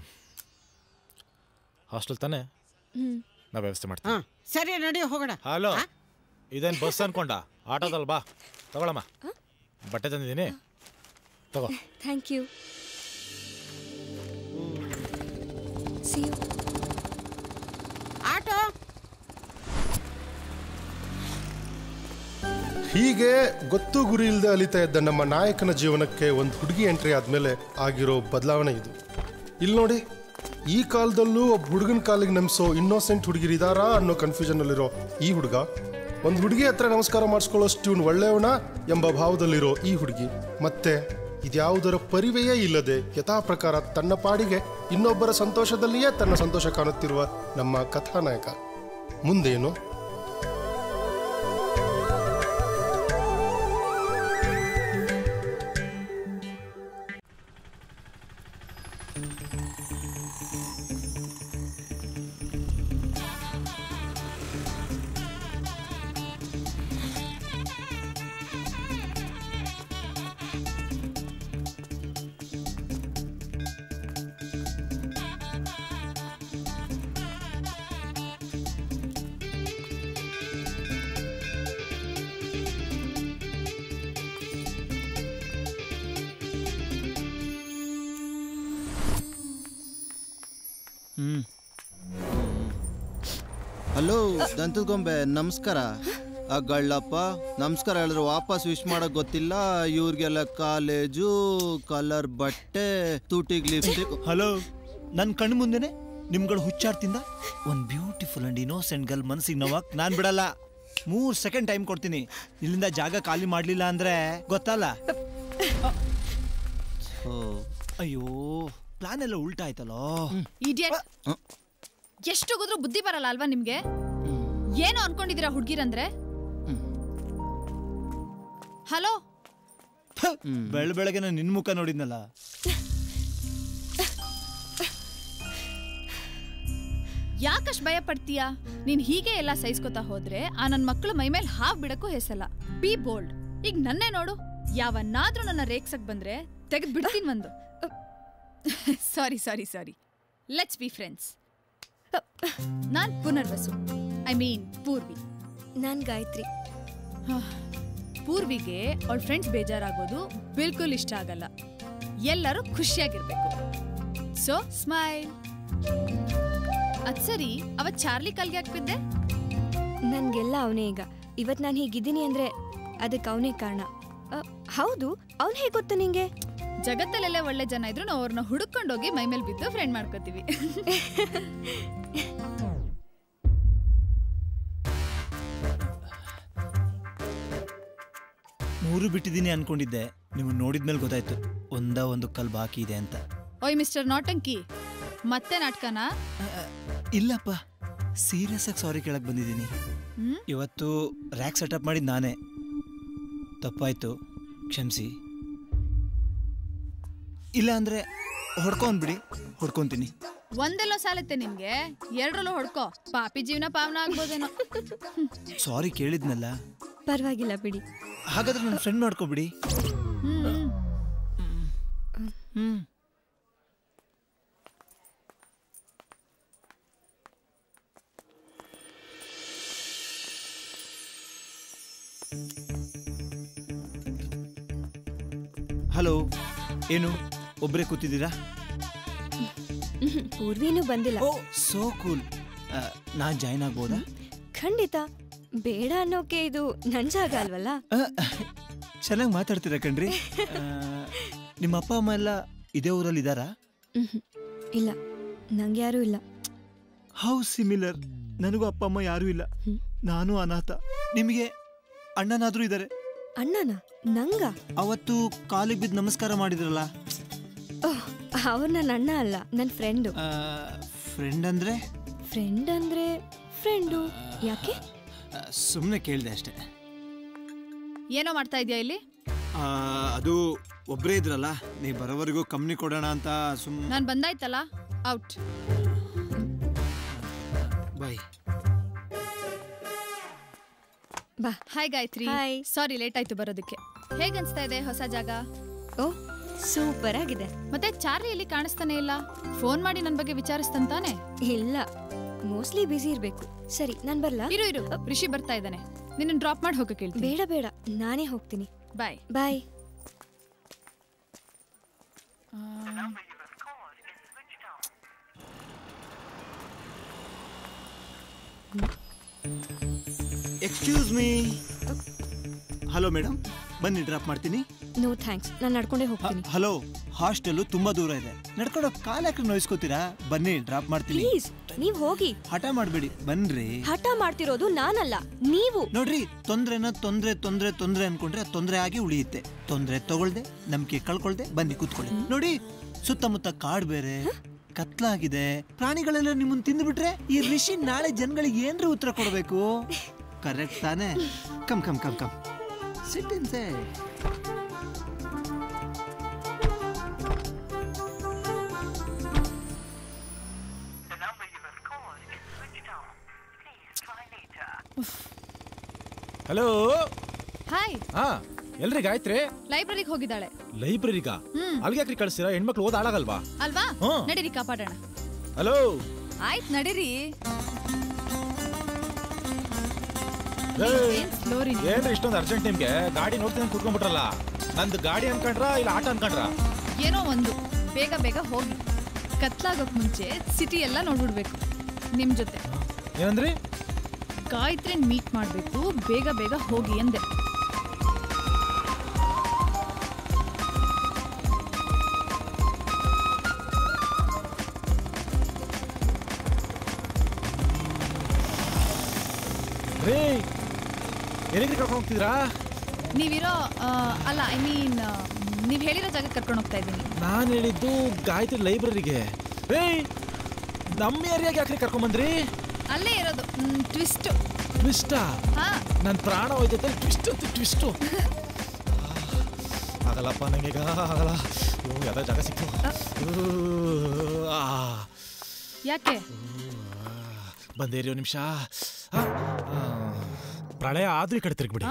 ಹಾಸ್ಟೆಲ್ ತಾನೆ, ನಾ ವ್ಯವಸ್ಥೆ ಮಾಡ್ತೀನಿ.
ಸರಿ, ನಡಿ ಹೋಗೋಣ.
ಹಲೋ, ಇದೇನು ಬಸ್ ಅನ್ಕೊಂಡ? ಆಟೋದಲ್ಲಿ ಬಾ, ತಗೊಳಮ್ಮ. ಬಟ್ಟೆ ತಂದಿದ್ದೀನಿ, ತಗೋ.
Thank you.
ಆಟೋ.
ಹೀಗೆ ಗೊತ್ತು ಗುರಿ ಇಲ್ಲದೆ ಅಲಿತಾ ಇದ್ದ ನಮ್ಮ ನಾಯಕನ ಜೀವನಕ್ಕೆ ಒಂದು ಹುಡುಗಿ ಎಂಟ್ರಿ ಆದಮೇಲೆ ಆಗಿರೋ ಬದಲಾವಣೆ ಇದು. ಇಲ್ಲಿ ನೋಡಿ, ಈ ಕಾಲದಲ್ಲೂ ಒಬ್ಬ ಹುಡುಗನ ಕಾಲಿಗೆ ನಂಬಿಸೋ ಇನ್ನೋಸೆಂಟ್ ಹುಡುಗಿರಿದಾರಾ ಅನ್ನೋ ಕನ್ಫ್ಯೂಷನಲ್ಲಿರೋ ಈ ಹುಡುಗ, ಒಂದು ಹುಡುಗಿ ಹತ್ರ ನಮಸ್ಕಾರ ಮಾಡಿಸ್ಕೊಳ್ಳೋಷ್ಟು ಇವನು ಒಳ್ಳೆಯವನ ಎಂಬ ಭಾವದಲ್ಲಿರೋ ಈ ಹುಡುಗಿ, ಮತ್ತೆ ಇದ್ಯಾವುದರ ಪರಿವೆಯೇ ಇಲ್ಲದೆ ಯಥಾ ಪ್ರಕಾರ ತನ್ನ ಪಾಡಿಗೆ ಇನ್ನೊಬ್ಬರ ಸಂತೋಷದಲ್ಲಿಯೇ ತನ್ನ ಸಂತೋಷ ಕಾಣುತ್ತಿರುವ ನಮ್ಮ ಕಥಾನಾಯಕ. ಮುಂದೇನು?
ಹಲೋ ದಂತದ ಗೊಂಬೆ, ನಮಸ್ಕಾರ. ಆ ಗಳ್ಳಪ್ಪ ನಮಸ್ಕಾರ ಹೇಳಿದ್ರು ವಾಪಸ್ ವಿಶ್ ಮಾಡಕ್ ಗೊತ್ತಿಲ್ಲ. ಇವ್ರಿಗೆಲ್ಲ ಕಾಲೇಜು, ಕಲರ್ ಬಟ್ಟೆ, ತೂಟಿಗ್ ಲಿಪ್ಸ್ಟಿಕ್.
ಹಲೋ, ನನ್ನ ಕಣ್ಣು ಮುಂದೆನೆ ನಿಮ್ಗಳು ಹುಚ್ಚಾಡ್ತಿಂದ ಒಂದು ಬ್ಯೂಟಿಫುಲ್ ಅಂಡ್ ಇನ್ನೋಸೆಂಟ್ ಗರ್ಲ್ ಮನಸ್ಸಿಗೆ ನೋವಾಕ್ ನಾನು ಬಿಡಲ್ಲ. ಮೂರು ಸೆಕೆಂಡ್ ಟೈಮ್ ಕೊಡ್ತೀನಿ. ಇಲ್ಲಿಂದ ಜಾಗ ಖಾಲಿ ಮಾಡಲಿಲ್ಲ ಅಂದ್ರೆ ಗೊತ್ತಲ್ಲ. ಅಯ್ಯೋ, ಪ್ಲಾನ್ ಎಲ್ಲ ಉಲ್ಟಾ ಆಯ್ತಲ್ಲೋ.
ಇಡಿಯಟ್, ಎಷ್ಟು ಹೋದ್ರು ಬುದ್ಧಿ ಬರಲ್ಲ ಅಲ್ವಾ ನಿಮ್ಗೆ? ಏನು ಅನ್ಕೊಂಡಿದೀರಾ ಹುಡ್ಗಿರಂದ್ರೆ? ಹಲೋ,
ಬೆಳ ಬೆಳಗ್ಗೆ ನಾನು ನಿನ್ ಮುಖ ನೋಡಿದ್ನಲ್ಲ.
ಯಾಕಷ್ಟು ಭಯ ಪಡ್ತೀಯಾ? ನೀನ್ ಹೀಗೆ ಎಲ್ಲ ಸಹಿಸ್ಕೊತಾ ಹೋದ್ರೆ ಆ ನನ್ ಮಕ್ಕಳು ಮೈ ಮೇಲೆ ಹಾವ್ ಬಿಡಕ್ಕೂ ಹೆಸಲ್ಲ. B bold. ಈಗ ನನ್ನೇ ನೋಡು, ಯಾವನ್ನಾದ್ರೂ ನನ್ನ ರೇಕ್ಸಕ್ ಬಂದ್ರೆ ತೆಗೆದ್ ಬಿಡ್ತೀನಿ ಒಂದು. Sorry sorry sorry let's be friends. ನಾನ್ ಪುನರ್ವಸು, ಐ ಮೀನ್ ಪೂರ್ವಿ.
ನಾನ್ ಗಾಯತ್ರಿ.
ಪೂರ್ವಿಗೆ ಅವಳ ಫ್ರೆಂಡ್ಸ್ ಬೇಜಾರಾಗೋದು ಬಿಲ್ಕುಲ್ ಇಷ್ಟ ಆಗಲ್ಲ. ಎಲ್ಲರೂ ಖುಷಿಯಾಗಿರ್ಬೇಕು. So smile. ಅದ್ ಸರಿ, ಅವತ್ ಚಾರ್ಲಿ ಕಲ್ಗೆ ಹಾಕ್ಬಿದ್ದೆ?
ನನ್ಗೆಲ್ಲ ಅವನೇ. ಈಗ ಇವತ್ ನಾನು ಹೀಗಿದ್ದೀನಿ ಅಂದ್ರೆ ಅದಕ್ಕೆ ಅವನೇ ಕಾರಣ. ಹೌದು, ಅವನ್ ಹೇಗೆ ಗೊತ್ತು ನಿಂಗೆ?
ಜಗತ್ತಲ್ಲೆಲ್ಲ ಒಳ್ಳೆ ಜನ ಇದ್ರು ನಾವು ಅವ್ರನ್ನ ಹುಡುಕೊಂಡೋಗಿ ಮೈ ಮೇಲೆ ಬಿದ್ದು ಫ್ರೆಂಡ್ ಮಾಡ್ಕೋತೀವಿ.
ಮೂರು ಬಿಟ್ಟಿದ್ದೀನಿ ಅನ್ಕೊಂಡಿದ್ದೆ, ನಿಮ್ಮನ್ನ ನೋಡಿದ್ಮೇಲೆ ಗೊತ್ತಾಯ್ತು ಒಂದ ಒಂದು ಕಲ್ ಬಾಕಿ ಇದೆ ಅಂತ.
ಓಯ್ ಮಿಸ್ಟರ್ ನಾಟಂಕಿ, ಮತ್ತೆ ನಾಟಕನಾ?
ಇಲ್ಲಪ್ಪ, ಸೀರಿಯಸ್ ಆಗಿ ಸಾರಿ ಕೇಳಕ್ ಬಂದಿದ್ದೀನಿ. ಇವತ್ತು ರ್ಯಾಕ್ ಸೆಟಪ್ ಮಾಡಿದ್ ನಾನೇ. ತಪ್ಪಾಯ್ತು, ಕ್ಷಮಿಸಿ. ಇಲ್ಲ ಅಂದ್ರೆ ಹೊಡ್ಕೊಂಡ್ಬಿಡಿ, ಹೊಡ್ಕೊಂತೀನಿ.
ಒಂದೆಲ್ಲೋ ಸಾಲತ್ತೆ ನಿನ್ಗೆ, ಎರಡರಲ್ಲೂ ಹೊಡ್ಕೋ. ಪಾಪಿ ಜೀವನ ಪಾವನ ಆಗ್ಬೋದೇನೋ.
ಸಾರಿ ಕೇಳಿದ್ನಲ್ಲ.
ಪರವಾಗಿಲ್ಲ ಬಿಡಿ.
ಹಾಗಾದ್ರೆ ನನ್ನ ಫ್ರೆಂಡ್ ಮಾಡ್ಕೊಬಿಡಿ. ಹ್ಮ್. ಹಲೋ, ಏನು ಒಬ್ಬರೇ ಕೂತಿದ್ದೀರಾ?
ಪೂರ್ವಿನೂ ಬಂದಿಲ್ಲ.
So cool. ನಾನ್ ಜಾಯ್ನ್ ಆಗ್ಬೋದಾ?
ಖಂಡಿತ. ಬೇಡ ಅನ್ನೋಕೆ ಇದು ನನ್ ಜಾಗ ಅಲ್ವಲ್ಲ.
ಚೆನ್ನಾಗಿ ಮಾತಾಡ್ತೀರಾ ಕಣ್ರಿ. ನಿಮ್ಮ ಅಪ್ಪ ಅಮ್ಮ ಎಲ್ಲ ಇದೇ ಊರಲ್ಲಿ ಇದ್ದಾರಾ?
ಇಲ್ಲ, ನಂಗೆ ಯಾರೂ ಇಲ್ಲ.
How similar. ನನಗೂ ಅಪ್ಪ ಅಮ್ಮ ಯಾರೂ ಇಲ್ಲ. ನಾನು ಅನಾಥ. ನಿಮಗೆ ಅಣ್ಣನಾದ್ರೂ ಇದ್ದಾರೆ.
ಅಣ್ಣನ? ನಂಗ?
ಅವತ್ತು ಕಾಲಿಗೆ ಬಿದ್ದು ನಮಸ್ಕಾರ ಮಾಡಿದ್ರಲ್ಲ.
ಅವ್ರು ನನ್ನ ಅಣ್ಣ ಅಲ್ಲ, ನನ್ನ ಫ್ರೆಂಡು.
ಫ್ರೆಂಡ್ ಅಂದ್ರೆ?
ಫ್ರೆಂಡ್ ಅಂದ್ರೆ ಫ್ರೆಂಡು. ಯಾಕೆ?
ಸುಮ್ಮನೆ ಕೇಳಿದೆ ಅಷ್ಟೇ.
ಏನೋ ಮಾಡ್ತಾ ಇದೆಯಾ ಇಲ್ಲಿ?
ಅದು ಒಬ್ಬರೇ ಇದ್ರಲ್ಲ, ನೀ ಬರೋವರೆಗೂ ಕಂಪ್ನಿ ಕೊಡೋಣ ಅಂತ ಸುಮ್.
ನಾನು ಬಂದಾಯ್ತಲ್ಲ, ಔಟ್.
ಬಾಯ್.
ಬಾ.
ಹಾಯ್ ಗಾಯತ್ರಿ. ಸಾರಿ ಲೇಟ್ ಆಯ್ತು ಬರೋದಕ್ಕೆ. ಹೇಗನ್ಸ್ತಾ ಇದೆ ಹೊಸ ಜಾಗ?
ಓ ಸೂಪರ್ ಆಗಿದೆ.
ಮತ್ತೆ ಚಾರ್ಲಿ ಇಲ್ಲಿ ಕಾಣಿಸ್ತಾನೆ ಇಲ್ಲ. ಫೋನ್ ಮಾಡಿ ನನ್ನ ಬಗ್ಗೆ ವಿಚಾರಿಸ್ತಾನೆ?
ಇಲ್ಲ, ಮೋಸ್ಟ್ಲಿ ಬಿಸಿ ಇರ್ಬೇಕು. ಸರಿ ನಾನ್ ಬರ್ಲಾ?
ಇರು ಇರು, ರಿಷಿ ಬರ್ತಾ ಇದ್ದಾನೆ. ನಿನ್ನ ಡ್ರಾಪ್ ಮಾಡಿ ಹೋಗಕ್ಕೆ ಹೇಳ್ತೀನಿ.
ಬೇಡ ಬೇಡ, ನಾನೇ ಹೋಗ್ತೀನಿ.
Bye
bye.
Excuse me. Hello madam, ಬನ್ನಿ ಡ್ರಾಪ್ ಮಾಡ್ತೀನಿ.
ನೋ ಥ್ಯಾಂಕ್ಸ್, ನಾನು ನಡ್ಕೊಂಡೇ ಹೋಗ್ತೀನಿ.
ಹಲೋ, ಹಾಸ್ಟೆಲ್ಲು ತುಂಬಾ ದೂರ ಇದೆ. ನಡ್ಕೊಂಡು ಕಾಲ್ ಯಾಕೆ ನೋಯಿಸ್ಕೋತೀರಾ? ಬನ್ನಿ ಡ್ರಾಪ್ ಮಾಡ್ತೀನಿ.
ಪ್ಲೀಸ್ ನೀವ್ ಹೋಗಿ.
ಹಠ ಮಾಡಬೇಡಿ, ಬನ್ರಿ.
ಹಠ ಮಾಡ್ತಿರೋದು ನಾನಲ್ಲ, ನೀವು.
ನೋಡ್ರಿ, ತೊಂದ್ರೆನ ತೊಂದ್ರೆ ತೊಂದ್ರೆ ತೊಂದ್ರೆ ಅನ್ಕೊಂಡ್ರೆ ತೊಂದ್ರೆ ಆಗಿ ಉಳಿಯುತ್ತೆ. ತೊಂದ್ರೆ ತಗೊಳ್ದೆ, ನಂಬಿಕೆ ಕಳ್ಕೊಳ್ದೆ ಬನ್ನಿ ಕೂತ್ಕೊಳ್ಳಿ. ನೋಡಿ, ಸುತ್ತಮುತ್ತ ಕಾಡ್ ಬೇರೆ, ಕತ್ಲಾಗಿದೆ. ಪ್ರಾಣಿಗಳೆಲ್ಲ ನಿಮ್ಮನ್ನ ತಿಂದ್ಬಿಟ್ರೆ ಈ ರಿಷಿ ನಾಳೆ ಜನಗಳಿಗೆ ಏನ್ರಿ ಉತ್ತರ ಕೊಡ್ಬೇಕು? ಕರೆಕ್ಟ್ ತಾನೆ? Come come come come sit inside.
Hello.
Hi.
ಹಾ, ಎಲ್ರಿ ಗಾಯತ್ರಿ?
ಲೈಬ್ರರಿಗೆ ಹೋಗಿದ್ದಾಳೆ.
ಲೈಬ್ರರಿಗ? ಅಲ್ಲಿಗೆ ಯಾಕ್ರಿ ಕಳಿಸ್ತೀರಾ? ಹೆಣ್ಮಕ್ಳು ಓದ್ ಹಾಳಾಗಲ್ವಾ?
ಅಲ್ವಾ? ನಡೀರಿ ಕಾಪಾಡೋಣ.
ಹಲೋ.
ಆಯ್ತು ನಡೀರಿ.
ಏನ್ರಿ ಇಷ್ಟೊಂದು ಅರ್ಜೆಂಟ್ ನಿಮ್ಗೆ? ಗಾಡಿ ನೋಡ್ತೀನಿ ಕೂತ್ಕೊಂಡ್ಬಿಟ್ರಲ್ಲ. ನಂದು ಗಾಡಿ ಅನ್ಕೊಂಡ್ರ ಇಲ್ಲ ಆಟ ಅನ್ಕೊಂಡ್ರ?
ಏನೋ ಒಂದು, ಬೇಗ ಬೇಗ ಹೋಗಿ. ಕತ್ಲಾಗೋಕ್ ಮುಂಚೆ ಸಿಟಿ ಎಲ್ಲ ನೋಡ್ಬಿಡ್ಬೇಕು ನಿಮ್ ಜೊತೆ.
ಏನಂದ್ರಿ?
ಗಾಯತ್ರಿನ್ ಮೀಟ್ ಮಾಡ್ಬೇಕು, ಬೇಗ ಬೇಗ ಹೋಗಿ ಅಂದೆ.
ರೇ, ಎಲ್ಲಿಗೆ ಕರ್ಕೊಂಡು ಹೋಗ್ತಿದ್ರಾ?
ನೀವಿರೋ ಅಲ್ಲ, ಐ ಮೀನ್ ನೀವ್ ಹೇಳಿರೋ ಜಾಗಕ್ಕೆ ಕರ್ಕೊಂಡು ಹೋಗ್ತಾ ಇದ್ದೀನಿ.
ನಾನು ಹೇಳಿದ್ದು ಗಾಯತ್ರಿ ಲೈಬ್ರರಿಗೆ. ರೇ, ನಮ್ಮ ಏರಿಯಾಗೆ ಯಾಕ್ರಿ ಕರ್ಕೊಂಡ್ ಬಂದ್ರಿ?
ಅಲ್ಲೇ ಇರೋದು ಟ್ವಿಸ್ಟ್.
ಟ್ವಿಸ್ಟಾ? ನನ್ನ ಪ್ರಾಣ ಹೋಯ್ತೈತೆ. ಟ್ವಿಸ್ಟ್ ಅಂತ ಟ್ವಿಸ್ಟು ಆಗಲ್ಲಪ್ಪ ನಂಗೀಗ, ಆಗಲ್ಲ. ಯಾವ್ದೋ ಜಾಗ ಸಿಕ್ತು.
ಯಾಕೆ
ಬಂದೇರಿ ಒಂದು ನಿಮಿಷ. ಪ್ರಳಯ ಆದ್ರೂ ಈ ಕಡೆ ತಿರುಗ್ಬಿಡಿ.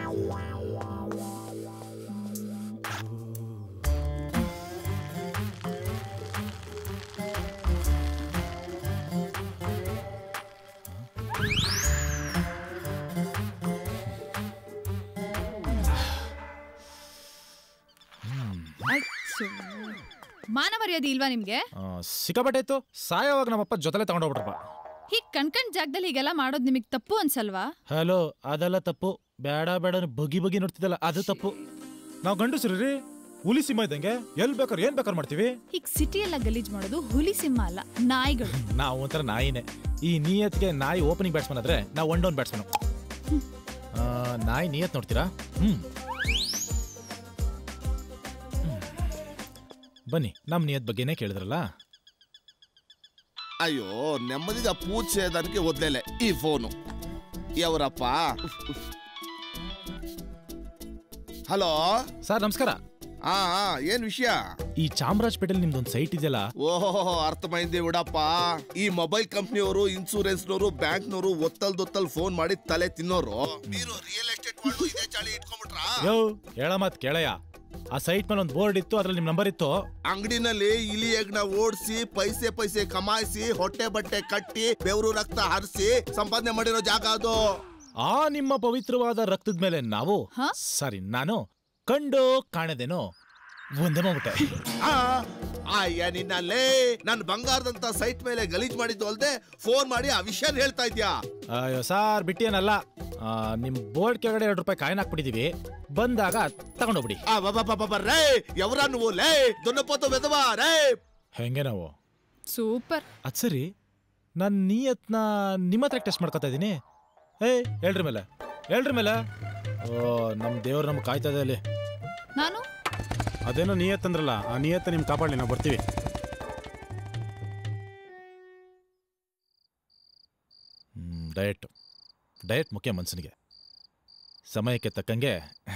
ಮಾನ ಮರ್ಯಾದೆ ಇಲ್ವಾ ನಿಮ್ಗೆ?
ಸಿಕ್ಕಾಪಟ್ಟೆ ಇತ್ತು. ಸಾಯೋವಾಗ ನಮ್ಮಪ್ಪ ಜೊತೆಲೆ ತಗೊಂಡೋಗ್ಬಿಟ್ರಪ್ಪ.
ಹೀಗ್ ಕಣ್ಕಂಡ್ ಜಾಗದಲ್ಲಿ ಹೀಗೆಲ್ಲ ಮಾಡೋದು ನಿಮಗ್ ತಪ್ಪು ಅನ್ಸಲ್ವಾ?
ಹಲೋ, ಅದೆಲ್ಲ ತಪ್ಪು. ಬೇಡ ಬೇಡ ಬಗಿ ಬಗಿ ನೋಡ್ತಿದ್ದಲ್ಲ, ಅದು ತಪ್ಪು. ನಾವು ಗಂಡಸ್ರಿ ಹುಲಿ ಸಿಂಹ ಇದ್ದಂಗೆ ಎಲ್ ಬೇಕಾದ್ರೆ ಏನ್ ಬೇಕಾದ್ರೆ ಮಾಡ್ತೀವಿ.
ಹೀಗ್ ಸಿಟಿ ಎಲ್ಲ ಗಲೀಜ್ ಮಾಡೋದು ಹುಲಿ ಸಿಂಹ ಅಲ್ಲ, ನಾಯಿಗಳು.
ನಾವು ಒಂಥರ ನಾಯಿನೇ. ಈ ನಿಯತ್ಗೆ ನಾಯಿ ಓಪನಿಂಗ್ ಬ್ಯಾಟ್ಸ್ಮನ್ ಆದ್ರೆ ನಾವು ಒನ್ ಡೌನ್ ಬ್ಯಾಟ್ಸ್ಮನ್. ನಾಯಿ ನಿಯತ್ ನೋಡ್ತೀರಾ? ಹ್ಮ್ ಬನ್ನಿ, ನಮ್ ನಿಯತ್ ಬಗ್ಗೆನೇ ಕೇಳಿದ್ರಲ್ಲ.
ಅಯ್ಯೋ, ನೆಮ್ಮದಿದ ಪೂಜೆ ಅದಕ್ಕೆ ಒದ್ಲೇಲೆ ಈ ಫೋನು. ಯಾವರಪ್ಪ? ಹಲೋ
ಸರ್, ನಮಸ್ಕಾರ.
ಹಾ, ಏನ್ ವಿಷಯ?
ಈ ಚಾಮರಾಜಪೇಟೆಲ್ ನಿಮ್ದೊಂದು ಸೈಟ್ ಇದೆಯಲ್ಲ?
ಓಹೋ, ಅರ್ಥమైంది ಬಿಡಪ್ಪ. ಈ ಮೊಬೈಲ್ ಕಂಪ್ನಿಯವರು, ಇನ್ಸೂರೆನ್ಸ್ನವರು, ಬ್ಯಾಂಕ್ನವರು ಒತ್ತಲ್ದೊತ್ತಲ್ ಫೋನ್ ಮಾಡಿ ತಲೆ ತಿನ್ನೋರು. ನೀವು ರಿಯಲ್ ಎಸ್ಟೇಟ್ ಮಾಡು ಇದೇ ಚಾಳಿ ಇಟ್ಕೊಂಡ್ಬಿಟ್ರಾ?
ಯೋ, ಹೇಳ ಮತ್ ಕೇಳಯ್ಯ. ಆ ಸೈಟ್ ಮೇಲೆ ಒಂದು ಬೋರ್ಡ್ ಇತ್ತು, ಅದ್ರಲ್ಲಿ ನಿಮ್ ನಂಬರ್ ಇತ್ತು.
ಅಂಗಡಿನಲ್ಲಿ ಇಲಿ ಯಜ್ಞ ಓಡಿಸಿ ಪೈಸೆ ಪೈಸೆ ಕಮಾಯಿಸಿ ಹೊಟ್ಟೆ ಬಟ್ಟೆ ಕಟ್ಟಿ ಬೆವರು ರಕ್ತ ಹರಿಸಿ ಸಂಪಾದನೆ ಮಾಡಿರೋ ಜಾಗ ಅದು.
ಆ ನಿಮ್ಮ ಪವಿತ್ರವಾದ ರಕ್ತದ ಮೇಲೆ ನಾವು, ಸಾರಿ ನಾನು ಕಂಡು ಕಾಣದೇನೋ ಒಂದೇ ಮಾಡ್ಬಿಟ್ಟೆ.
ಅಯ್ಯ ನಿನ್ನಲ್ಲೇ ನನ್ ಬಂಗಾರದಂತ ಸೈಟ್ ಮೇಲೆ ಗಲೀಜ್ ಮಾಡಿದ್ದು ಅಲ್ದೆ ಫೋನ್ ಮಾಡಿ ಆ ವಿಷಯ ಹೇಳ್ತಾ ಇದ್ಯಾ?
ಅಯ್ಯೋ ಸಾರ್, ಬಿಟ್ಟಿಯೇನಲ್ಲ. ನಿಮ್ ಬೋರ್ಡ್ ಕೆಳಗಡೆ ಎರಡು ರೂಪಾಯಿ ಕಾಯಿನ್ ಹಾಕ್ಬಿಟ್ಟಿದೀವಿ, ಬಂದಾಗ ತಗೊಂಡೋಗ್ಬಿಡಿ.
ರೇ, ఎవరా నువ్వు? ಲೇ ದೊನ್ನಪೋತು ಬೆದವಾ ರೇ.
ಹೆಂಗೆ ನಾವು
ಸೂಪರ್.
ಅದು ಸರಿ, ನಾನು ನೀಯತ್ನ ನಿಮ್ಮ ಹತ್ರ ಟೆಸ್ಟ್ ಮಾಡ್ಕೊತಾ ಇದ್ದೀನಿ. ಏಯ್ ಹೇಳ್ರಿ ಮೇಲೆ ಹೇಳ್ರಿ ಮೇಲೆ. ಓ ನಮ್ಮ ದೇವ್ರು ನಮ್ಗೆ ಕಾಯ್ತಾ ಇದೆ ಅಲ್ಲಿ.
ನಾನು
ಅದೇನೋ ನಿಯತ್ ಅಂದ್ರಲ್ಲ, ಆ ನಿಯತ್ತ ನಿಮ್ಗೆ ಕಾಪಾಡಲಿ, ನಾವು ಬರ್ತೀವಿ.
ಡಯಟ್ ಡಯಟ್ ಮುಖ್ಯ ಮನುಷ್ಯನಿಗೆ. ಸಮಯಕ್ಕೆ ತಕ್ಕಂಗೆ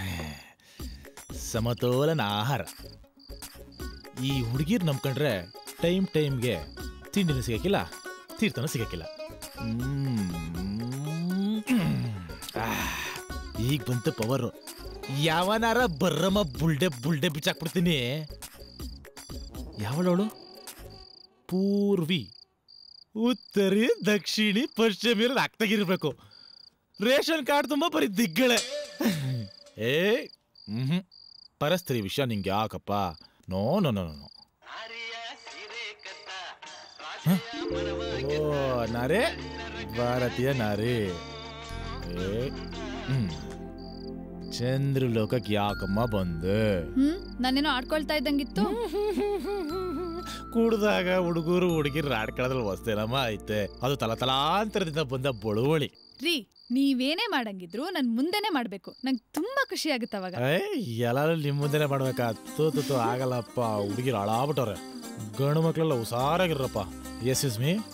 ಸಮತೋಲನ ಆಹಾರ. ಈ ಹುಡುಗಿರು ನಂಬ್ಕೊಂಡ್ರೆ ಟೈಮ್ ಟೈಮ್ಗೆ ತಿಂಡಿನೂ ಸಿಗಕ್ಕಿಲ್ಲ, ತೀರ್ಥನೂ ಸಿಗಕ್ಕಿಲ್ಲ. ಈಗ ಬಂತು ಪವರು. ಯಾವನಾರ ಬರ್ರಮ್ಮ ಬುಲ್ಡೆ ಬುಲ್ಡೆ ಬಿಚ್ಚಾಕ್ಬಿಡ್ತೀನಿ. ಯಾವಳವಳು? ಪೂರ್ವಿ. ಉತ್ತರಿ ದಕ್ಷಿಣಿ ಪಶ್ಚಿಮ ಆಗ್ತಾಗಿರ್ಬೇಕು. ರೇಷನ್ ಕಾರ್ಡ್ ತುಂಬ ಬರೀ ದಿಗ್ಗಳೆ. ಏ ಹ್ಮ್ ಪರಸ್ತ್ರೀ ವಿಷಯ ನಿಂಗೆ ಯಾಕಪ್ಪ? No no no no. ಓ ನಾರೇ, ಭಾರತೀಯ ನಾರಿ. ಏ ಹ್ಮ್ ಚಂದ್ರ ಲೋಕಕ್ಕೆ ಯಾಕಮ್ಮ ಬಂದೆ?
ಹ್ಮ್ ನಾನೇನೋ ಆಡ್ಕೊಳ್ತಾ ಇದ್ದಂಗಿತ್ತು.
ಕುಡ್ದಾಗ ಹುಡುಗರು ಹುಡುಗಿರು ಆಡ್ಕೊಳ್ಳೋದ್ರಲ್ಲಿ ವಸ್ತೇನಮ್ಮ ಐತೆ. ಅದು ತಲತಲಾಂತರದಿಂದ ಬಂದ ಬಳುವಳಿ.
ರೀ ನೀವೇನೇ ಮಾಡಂಗಿದ್ರು ನನ್ ಮುಂದೆನೆ ಮಾಡ್ಬೇಕು. ನಂಗೆ ತುಂಬಾ ಖುಷಿ ಆಗುತ್ತೆ ಅವಾಗ.
ಎಲ್ಲರೂ ನಿಮ್ ಮುಂದೆನೆ ಮಾಡ್ಬೇಕಾ? ತೂ ತು ಆಗಲ್ಲಪ್ಪ, ಹುಡುಗಿರು ಹಾಳಾಗ್ಬಿಟ್ಟವ್ರೆ. ಗಂಡು ಮಕ್ಳೆಲ್ಲ ಹುಷಾರಾಗಿರಪ್ಪ. S is me.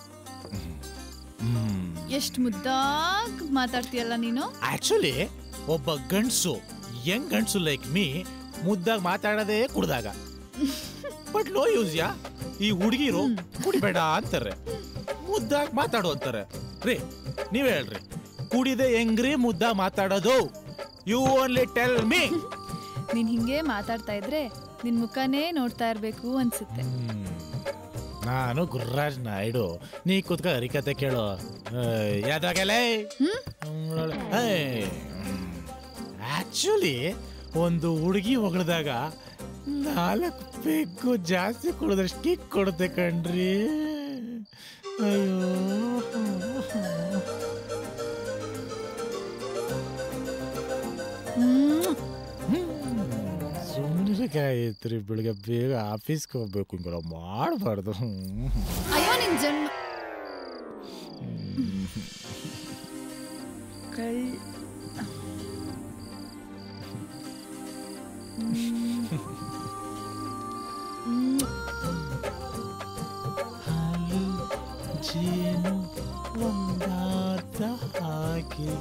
ಎಷ್ಟ್ ಮುದ್ದಾಗ್ ಮಾತಾಡ್ತೀಯಲ್ಲ ನೀನು.
ಆಕ್ಚುಲಿ ಒಬ್ಬ ಗಂಡ್ಸು, ಯಂಗ್ ಗಂಡ್ಸು ಲೈಕ್ ಮೀ, ಮುದ್ದಾಗ ಮಾತಾಡೋದೇ ಕುಡ್ದಾಗ. ಬಟ್ ಲೋ ಯೂಸ್ ಯಾ. ಈ ಹುಡುಗಿರು ಕುಡಿಬೇಡ ಅಂತಾರೆ, ಮುದ್ದಾಗ ಮಾತಾಡು ಅಂತಾರೆ. ರೀ ನೀವೇ ಹೇಳ್ರಿ, ಕುಡಿದೆ ಹೆಂಗ್ರಿ ಮುದ್ದಾಗ ಮಾತಾಡೋದು? You only tell me.
ನೀನ್ ಹಿಂಗೆ ಮಾತಾಡ್ತಾ ಇದ್ರೆ ನಿನ್ ಮುಖನೇ ನೋಡ್ತಾ ಇರ್ಬೇಕು ಅನ್ಸುತ್ತೆ.
ನಾನು ಗುರ್ರಾಜ್ ನಾಯ್ಡು, ನೀ ಕೂತ್ಕ ಹರಿಕತೆ ಕೇಳು. ಯಾದಾಗಲೇ ಆಕ್ಚುಲಿ ಒಂದು ಹುಡುಗಿ ಹೊಗಳಿದಾಗ ನಾಲ್ಕು ಪೆಗ್ಗು ಜಾಸ್ತಿ ಕುಡಿದಷ್ಟು ಕಿಕ್ ಕೊಡುತ್ತೆ ಕಣ್ರಿ. ಅಯ್ಯೋ ಸುಮ್ಮನಿಕಾಯ್ತ್ರಿ, ಬೆಳಿಗ್ಗೆ ಬೇಗ ಆಫೀಸ್ಗೆ ಹೋಗ್ಬೇಕು, ಹಿಂಗೆಲ್ಲ ಮಾಡಬಾರ್ದು.
ಅಯ್ಯೋ ನಿನ್ ಜನ್ಮ ಕಳ್
ಹಾಲು ಜೇನು ಒಂದಾರ್ಥ ಹಾಕಿ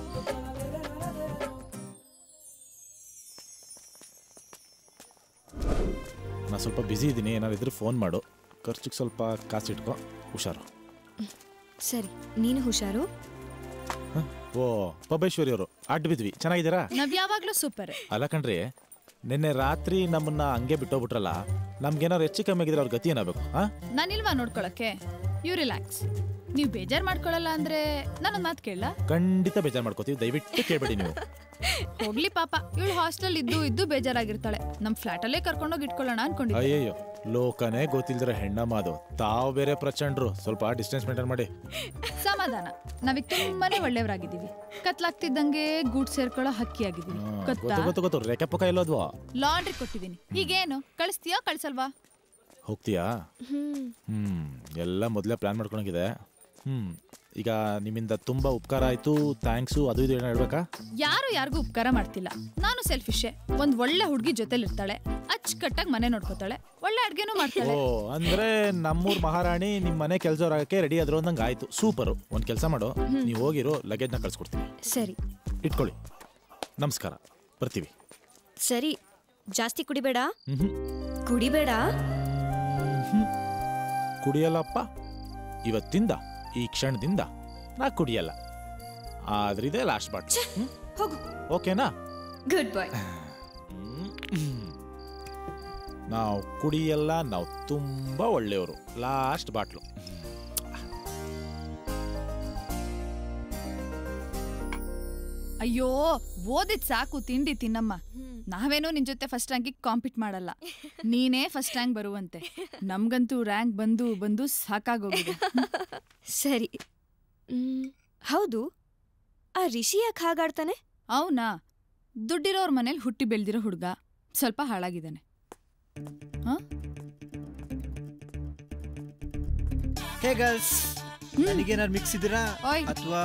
ನಾ ಸ್ವಲ್ಪ ಬ್ಯುಸಿ ಇದ್ದೀನಿ. ಏನಾದ್ರು ಇದ್ರೆ ಫೋನ್ ಮಾಡು. ಖರ್ಚಿಗೆ ಸ್ವಲ್ಪ ಕಾಸು ಇಟ್ಕೋ. ಹುಷಾರು.
ಸರಿ, ನೀನು ಹುಷಾರು.
ಓ ಪಬೇಶ್ವರಿ ಅವರು ಅಡ್ಡ ಬಿದ್ವಿ. ಚೆನ್ನಾಗಿದ್ದೀರಾ?
ನಾವ್ ಯಾವಾಗ್ಲೂ ಸೂಪರ್.
ಅಲ್ಲ ಕಣ್ರಿ, ನಿನ್ನೆ ರಾತ್ರಿ ನಮ್ಮನ್ನ ಹಂಗೆ ಬಿಟ್ಟೋಗ್ಬಿಟ್ರಲ್ಲ, ನಮ್ಗೇನಾದ್ರು ಹೆಚ್ಚು ಕಮ್ಮಿ ಆಗಿದ್ರೆ ಅವ್ರ ಗತಿ ಏನಾಗಬೇಕು?
ನಾನಿಲ್ವಾ ನೋಡ್ಕೊಳಕ್ಕೆ? You relax. ನೀವು ಬೇಜಾರ್ ಮಾಡ್ಕೊಳಲ್ಲ ಅಂದ್ರೆ ನಾನೊಂದ್ ಮಾತು ಕೇಳ?
ಖಂಡಿತ ಬೇಜಾರ್ ಮಾಡ್ಕೋತೀವಿ, ದಯವಿಟ್ಟು ಕೇಳ್ಬೇಡಿ ನೀವು.
ಹೋಗ್ಲಿ ಪಾಪ, ಇವಳು ಹಾಸ್ಟೆಲ್ ಇದ್ದು ಇದ್ದು ಬೇಜಾರಾಗಿರ್ತಾಳೆ. ನಮ್ ಫ್ಲಾಟ್ ಅಲ್ಲೇ ಕರ್ಕೊಂಡೋಗಿ ಇಟ್ಕೊಳ್ಳೋಣ ಅನ್ಕೊಂಡಿದ್ದೆ.
ಅಯ್ಯಯ್ಯೋ, ಲೋಕನೇ ಗೊತ್ತಿಲ್ದಿರ ಹೆಣ್ಣಮ್ಮ ಅದು. ತಾವು ಬೇರೆ ಪ್ರಚಂಡ್ರು, ಸ್ವಲ್ಪ ಡಿಸ್ಟೆನ್ಸ್ ಮೇಂಟೈನ್ ಮಾಡಿ.
ಸಮಾಧಾನ, ನಾವೀಗ ತುಂಬಾನೇ ಒಳ್ಳೆಯವರಾಗಿದ್ದೀವಿ. ಕತ್ಲಾಗ್ತಿದ್ದಂಗೆ ಗೂಡ್ ಸೇರ್ಕೊಳ್ಳೋ ಹಕ್ಕಿ ಆಗಿದ್ದೀವಿ.
ಗೊತ್ತು ಗೊತ್ತು ರೇಖೆ ಪಕ್ಕ ಎಲ್ಲೋದ್ವಾ?
ಲಾಂಡ್ರಿ ಕೊಟ್ಟಿದ್ದೀನಿ. ಈಗೇನು ಕಳಿಸ್ತೀಯಾ ಕಳ್ಸಲ್ವಾ?
ಹೋಗ್ತೀಯಾ? ಹ್ಮ್ ಎಲ್ಲ ಮೊದಲೇ ಪ್ಲಾನ್ ಮಾಡ್ಕೊಳಂಗಿದೆ. ಹ್ಮ್ ಈಗ ನಿಮ್ಮಿಂದ ತುಂಬಾ ಉಪಕಾರ ಆಯ್ತು, ಥ್ಯಾಂಕ್ಸು, ಅದು ಇದು ಏನೋ ಹೇಳ್ಬೇಕಾ?
ಯಾರು ಯಾರಿಗೂ ಉಪಕಾರ ಮಾಡ್ತಿಲ್ಲ. ನಾನು ಸೆಲ್ಫಿಶೇ. ಒಂದ್ ಒಳ್ಳೆ ಹುಡುಗಿ ಜೊತೆಲಿ ಇರ್ತಾಳೆ, ಅಚ್ಚುಕಟ್ಟಾಗಿ ಮನೆ ನೋಡ್ಕೋತಾಳೆ, ಒಳ್ಳೆ ಅಡ್ಗೆನೂ ಮಾಡ್ತಾಳೆ.
ಓ ಅಂದ್ರೆ ನಮ್ಮೂರ್ ಮಹಾರಾಣಿ ನಿಮ್ ಮನೆ ಕೆಲಸದವರಾಗಕ್ಕೆ ರೆಡಿ ಆದ್ರು ಅಂದಂಗೆ ಆಯ್ತು. ಸೂಪರು. ಒಂದ್ ಕೆಲಸ ಮಾಡು, ನೀವು ಹೋಗಿರೋ ಲಗೇಜ್ನ ಕಳ್ಸ್ಕೊಡ್ತೀನಿ.
ಸರಿ,
ಇಟ್ಕೊಳ್ಳಿ. ನಮಸ್ಕಾರ, ಬರ್ತೀವಿ.
ಸರಿ, ಜಾಸ್ತಿ ಕುಡಿಬೇಡ. ಕುಡಿಬೇಡ.
ಕುಡಿಯಲ್ಲಪ್ಪ, ಇವತ್ತಿಂದ ಈ ಕ್ಷಣದಿಂದ ನಾ ಕುಡಿಯಲ್ಲ. ಆದ್ರಿದೆ ಲಾಸ್ಟ್ ಬಾಟ್ಲ್.
ಹೋಗು.
ಓಕೆನಾ?
Good boy.
ನಾವು ಕುಡಿಯಲ್ಲ, ನಾವು ತುಂಬಾ ಒಳ್ಳೆಯವರು. Last bottle.
ಅಯ್ಯೋ, ಓದಿದ್ ಸಾಕು, ತಿಂಡಿ ತಿನ್ನಮ್ಮ. ನಾವೇನೋ ನಿನ್ ಜೊತೆ ಫಸ್ಟ್ ರ್ಯಾಂಕಿಗೆ ಕಾಂಪೀಟ್ ಮಾಡಲ್ಲ. ನೀನೇ ಫಸ್ಟ್ ರ್ಯಾಂಕ್ ಬರುವಂತೆ. ನಮ್ಗಂತೂ ರ್ಯಾಂಕ್ ಬಂದು ಬಂದು ಸಾಕಾಗೋಗಿದೆ.
ಸರಿ, ಹೌದು, ಆ ರಿಷಿ ಯಾಕೆ ಹಾಗಾಡ್ತಾನೆ?
ಅವನಾ ದುಡ್ಡಿರೋರ್ ಮನೇಲಿ ಹುಟ್ಟಿ ಬೆಳ್ದಿರೋ ಹುಡುಗ, ಸ್ವಲ್ಪ ಹಾಳಾಗಿದ್ದಾನೆ.
ಹೇ ಗರ್ಲ್ಸ್, ನನಗೇನಾದ್ರು ಮಿಕ್ಸ್ ಇದ್ದೀರಾ ಅಥವಾ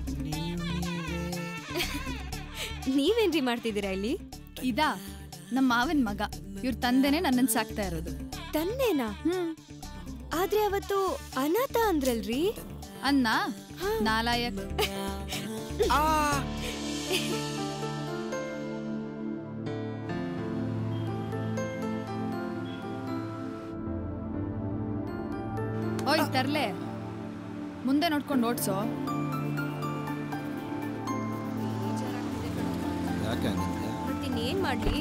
ನೀವೇನ್ರಿ ಮಾಡ್ತಿದ್ದೀರಾ ಇಲ್ಲಿ?
ಇದಾ ನಮ್ಮ ಮಾವನ್ ಮಗ, ಇವ್ರ ತಂದೆನೆ ನನ್ನನ್ ಸಾಕ್ತಾ ಇರೋದು.
ತಂದೆನಾ? ಆದ್ರೆ ಅವತ್ತು ಅನಾಥ ಅಂದ್ರಲ್ರಿ?
ಅನ್ನ ನಾಲಾಯಕ್. ಓಯ್ ತರ್ಲೆ, ಮುಂದೆ ನೋಡ್ಕೊಂಡು ಓಡ್ಸೋ.
ಮತ್ತಿನ್ನೇನ್ ಮಾಡ್ಲಿ?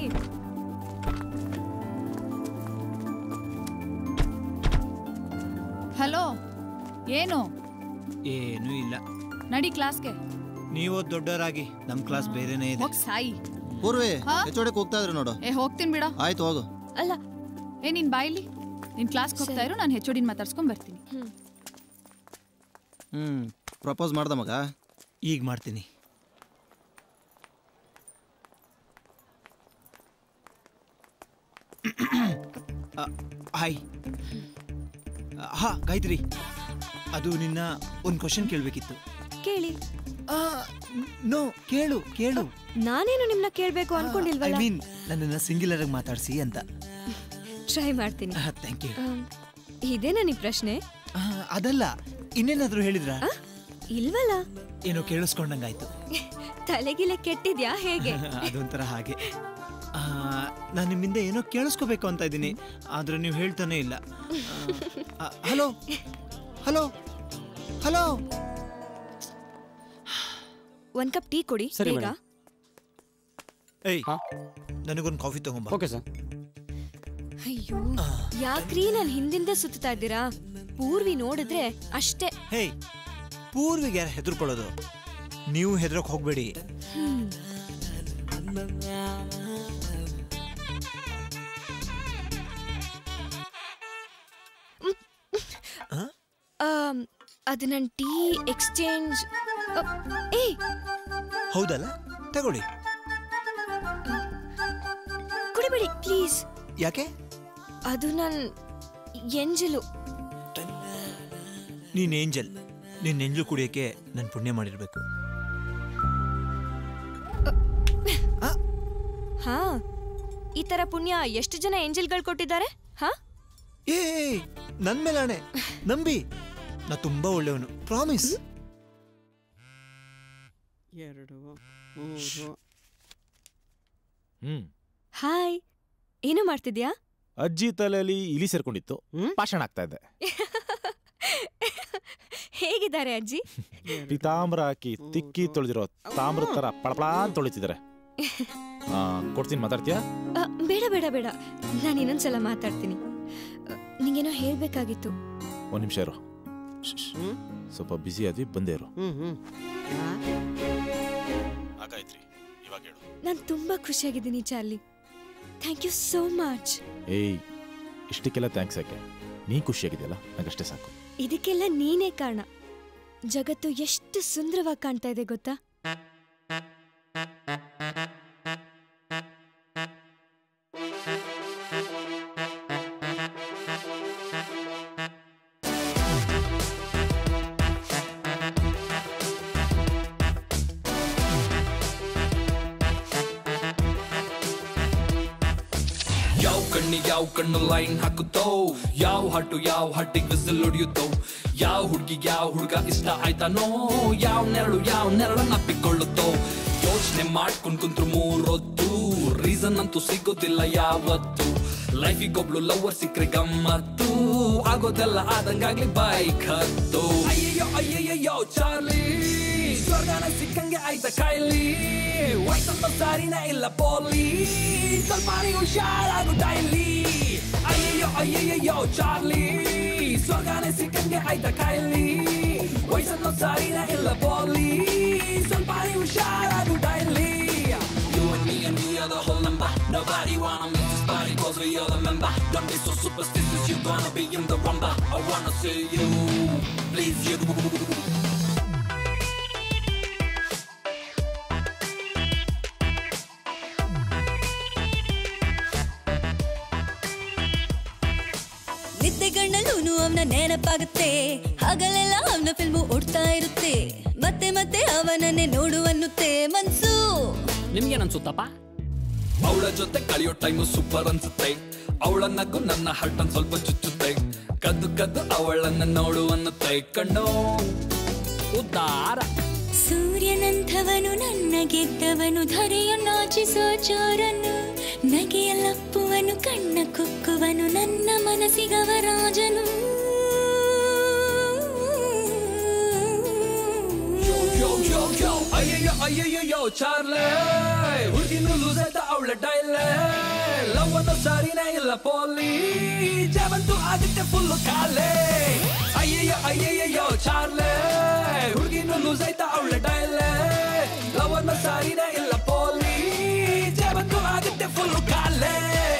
ಹಲೋ, ಏನು?
ಏನೂ ಇಲ್ಲ.
ನಡಿ ಕ್ಲಾಸ್ಗೆ.
ನೀವು ದೊಡ್ಡವರಾಗಿ ನಮ್ ಕ್ಲಾಸ್ ಬೇರೆನೇ ಇದೆ.
ಹೋಗ್ ಸಾಯಿ.
ಪೂರ್ವಿ ಎಚೋಡಕ್ಕೆ ಹೋಗ್ತಾ ಇದ್ರು ನೋಡು.
ಏ ಹೋಗ್ತೀನಿ ಬಿಡ.
ಆಯ್ತು ಹೋಗು.
ಅಲ್ಲ, ಏ ನಿನ್ ಬಾಯಿಲಿ ನಿನ್ ಕ್ಲಾಸ್ಗೆ ಹೋಗ್ತಾ ಇರು, ನಾನು ಹೆಚೋಡಿನ ಮಾತಾಡ್ಸ್ಕೊಂಡ್ ಬರ್ತೀನಿ.
ಹ್ಮ್ ಪ್ರಪೋಸ್ ಮಾಡ್ದ ಮಗ?
ಈಗ ಮಾಡ್ತೀನಿ. ಹಾಯ್. ಹಾ ಗಾಯತ್ರಿ, ಅದು ನಿನ್ನ ಒಂದು ಕ್ವಶನ್ ಕೇಳಬೇಕಿತ್ತು.
ಕೇಳಿ.
ನೋ, ಕೇಳು ಕೇಳು.
ನಾನೇನು ನಿಮ್ನ ಕೇಳ್ಬೇಕು
ಐ
ಅನ್ಕೊಂಡಿಲ್ವಲ್ಲ.
ಮೀನ್ ನನ್ನನ್ನ ಸಿಂಗ್ಯುಲರ್ ಆಗಿ ಮಾತಾಡ್ಸಿ ಅಂತ.
ಟ್ರೈ ಮಾಡ್ತೀನಿ.
Thank you.
ಇದೇನಾ ನಿಮ್ ಪ್ರಶ್ನೆ?
ಅದಲ್ಲ, ಇನ್ನೇನಾದ್ರೂ ಹೇಳಿದ್ರಾ?
ಇಲ್ವಲ್ಲ.
ಏನೋ ಕೇಳಿಸ್ಕೊಂಡಂಗಾಯ್ತು.
ತಲೆಗಿಲೆ ಕೆಟ್ಟಿದ್ಯಾ ಹೇಗೆ?
ಅದೊಂಥರ ಹಾಗೆ. ನಾನು ನಿಮ್ಮಿಂದ ಏನೋ ಕೇಳಿಸ್ಕೋಬೇಕು ಅಂತ ಇದ್ದೀನಿ, ಆದ್ರೆ ನೀವು ಹೇಳ್ತಾನೆ ಇಲ್ಲ. ಹಲೋ ಹಲೋ ಹಲೋ,
ಒಂದ್ ಕಪ್ ಟೀ ಕೊಡಿ ಬೇಗ.
ಏಯ್, ನನಗೊಂದು ಕಾಫಿ ತಗೊಂಬ.
Okay sir.
ಅಯ್ಯೋ, ಯಾಕ್ರಿ ನನ್ ಹಿಂದಿಂದ ಸುತ್ತಾ ಇದ್ದೀರಾ? ಪೂರ್ವಿ ನೋಡಿದ್ರೆ ಅಷ್ಟೇ.
ಹೇ, ಪೂರ್ವಿಗೆ ಯಾರು ಹೆದರ್ಕೊಳ್ಳೋದು? ನೀವು ಹೆದರಕ್ ಹೋಗ್ಬೇಡಿ.
ಅದು ನನ್ ಟೀ ಎಕ್ಸ್ಚೇಂಜ್. ಏ
ಹೌದಲ್ಲ, ತಗೊಳ್ಳಿ.
ಕುಡಿಬೇಡಿ ಪ್ಲೀಸ್.
ಯಾಕೆ?
ಅದು ನನ್ ಎಂಜಲು.
ನೀನ್ ಏಂಜಲ್, ನೀನ್ ಎಂಜಲು ಕುಡಿಯಕ್ಕೆ ನನ್ ಪುಣ್ಯ ಮಾಡಿರ್ಬೇಕು.
ಹಾ, ಈ ತರ ಪುಣ್ಯ ಎಷ್ಟು ಜನ ಏಂಜಲ್ಗಳು ಕೊಟ್ಟಿದ್ದಾರೆ? ಹಾ,
ಏ ನನ್ ಮೇಲೆ ಆಣೆ, ನಂಬಿ. ನಾ ತುಂಬಾ ಒಳ್ಳೆಯವನು, ಪ್ರಾಮಿಸ್.
ಎರಡು ಮೂರು.
ಹ್ಮ್.
ಹಾಯ್, ಏನು ಮಾಡ್ತಿದ್ಯಾ?
ಅಜ್ಜಿ ತಲೆಯಲ್ಲಿ ಇಲಿ ಸೇರ್ಕೊಂಡಿತ್ತು, ಭಾಷಣ ಆಗ್ತಾ ಇದ್ದೆ.
ಹೇಗಿದ್ದಾರೆ ಅಜ್ಜಿ?
ಪಿತಾಂಬ್ರ ಹಾಕಿ ತಿಕ್ಕಿ ತೊಳೆದಿರೋ ತಾಮ್ರ ತರ ಪಳಪಳ ಅಂತ ತೊಳಿತಿದ್ದಾರೆ. ಕೊಡ್ತೀನಿ, ಮಾತಾಡ್ತೀಯಾ?
ಬೇಡ ಬೇಡ ಬೇಡ, ನಾನು ಇನ್ನೊಂದ್ಸಲ ಮಾತಾಡ್ತೀನಿ. ನಿಂಗೇನೋ ಹೇಳ್ಬೇಕಾಗಿತ್ತು.
ಒಂದ್ ನಿಮಿಷ ಇರು, ಸ್ವಲ್ಪ ಬಿಸಿ ಆದ್ವಿ, ಬಂದೇ ಇರು. ಹಾಗಾಯ್ತ್ರಿ, ಇವಾಗ ಹೇಳು.
ನಾನು ತುಂಬಾ ಖುಷಿಯಾಗಿದ್ದೀನಿ Charlie. Thank you so much.
ಏಯ್, ಇಷ್ಟಕ್ಕೆಲ್ಲ ಥ್ಯಾಂಕ್ಸ್ ಯಾಕೆ? ನೀ ಖುಷಿಯಾಗಿದೆಯಲ್ಲ, ನಂಗಷ್ಟೇ ಸಾಕು.
ಇದಕ್ಕೆಲ್ಲ ನೀನೇ ಕಾರಣ. ಜಗತ್ತು ಎಷ್ಟು ಸುಂದರವಾಗಿ ಕಾಣ್ತಾ ಇದೆ ಗೊತ್ತಾ?
ಯಾವ ಕಣ್ಣಿ ಯಾವ ಕಣ್ಣು ಲೈನ್ ಹಾಕುತ್ತೋ, ಯಾವ ಹಟ್ಟು ಯಾವ ಹಟ್ಟಿಗೆ ಬಿಸಿಲು ಹೊಡಿಯುತ್ತೋ, ಯಾವ ಹುಡ್ಗಿಗೆ ಯಾವ ಹುಡ್ಗ ಇಷ್ಟ ಆಯ್ತಾನೋ, ಯಾವ ನೆರಳು ಯಾವ ನೆರಳನ್ನ ಅಪ್ಪಿಕೊಳ್ಳುತ್ತೋ. ಯೋಚನೆ ಮಾಡ್ಕೊಂಡ್ ಕುಂತ್ರು ಮೂರೊತ್ತು, ರೀಸನ್ ಅಂತೂ ಸಿಗೋದಿಲ್ಲ ಯಾವತ್ತು. ಲೈಫಿಗೊಬ್ಳು ಲವರ್ ಸಿಕ್ಕ್ರೆ ಗಮ್ಮತ್ತು, ಆಗೋದೆಲ್ಲ ಆದಂಗಾಗ್ಲಿ ಬೈಕ್ ಹತ್ತು. ಅಯ್ಯಯ್ಯೋ ಅಯ್ಯಯ್ಯೋ ಚಾರ್ಲಿ, ಸ್ವರ್ಗನ ಸಿಕ್ಕಂಗೆ ಆಯ್ತ ಕಾಯ್ಲಿ, ವಯಸ್ಸಂತ ಸಾರಿನ ಇಲ್ಲ ಪೋಲಿ, ಸ್ವಲ್ಪ ನೀವು ಹುಷಾರಾಗು ಡೈಲಿ. ಅಯ್ಯಯ್ಯೋ ಅಯ್ಯಯ್ಯೋ ಚಾರ್ಲಿ, ಸ್ವರ್ಗನ ಸಿಕ್ಕಂಗೆ ಆಯ್ತ ಕಾಯ್ಲಿ, ವಯಸ್ಸಂತ ಸಾರಿನ ಇಲ್ಲ ಪೋಲಿ, ಸ್ವಲ್ಪ ನೀವು ಹುಷಾರಾಗು daily. You and me and me are the whole number. Nobody wanna miss this party cause we all remember. Don't be so superstitious, you're gonna be in the rumba. I wanna see you, please you.
ನಿದ್ದೆಗಣ್ಣಲು
ನೋಡಿದ್ರೂನು ಅವನ ನೆನಪಾಗುತ್ತೆ. ಹಗಲೆಲ್ಲ ಅವನ film ಓಡ್ತಾ ಇರುತ್ತೆ. ಮತ್ತೆ ಮತ್ತೆ ಅವನನ್ನೇ ನೋಡುವನ್ನುತ್ತೆ ಮನ್ಸು.
ನಿಮ್ಗೇನನ್ಸುತ್ತಪ್ಪ? ಅವಳ ಜೊತೆ ಕಳೆಯೋ ಟೈಮು ಸೂಪರ್ ಅನ್ಸುತ್ತೆ. ಅವಳ ನಗು ನನ್ನ ಹರ್ಟನ್ ಸ್ವಲ್ಪ ಚುಚ್ಚುತ್ತೆ. ಕದ್ದು ಕದ್ದು ಅವಳನ್ನ ನೋಡುವನ್ನುತ್ತೆ ಕಣ್ಣು ಉದ್ದಾರ.
ಸೂರ್ಯನಂಥವನು ನನ್ನ ಗೆದ್ದವನು, ಧರೆಯ ನಾಚಿಸೋ ಚೋರನು, ನಗೆಯಲ್ಲಪ್ಪುವನು ಕಣ್ಣ ಕುಕ್ಕುವನು, ನನ್ನ ಮನಸ್ಸಿಗವ ರಾಜನು.
ಅಯ್ಯಯ್ಯೋ ಅಯ್ಯಯ್ಯೋ ಚಾರ್ಲೆ, ಹುಡುಗಿನು ಲೂಸ್ ಆಯ್ತ ಅವಳ ಡೈಲೆ. ಲವ್ ಅನ್ನೋ ಸಾರಿನೇ ಇಲ್ಲ ಪೋಲಿ, ಜವಂತು ಆಗುತ್ತೆ ಫುಲ್ಲು ಕಾಲೆ. ಅಯ್ಯಯ್ಯೋ ಅಯ್ಯಯ್ಯೋ ಚಾರ್ಲೆ, ಹುಡುಗಿನು ಲೂಸ್ ಆಯ್ತ ಅವಳ ಡೈಲೆ. ಲವ್ ಅನ್ನೋ ಸಾರಿನೇ ಇಲ್ಲ ಪೋಲಿ, ಜವಂತು ಆಗುತ್ತೆ ಫುಲ್ಲು ಕಾಲೆ.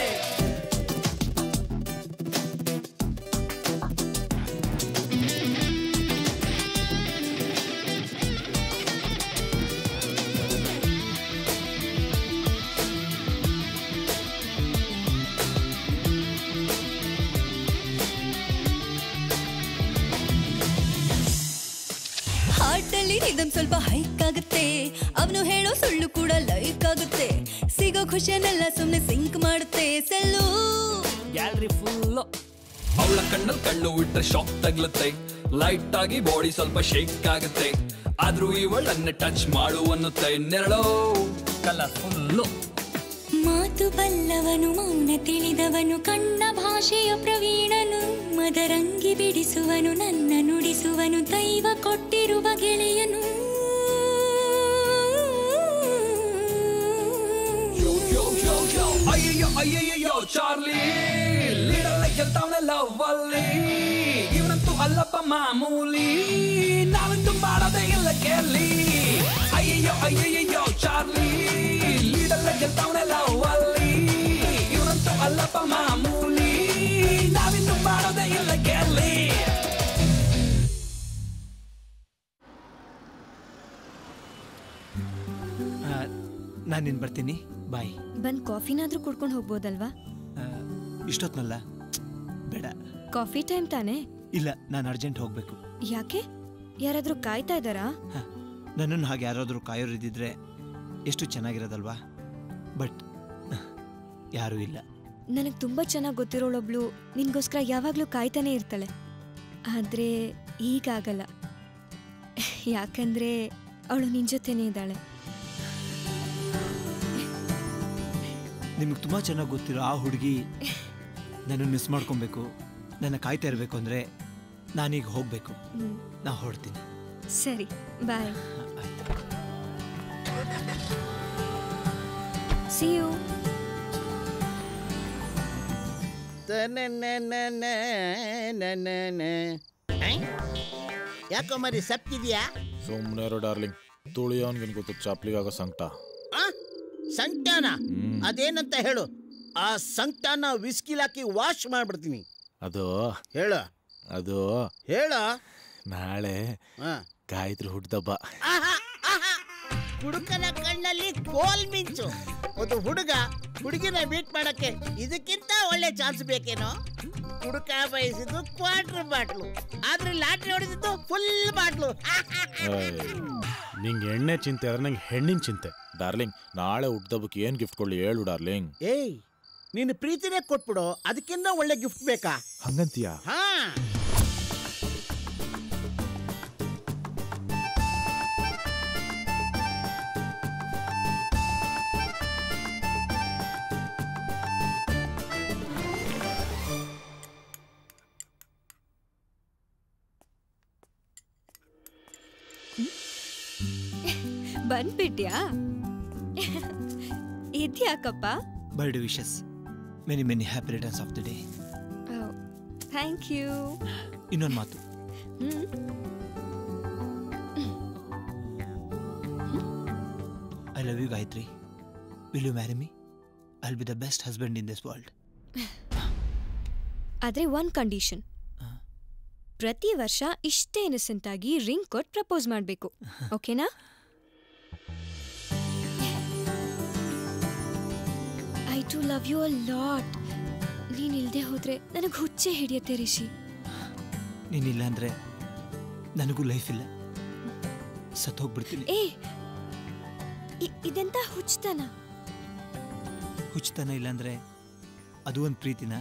ಹಾರ್ಟಲ್ಲಿ ರಿದಮ್ ಸ್ವಲ್ಪ ಹೈಕ್ ಆಗುತ್ತೆ. ಅವನು ಹೇಳೋ ಸುಳ್ಳು ಕೂಡ ಲೈಕ್ ಆಗುತ್ತೆ. ಸಿಗೋ ಖುಷಿಯನ್ನೆಲ್ಲ ಸುಮ್ನೆ ಸಿಂಕ್ ಮಾಡುತ್ತೆ ಸೆಲ್ಲು.
ಗ್ಯಾಲರಿ ಫುಲ್ ಅವಳ ಕಣ್ಣಲ್ಲಿ ಕಳ್ಳು ಇಟ್ರೆ ಶಾಕ್ ತಗ್ಲತ್ತೆ. ಲೈಟ್ ಆಗಿ ಬಾಡಿ ಸ್ವಲ್ಪ ಶೇಕ್ ಆಗುತ್ತೆ. ಆದ್ರೂ ಇವಳನ್ನ ಟಚ್ ಮಾಡುವನ್ನುತ್ತೆ ನೆರಳೋ ಕಲರ್ಫುಲ್ಲು.
ಮಾತು ಬಲ್ಲವನು ಮೌನ ತಿಳಿದವನು, ಕಣ್ಣ ಭಾಷೆಯ ಪ್ರವೀಣನು, ಮದರಂಗಿ ಬಿಡಿಸುವನು ನನ್ನ ನುಡಿಸುವನು, ದೈವ ಕೊಟ್ಟಿರುವ ಗೆಳೆಯನು.
ಅಯ್ಯಯ್ಯೋ ಅಯ್ಯಯ್ಯೋ ಚಾರ್ಲಿ, ಲೀಡಲ್ಲ ಗೆಲ್ತಾವನೆ ಲವ್ ಅಲ್ಲಿ. ಇವನಂತೂ ಅಲ್ಲಪ್ಪ ಮಾಮೂಲಿ, ನಾವಂತೂ ಮಾಡೋದೇ ಇಲ್ಲ ಗೆಲ್ಲಿ. ಅಯ್ಯಯ್ಯೋ ಅಯ್ಯಯ್ಯೋ ಚಾರ್ಲಿ, ಲೀಡಲ್ಲ ಗೆಲ್ತಾವನೆ ಲವ್ ಅಲ್ಲಿ. ಇವನಂತೂ ಅಲ್ಲಪ್ಪ ಮಾಮೂಲಿ, ನಾವಿಂತೂ ಮಾಡೋದೇ ಇಲ್ಲ ಗೆಲ್ಲಿ.
ನಾನಿನ್ ಬರ್ತೀನಿ, ಬಾಯ್.
ಬಂದ್ ಕಾಫಿನಾದ್ರೂ ಕುಡ್ಕೊಂಡು ಹೋಗ್ಬೋದಲ್ವಾ?
ಇಷ್ಟೊತ್ನಲ್ಲ, ಬೇಡ.
ಕಾಫಿ ಟೈಮ್ ತಾನೇ?
ಇಲ್ಲ, ನಾನು ಅರ್ಜೆಂಟ್ ಹೋಗ್ಬೇಕು.
ಯಾಕೆ? ಯಾರಾದ್ರೂ ಕಾಯ್ತಾ ಇದ್ದಾರಾ?
ನನ್ನನ್ನು ಹಾಗೆ ಯಾರಾದರೂ ಕಾಯೋರು ಇದ್ದಿದ್ರೆ ಎಷ್ಟು ಚೆನ್ನಾಗಿರೋದಲ್ವಾ? ಬಟ್ ಯಾರೂ ಇಲ್ಲ.
ನನಗೆ ತುಂಬಾ ಚೆನ್ನಾಗಿ ಗೊತ್ತಿರೋಳೊಬ್ಳು ನಿನ್ಗೋಸ್ಕರ ಯಾವಾಗ್ಲೂ ಕಾಯ್ತಾನೆ ಇರ್ತಾಳೆ. ಆದ್ರೆ ಈಗಾಗಲ್ಲ, ಯಾಕಂದ್ರೆ ಅವಳು ನಿನ್ ಜೊತೆನೇ ಇದ್ದಾಳೆ.
ನಿಮಗೆ ತುಂಬ ಚೆನ್ನಾಗಿ ಗೊತ್ತಿರೋ ಆ ಹುಡುಗಿ ನಾನು ಮಿಸ್ ಮಾಡ್ಕೊಬೇಕು, ನನ್ನ ಕಾಯ್ತಾ ಇರಬೇಕು ಅಂದರೆ ನಾನೀಗ ಹೋಗಬೇಕು. ನಾ ಹೊರಡ್ತೀನಿ.
ಸರಿ, ಬಾಯ್. C you.
ಯಾಕೋ ಮರಿ ಸಪ್ತಿದ್ಯಾ?
ಸುಮ್ಮನೆ ಇರೋ ಡಾರ್ಲಿಂಗ್, ತುಳಿಯೋನ್ಗಿನ್ ಗೊತ್ತು ಚಾಪ್ಲಿಗಾಗೋ ಸಂಕಟ.
ಸಂಕಟನ ಅದೇನಂತ ಹೇಳು. ಆ ಸಂಕಟನ ವಿಸ್ಕಿಲಾಕಿ ವಾಶ್ ಮಾಡ್ಬಿಡ್ತೀನಿ.
ಅದು
ಹೇಳ
ಅದು
ಹೇಳ
ನಾಳೆ ಗಾಯತ್ರಿ ಹುಡ್ದಬ್ಬ.
ಹುಡುಗನ ಕಣ್ಣಲ್ಲಿ ಕೋಲ್ ಮಿಂಚು. ಒಂದು ಹುಡುಗ ಹುಡುಗಿನ ಮೀಟ್ ಮಾಡಕ್ಕೆ ಇದಕ್ಕಿಂತ ಒಳ್ಳೆ ಚಾನ್ಸ್ ಬೇಕೇನೋ? ಹುಡುಕ ಬಯಸಿದ್ದು ಕ್ವಾರ್ಟರ್ ಬಾಟ್ಲು, ಆದ್ರೆ ಲಾಟ್ರಿ ಹೊಡೆದಿದ್ದು ಫುಲ್ ಬಾಟ್ಲು.
ನಿಂಗೆ ಎಣ್ಣೆ ಚಿಂತೆ ಆದ್ರೆ ನಂಗೆ ಹೆಣ್ಣಿನ ಚಿಂತೆ. ಡಾರ್ಲಿಂಗ್, ನಾಳೆ ಹುಡ್ದಬ್ಬಕ್ಕೆ ಏನ್ ಗಿಫ್ಟ್ ಕೊಡ್ಲಿ ಹೇಳು ಡಾರ್ಲಿಂಗ್.
ಏಯ್, ನೀನು ಪ್ರೀತಿನೇ ಕೊಟ್ಬಿಡು, ಅದಕ್ಕಿಂತ ಒಳ್ಳೆ ಗಿಫ್ಟ್ ಬೇಕಾ?
ಹಂಗಂತೀಯ?
ಹಾ,
ಬಂದ್ಬಿಟ್ಯಾ? ಇದ್ಯಾಕಪ್ಪ?
Birthday wishes. Many many happy returns of the day.
Thank you.
ಇನ್ನೊಂದು ಮಾತು, I love you Gayatri. Will you marry me? I will be the best husband in this world.
ಆದ್ರೆ ಒನ್ ಕಂಡೀಷನ್. ಪ್ರತಿ ವರ್ಷ ಇಷ್ಟೇ ಇನ್ನಸೆಂಟ್ ಆಗಿ ರಿಂಗ್ ಕೊಟ್ಟು propose ಮಾಡಬೇಕು, ಓಕೆನಾ? I too love you a lot. ನೀನ್ ಇಲ್ದೆ ಹೋದ್ರೆ ನನಗೆ ಹುಚ್ಚೆ ಹಿಡಿಯತ್ತೆ ರಿಷಿ.
ನೀನಿಲ್ಲ ಅಂದ್ರೆ ನನಗೂ ಲೈಫ್ ಇಲ್ಲ, ಸತ್ತೋಗ್ಬಿಡ್ತೀನಿ.
ಏ ಇ- ಇದೆಂತ ಹುಚ್ಚತನ.
ಹುಚ್ಚತನ ಇಲ್ಲಾಂದ್ರೆ ಅದು ಒಂದು ಪ್ರೀತಿನ.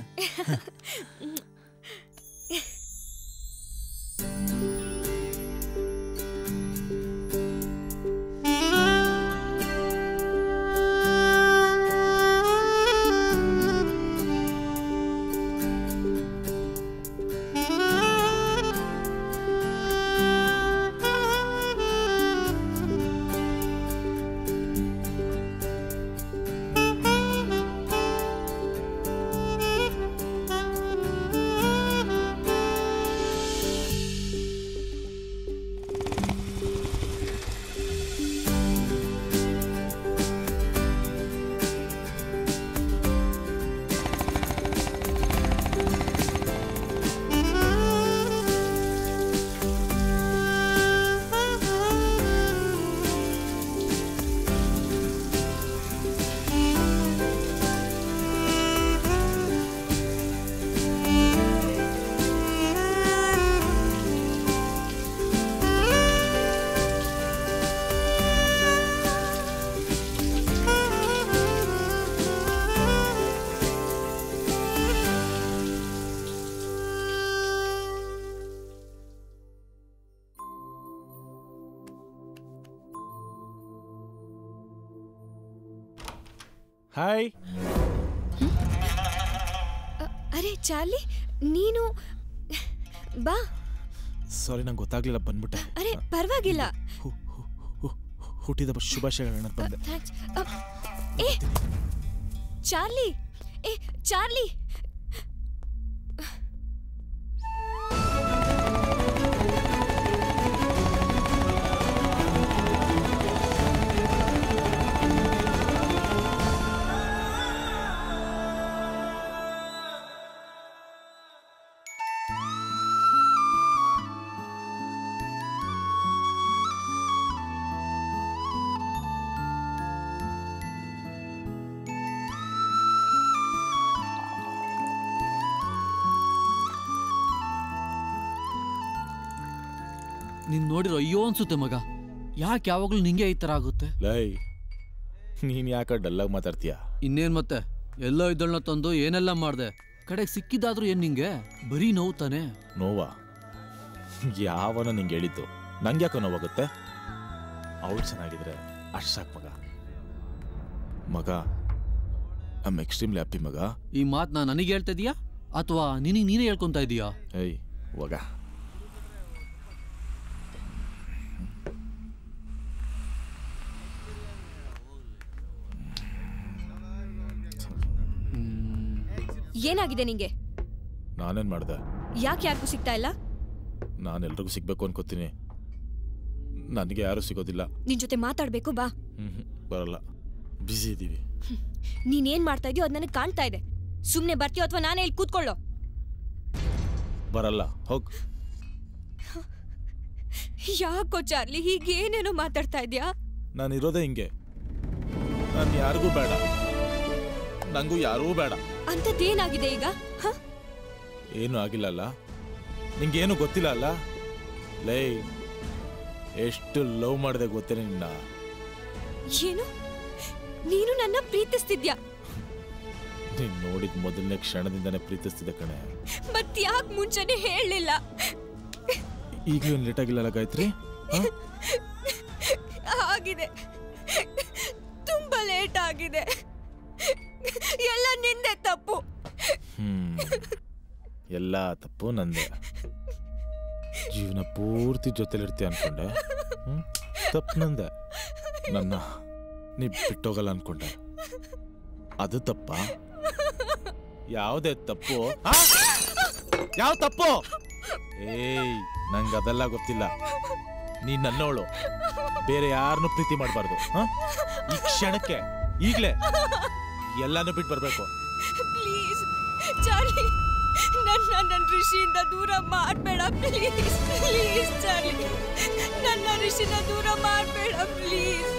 ಹಾಯ್.
ಅರೆ ಚಾರ್ಲಿ, ನೀನು ಬಾ.
ಸಾರಿ, ನಂಗೆ ಗೊತ್ತಾಗ್ಲಿಲ್ಲ, ಬಂದ್ಬಿಟ್ಟೆ.
ಅರೆ ಪರವಾಗಿಲ್ಲ.
ಹುಟ್ಟಿದ ಶುಭಾಶಯಗಳನ್ನ ಬಂದೆ.
ಥ್ಯಾಂಕ್ಸ್. ಏ ಚಾರ್ಲಿ, ಏ ಚಾರ್ಲಿ.
ನೀನ್ ನೋಡಿರೋ ಅಯ್ಯೋ ಅನ್ಸುತ್ತೆ ಮಗ. ಯಾಕೆ ಯಾವಾಗ್ಲೂ ನಿಂಗೆ ಈ ತರ ಆಗುತ್ತೆ?
ಲೈ, ನೀನ್ ಯಾಕೆ ಡಲ್ಲಾಗಿ ಮಾತಾಡ್ತೀಯ?
ಇನ್ನೇನ್ ಮತ್ತೆ, ಎಲ್ಲ ಇದ್ದಳನ್ನ ತಂದು ಏನೆಲ್ಲ ಮಾಡ್ದೆ, ಕಡೆಗೆ ಸಿಕ್ಕಿದ್ದಾದ್ರೂ ಏನ್ ನಿಂಗೆ ಬರೀ ನೋವು ತಾನೆ?
ನೋವಾ? ಯಾವನ ನಿಂಗೆ ಹೇಳಿದ್ದು? ನಂಗೆ ಯಾಕೋ ನೋವಾಗುತ್ತೆ? ಅವಳು ಚೆನ್ನಾಗಿದ್ರೆ ಅಷ್ಟು ಸಾಕು ಮಗ. ಮಗ, ಐ ಆಮ್ ಎಕ್ಸ್ಟ್ರೀಮ್ಲಿ ಹ್ಯಾಪಿ ಮಗ.
ಈ ಮಾತು ನಾ ನನಗೆ ಹೇಳ್ತಾ ಇದೀಯಾ ಅಥವಾ ನಿನಗೆ ನೀನೇ ಹೇಳ್ಕೊಂತ ಇದೀಯಾ?
ಏಯ್ ಮಗ,
ಏನಾಗಿದೆ ನಿಂಗೆ?
ನಾನೇನ್ ಮಾಡ್ದೆ?
ಯಾಕೆ ಯಾರಿಗೂ ಸಿಗ್ತಾ ಇಲ್ಲ?
ನಾನು ಎಲ್ರಿಗೂ ಸಿಗ್ಬೇಕು ಅನ್ಕೋತೀನಿ, ನನಗೆ ಯಾರು ಸಿಗೋದಿಲ್ಲ.
ನಿನ್ ಜೊತೆ ಮಾತಾಡ್ಬೇಕು, ಬಾ.
ಹ್ಮ್ ಬರಲ್ಲ, ಬಿಸಿ ಇದೀವಿ.
ನೀನೇನ್ ಮಾಡ್ತಾ ಇದೀಯೋ ಅದ್ ನನಗೆ ಕಾಣ್ತಾ ಇದೆ. ಸುಮ್ನೆ ಬರ್ತೀಯೋ ಅಥವಾ ನಾನೇ ಇಲ್ಲಿ ಕೂತ್ಕೊಳ್ಳೋ?
ಬರಲ್ಲ, ಹೋಗ್.
ಯಾಕೋ ಚಾರ್ಲಿ ಹೀಗೇನೇನೋ ಮಾತಾಡ್ತಾ ಇದ್ಯಾ?
ನಾನು ಇರೋದೇ ಹಿಂಗೆ. ನಾನು ಯಾರಿಗೂ ಬೇಡ, ನಂಗೂ ಯಾರೂ ಬೇಡ.
ಅಂತದ್ದೇನಾಗಿದೆ ಈಗ?
ಏನು ಆಗಿಲ್ಲ ಅಲ್ಲ? ನಿಂಗೇನು ಗೊತ್ತಿಲ್ಲ ಅಲ್ಲ? ಲೈ, ಎಷ್ಟು ಲವ್ ಮಾಡಿದೆ ಗೊತ್ತೇನೆ ನಿನ್ನ?
ಏನು? ನೀನು ನನ್ನ ಪ್ರೀತಿಸ್ತಿದ್ಯಾ?
ನೀನ್ ನೋಡಿದ ಮೊದಲನೇ ಕ್ಷಣದಿಂದಾನೇ ಪ್ರೀತಿಸ್ತಿದ್ದೆ ಕಣೆ.
ಮತ್ ಯಾಕೆ ಮುಂಚೆನೆ ಹೇಳಲಿಲ್ಲ?
ಈಗಲೂ ಲೇಟ್ ಆಗಿಲ್ಲ ಗಾಯತ್ರಿ?
ಆಗಿದೆ, ತುಂಬಾ ಲೇಟ್ ಆಗಿದೆ. ಎಲ್ಲ ನಿಂದೆ ತಪ್ಪು.
ಹ್ಮ್ ಎಲ್ಲ ತಪ್ಪು ನಂದೆ. ಜೀವನ ಪೂರ್ತಿ ಜೊತೆಲಿರ್ತೀಯ ಅನ್ಕೊಂಡೆ, ತಪ್ಪು ನಂದೆ. ನನ್ನ ನೀ ಬಿಟ್ಟೋಗಲ್ಲ ಅನ್ಕೊಂಡೆ, ಅದು ತಪ್ಪ? ಯಾವುದೇ ತಪ್ಪು? ಯಾವ ತಪ್ಪು? ಏಯ್, ನಂಗೆ ಅದೆಲ್ಲ ಗೊತ್ತಿಲ್ಲ. ನೀ ನನ್ನವಳು, ಬೇರೆ ಯಾರನ್ನೂ ಪ್ರೀತಿ ಮಾಡಬಾರ್ದು. ಈ ಕ್ಷಣಕ್ಕೆ ಈಗ್ಲೇ ಎಲ್ಲಾನು ಬಿಟ್ಟು ಬರ್ಬೇಕು.
ಪ್ಲೀಸ್ ಚಾರ್ಲಿ, ನನ್ನ ನನ್ನ ಋಷಿಯಿಂದ ದೂರ ಮಾಡಬೇಡ ಪ್ಲೀಸ್. ಪ್ಲೀಸ್ ಚಾರ್ಲಿ, ನನ್ನ ಋಷಿನ ದೂರ ಮಾಡಬೇಡ ಪ್ಲೀಸ್.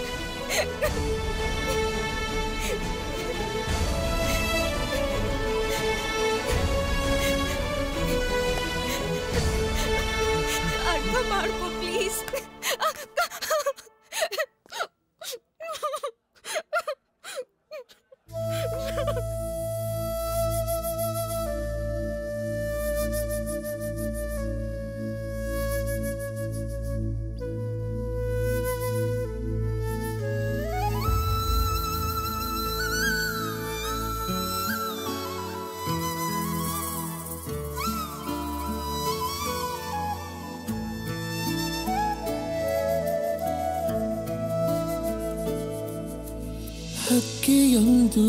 ಹಕ್ಕಿಯೊಂದು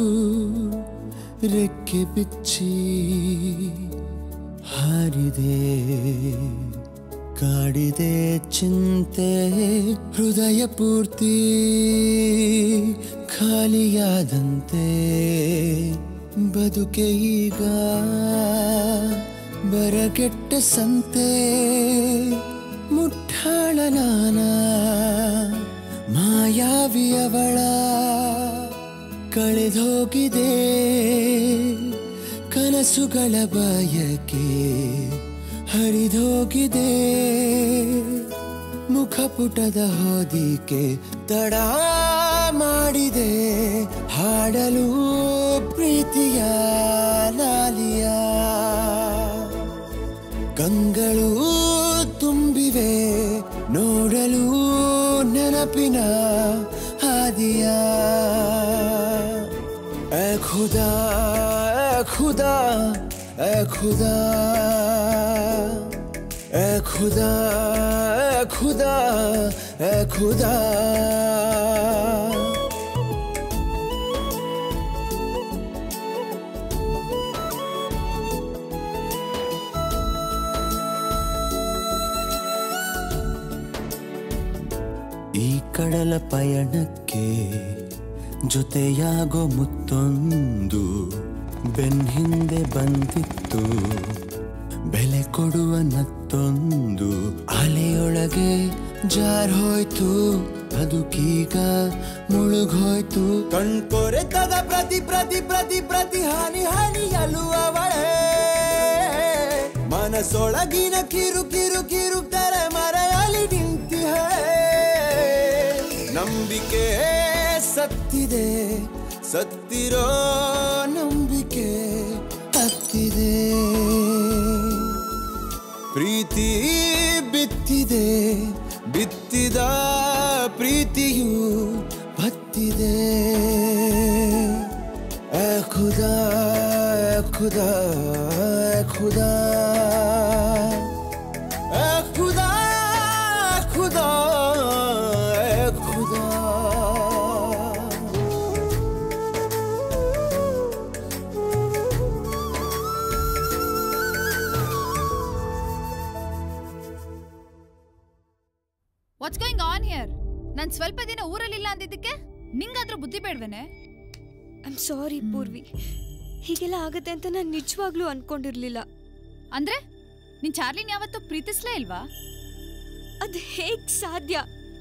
ರೆಕ್ಕೆ ಬಿಚ್ಚಿ ಹಾರಿದೆ, ಕಾಡಿದೆ ಚಿಂತೆ, ಹೃದಯ ಪೂರ್ತಿ ಖಾಲಿಯಾದಂತೆ, ಬದುಕೆ ಈಗ ಬರಗೆಟ್ಟ ಸಂತೆ, ಮುಠಾಳ ನಾನ ಮಾಯಾವಿಯವಳ ಕಳೆದೋಗಿದೆ ಕನಸುಗಳ ಬಯಕೆ ಹರಿದೋಗಿದೆ, ಮುಖಪುಟದ ಹೊದಿಕೆ ತಡ ಮಾಡಿದೆ ಹಾಡಲು ಪ್ರೀತಿಯ ಲಾಲಿಯ, ಕಂಗಳು ತುಂಬಿವೆ ನೋಡಲು ನೆನಪಿನ ಹಾದಿಯ, ऐ खुदा ऐ खुदा ऐ खुदा ऐ खुदा ऐ खुदा ऐ खुदा ಈ ಕಡಲ ಪಯಣಕ್ಕೆ ಜೊತೆಯಾಗೋ ಮುತ್ತೊಂದು ಬೆನ್ ಹಿಂದೆ ಬಂದಿತ್ತು, ಬೆಲೆ ಕೊಡುವ ನತ್ತೊಂದು ಅಲೆಯೊಳಗೆ ಜಾರ್ ಹೋಯ್ತು, ಬದುಕೀಗ ಮುಳುಗೋಯ್ತು, ಕಣ್ಕೊರೆತದ ಪ್ರತಿ ಪ್ರತಿ ಪ್ರತಿ ಪ್ರತಿ ಹಾನಿ ಹಾನಿಯಲು ಅವಳೇ, ಮನಸೊಳಗಿನ ಕಿರು ಕಿರು ಕಿರು ತರ ಮರೆಯಲಿ ನಿಂತಿಹೆ, ನಂಬಿಕೆ ಸತ್ತಿದೆ ಸತ್ತಿರೋ ನಂಬಿಕೆ ಹತ್ತಿದೆ, ಪ್ರೀತಿ ಬಿತ್ತಿದೆ ಬಿತ್ತಿದ ಪ್ರೀತಿಯು ಬತ್ತಿದೆ, ऐ खुदा ऐ खुदा ऐ खुदा ऐ खुदा खुदा ऐ खुदा
ವಾಟ್ಸ್ ಗೋಯಿಂಗ್ ಆನ್ ಹಿಯರ್? ನಾನು ಸ್ವಲ್ಪ ದಿನ ಊರಲ್ಲಿಲ್ಲ ಅಂದಿದ್ದಕ್ಕೆ ನಿಂಗಾದ್ರೂ ಬುದ್ಧಿ ಬೇಡ್ವೇನೆ?
ಐ ಆಮ್ ಸಾರಿ ಪೂರ್ವಿ, ಹೀಗೆಲ್ಲ ಆಗತ್ತೆ ಅಂತ ನಾನು ನಿಜವಾಗ್ಲೂ ಅನ್ಕೊಂಡಿರ್ಲಿಲ್ಲ.
ಅಂದ್ರೆ ನೀನ್ ಚಾರ್ಲಿನ್ ಯಾವತ್ತೂ ಪ್ರೀತಿಸ್ಲೇ ಇಲ್ವಾ?
ಅದು ಹೇಗ್ ಸಾಧ್ಯ?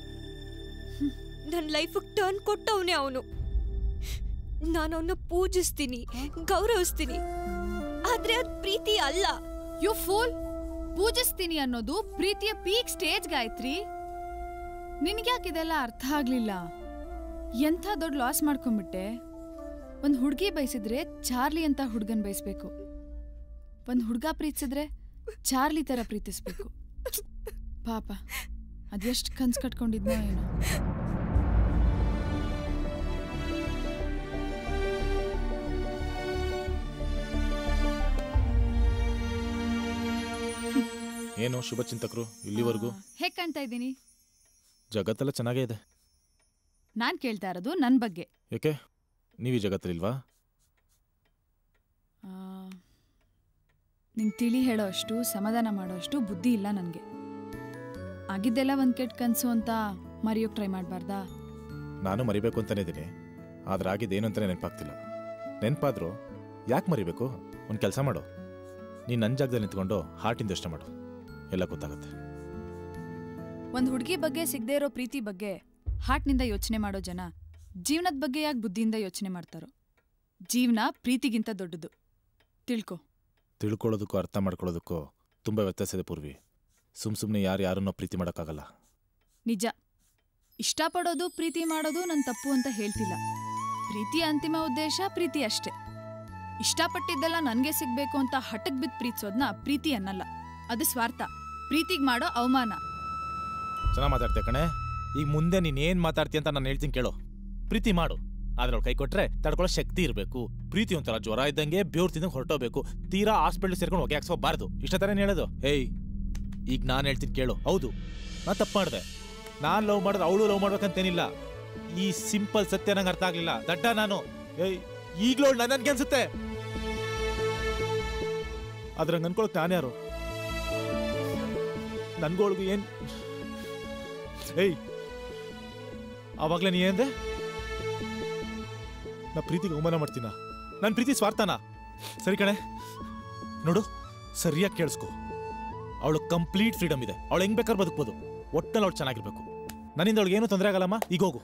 ನನ್ನ ಲೈಫಿಗೆ ಟರ್ನ್ ಕೊಟ್ಟವನೇ ಅವನು. ನಾನು ಅವನ್ನ ಪೂಜಿಸ್ತೀನಿ, ಗೌರವಿಸ್ತೀನಿ, ಆದ್ರೆ ಅದು ಪ್ರೀತಿ ಅಲ್ಲ.
You pool! ಪೂಜಿಸ್ತೀನಿ ಅನ್ನೋದು ಪ್ರೀತಿಯ ಪೀಕ್ ಸ್ಟೇಜ್ ಗಾಯತ್ರಿ. ನಿನಗ್ಯಾಕಿದೆಲ್ಲ ಅರ್ಥ ಆಗ್ಲಿಲ್ಲ? ಎಂಥ ದೊಡ್ಡ ಲಾಸ್ ಮಾಡ್ಕೊಂಡ್ಬಿಟ್ಟೆ. ಒಂದ್ ಹುಡುಗಿ ಬಯಸಿದ್ರೆ ಚಾರ್ಲಿ ಅಂತ ಹುಡುಗನ್ ಬಯಸ್ಬೇಕು, ಒಂದ್ ಹುಡುಗ ಪ್ರೀತಿಸಿದ್ರೆ ಚಾರ್ಲಿ ತರ ಪ್ರೀತಿಸ್ಬೇಕು. ಪಾಪ ಅದೆಷ್ಟು ಕನ್ಸ್ ಕಟ್ಕೊಂಡಿದ್ನೋ ಏನೋ.
ಏನು ಶುಭ ಚಿಂತಕರು ಇಲ್ಲಿವರೆಗೂ?
ಹೇಗ್ ಕಾಣ್ತಾ ಇದ್ದೀನಿ?
ಜಗತ್ತೆಲ್ಲ ಚೆನ್ನಾಗೇ ಇದೆ.
ನಾನ್ ಕೇಳ್ತಾ ಇರೋದು ನನ್ ಬಗ್ಗೆ.
ಯಾಕೆ ನೀವು ಈ ಜಗತ್ತಲ್ಲಿಲ್ವಾ?
ನಿಂಗೆ ತಿಳಿ ಹೇಳೋ ಅಷ್ಟು, ಸಮಾಧಾನ ಮಾಡೋ ಅಷ್ಟು ಬುದ್ಧಿ ಇಲ್ಲ ನನಗೆ. ಆಗಿದ್ದೆಲ್ಲ ಒಂದು ಕೆಟ್ಟ ಕನಸು ಅಂತ ಮರೆಯೋಕೆ ಟ್ರೈ ಮಾಡಬಾರ್ದಾ?
ನಾನು ಮರಿಬೇಕು ಅಂತಾನೆ ಇದ್ದೀನಿ, ಆದ್ರೆ ಆಗಿದ್ದೇನು ಅಂತಾನೆ ನೆನಪಾಗ್ತಿಲ್ಲ. ನೆನಪಾದ್ರೂ ಯಾಕೆ ಮರಿಬೇಕು? ಒಂದು ಕೆಲಸ ಮಾಡು, ನೀನು ನನ್ನ ಜಾಗದಲ್ಲಿ ನಿಂತ್ಕೊಂಡು ಹಾರ್ಟಿಂದ ಯೋಚನೆ ಮಾಡು, ಎಲ್ಲ ಗೊತ್ತಾಗುತ್ತೆ.
ಒಂದು ಹುಡುಗಿ ಬಗ್ಗೆ ಸಿಗದೆ ಇರೋ ಪ್ರೀತಿ ಬಗ್ಗೆ ಹಾರ್ಟ್ನಿಂದ ಯೋಚನೆ ಮಾಡೋ ಜನ ಜೀವನದ ಬಗ್ಗೆ ಯಾಕೆ ಬುದ್ಧಿಯಿಂದ ಯೋಚನೆ ಮಾಡ್ತಾರೋ? ಜೀವನ ಪ್ರೀತಿಗಿಂತ ದೊಡ್ಡದು, ತಿಳ್ಕೊ.
ತಿಳ್ಕೊಳ್ಳೋದಕ್ಕೂ ಅರ್ಥ ಮಾಡ್ಕೊಳ್ಳೋದಕ್ಕೂ ತುಂಬ ವ್ಯತ್ಯಾಸ ಇದೆ ಪೂರ್ವಿ. ಸುಮ್ ಸುಮ್ಮನೆ ಯಾರು ಯಾರನ್ನೋ ಪ್ರೀತಿ ಮಾಡೋಕ್ಕಾಗಲ್ಲ.
ನಿಜ, ಇಷ್ಟಪಡೋದು ಪ್ರೀತಿ ಮಾಡೋದು ನನ್ನ ತಪ್ಪು ಅಂತ ಹೇಳ್ತಿಲ್ಲ. ಪ್ರೀತಿಯ ಅಂತಿಮ ಉದ್ದೇಶ ಪ್ರೀತಿ ಅಷ್ಟೇ. ಇಷ್ಟಪಟ್ಟಿದ್ದೆಲ್ಲ ನನಗೆ ಸಿಗ್ಬೇಕು ಅಂತ ಹಠಕ್ ಬಿದ್ದು ಪ್ರೀತಿಸೋದನ್ನ ಪ್ರೀತಿ ಅನ್ನಲ್ಲ, ಅದು ಸ್ವಾರ್ಥ, ಪ್ರೀತಿಗೆ ಮಾಡೋ ಅವಮಾನ.
ಚೆನ್ನಾಗಿ ಮಾತಾಡ್ತೀಯ ಕಣೆ. ಈಗ ಮುಂದೆ ನೀನೇನು ಮಾತಾಡ್ತೀಯ ಅಂತ ನಾನು ಹೇಳ್ತೀನಿ ಕೇಳು. ಪ್ರೀತಿ ಮಾಡು, ಆದ್ರೆ ಅವ್ಳು ಕೈ ಕೊಟ್ರೆ ತಡ್ಕೊಳ್ಳೋ ಶಕ್ತಿ ಇರಬೇಕು. ಪ್ರೀತಿ ಒಂಥರ ಜ್ವರ ಇದ್ದಂಗೆ ಬೇವ್ರು ತಿಂದಂಗೆ ಹೊರಟೋಬೇಕು. ತೀರಾ ಹಾಸ್ಪಿಟಲ್ ಸೇರ್ಕೊಂಡು ಹೊಗೆ ಹಾಕ್ಸೋಬಾರ್ದು. ಇಷ್ಟ ತಾನೇ ಹೇಳೋದು? ಏಯ್, ಈಗ ನಾನು ಹೇಳ್ತೀನಿ ಕೇಳು. ಹೌದು, ನಾನು ತಪ್ಪು ಮಾಡಿದೆ. ನಾನು ಲವ್ ಮಾಡಿದ್ರೆ ಅವಳು ಲವ್ ಮಾಡ್ಬೇಕಂತೇನಿಲ್ಲ. ಈ ಸಿಂಪಲ್ ಸತ್ಯ ನಂಗೆ ಅರ್ಥ ಆಗ್ಲಿಲ್ಲ. ದಡ್ಡ ನಾನು. ಏಯ್ ಈಗ್ಲೂ ನನ್ಗೆ ಅನ್ಸುತ್ತೆ. ಅದ್ರಂಗೆ ಅನ್ಕೊಳಕ್ ನಾನ್ಯಾರು? ನನ್ಗೊಳಗು ಏನ್? ಏಯ್ ಆವಾಗ್ಲೇ ನೀ ಏನ್ದೆ? ನಾ ಪ್ರೀತಿಗೆ ಅವಮಾನ ಮಾಡ್ತೀನ? ನನ್ನ ಪ್ರೀತಿ ಸ್ವಾರ್ಥನ? ಸರಿ ಕಣೆ, ನೋಡು ಸರಿಯಾಗಿ ಕೇಳಿಸ್ಕೊ. ಅವಳು ಕಂಪ್ಲೀಟ್ ಫ್ರೀಡಮ್ ಇದೆ. ಅವಳು ಹೆಂಗ್ ಬೇಕಾದ್ರೆ ಬದುಕ್ಬೋದು. ಒಟ್ಟಲ್ಲಿ ಅವಳು ಚೆನ್ನಾಗಿರ್ಬೇಕು. ನನ್ನಿಂದ ಅವಳಿಗೆ ಏನು ತೊಂದರೆ ಆಗಲ್ಲಮ್ಮ. ಈಗ ಹೋಗು.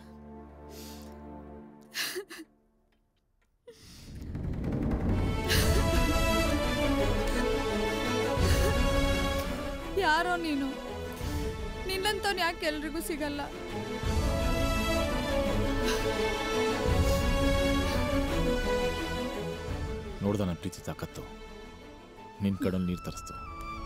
ಯಾರೋ ನೀನು, ನಿನ್ನಂತವ್ನು ಯಾಕೆ ಎಲ್ರಿಗೂ ಸಿಗಲ್ಲ?
ನೋಡ್ದ ನನ್ನ ಪ್ರೀತಿ ತಾಕತ್ತು. ನಿನ್ ಕಡಲ್ ನೀರು ತರಿಸ್ತು.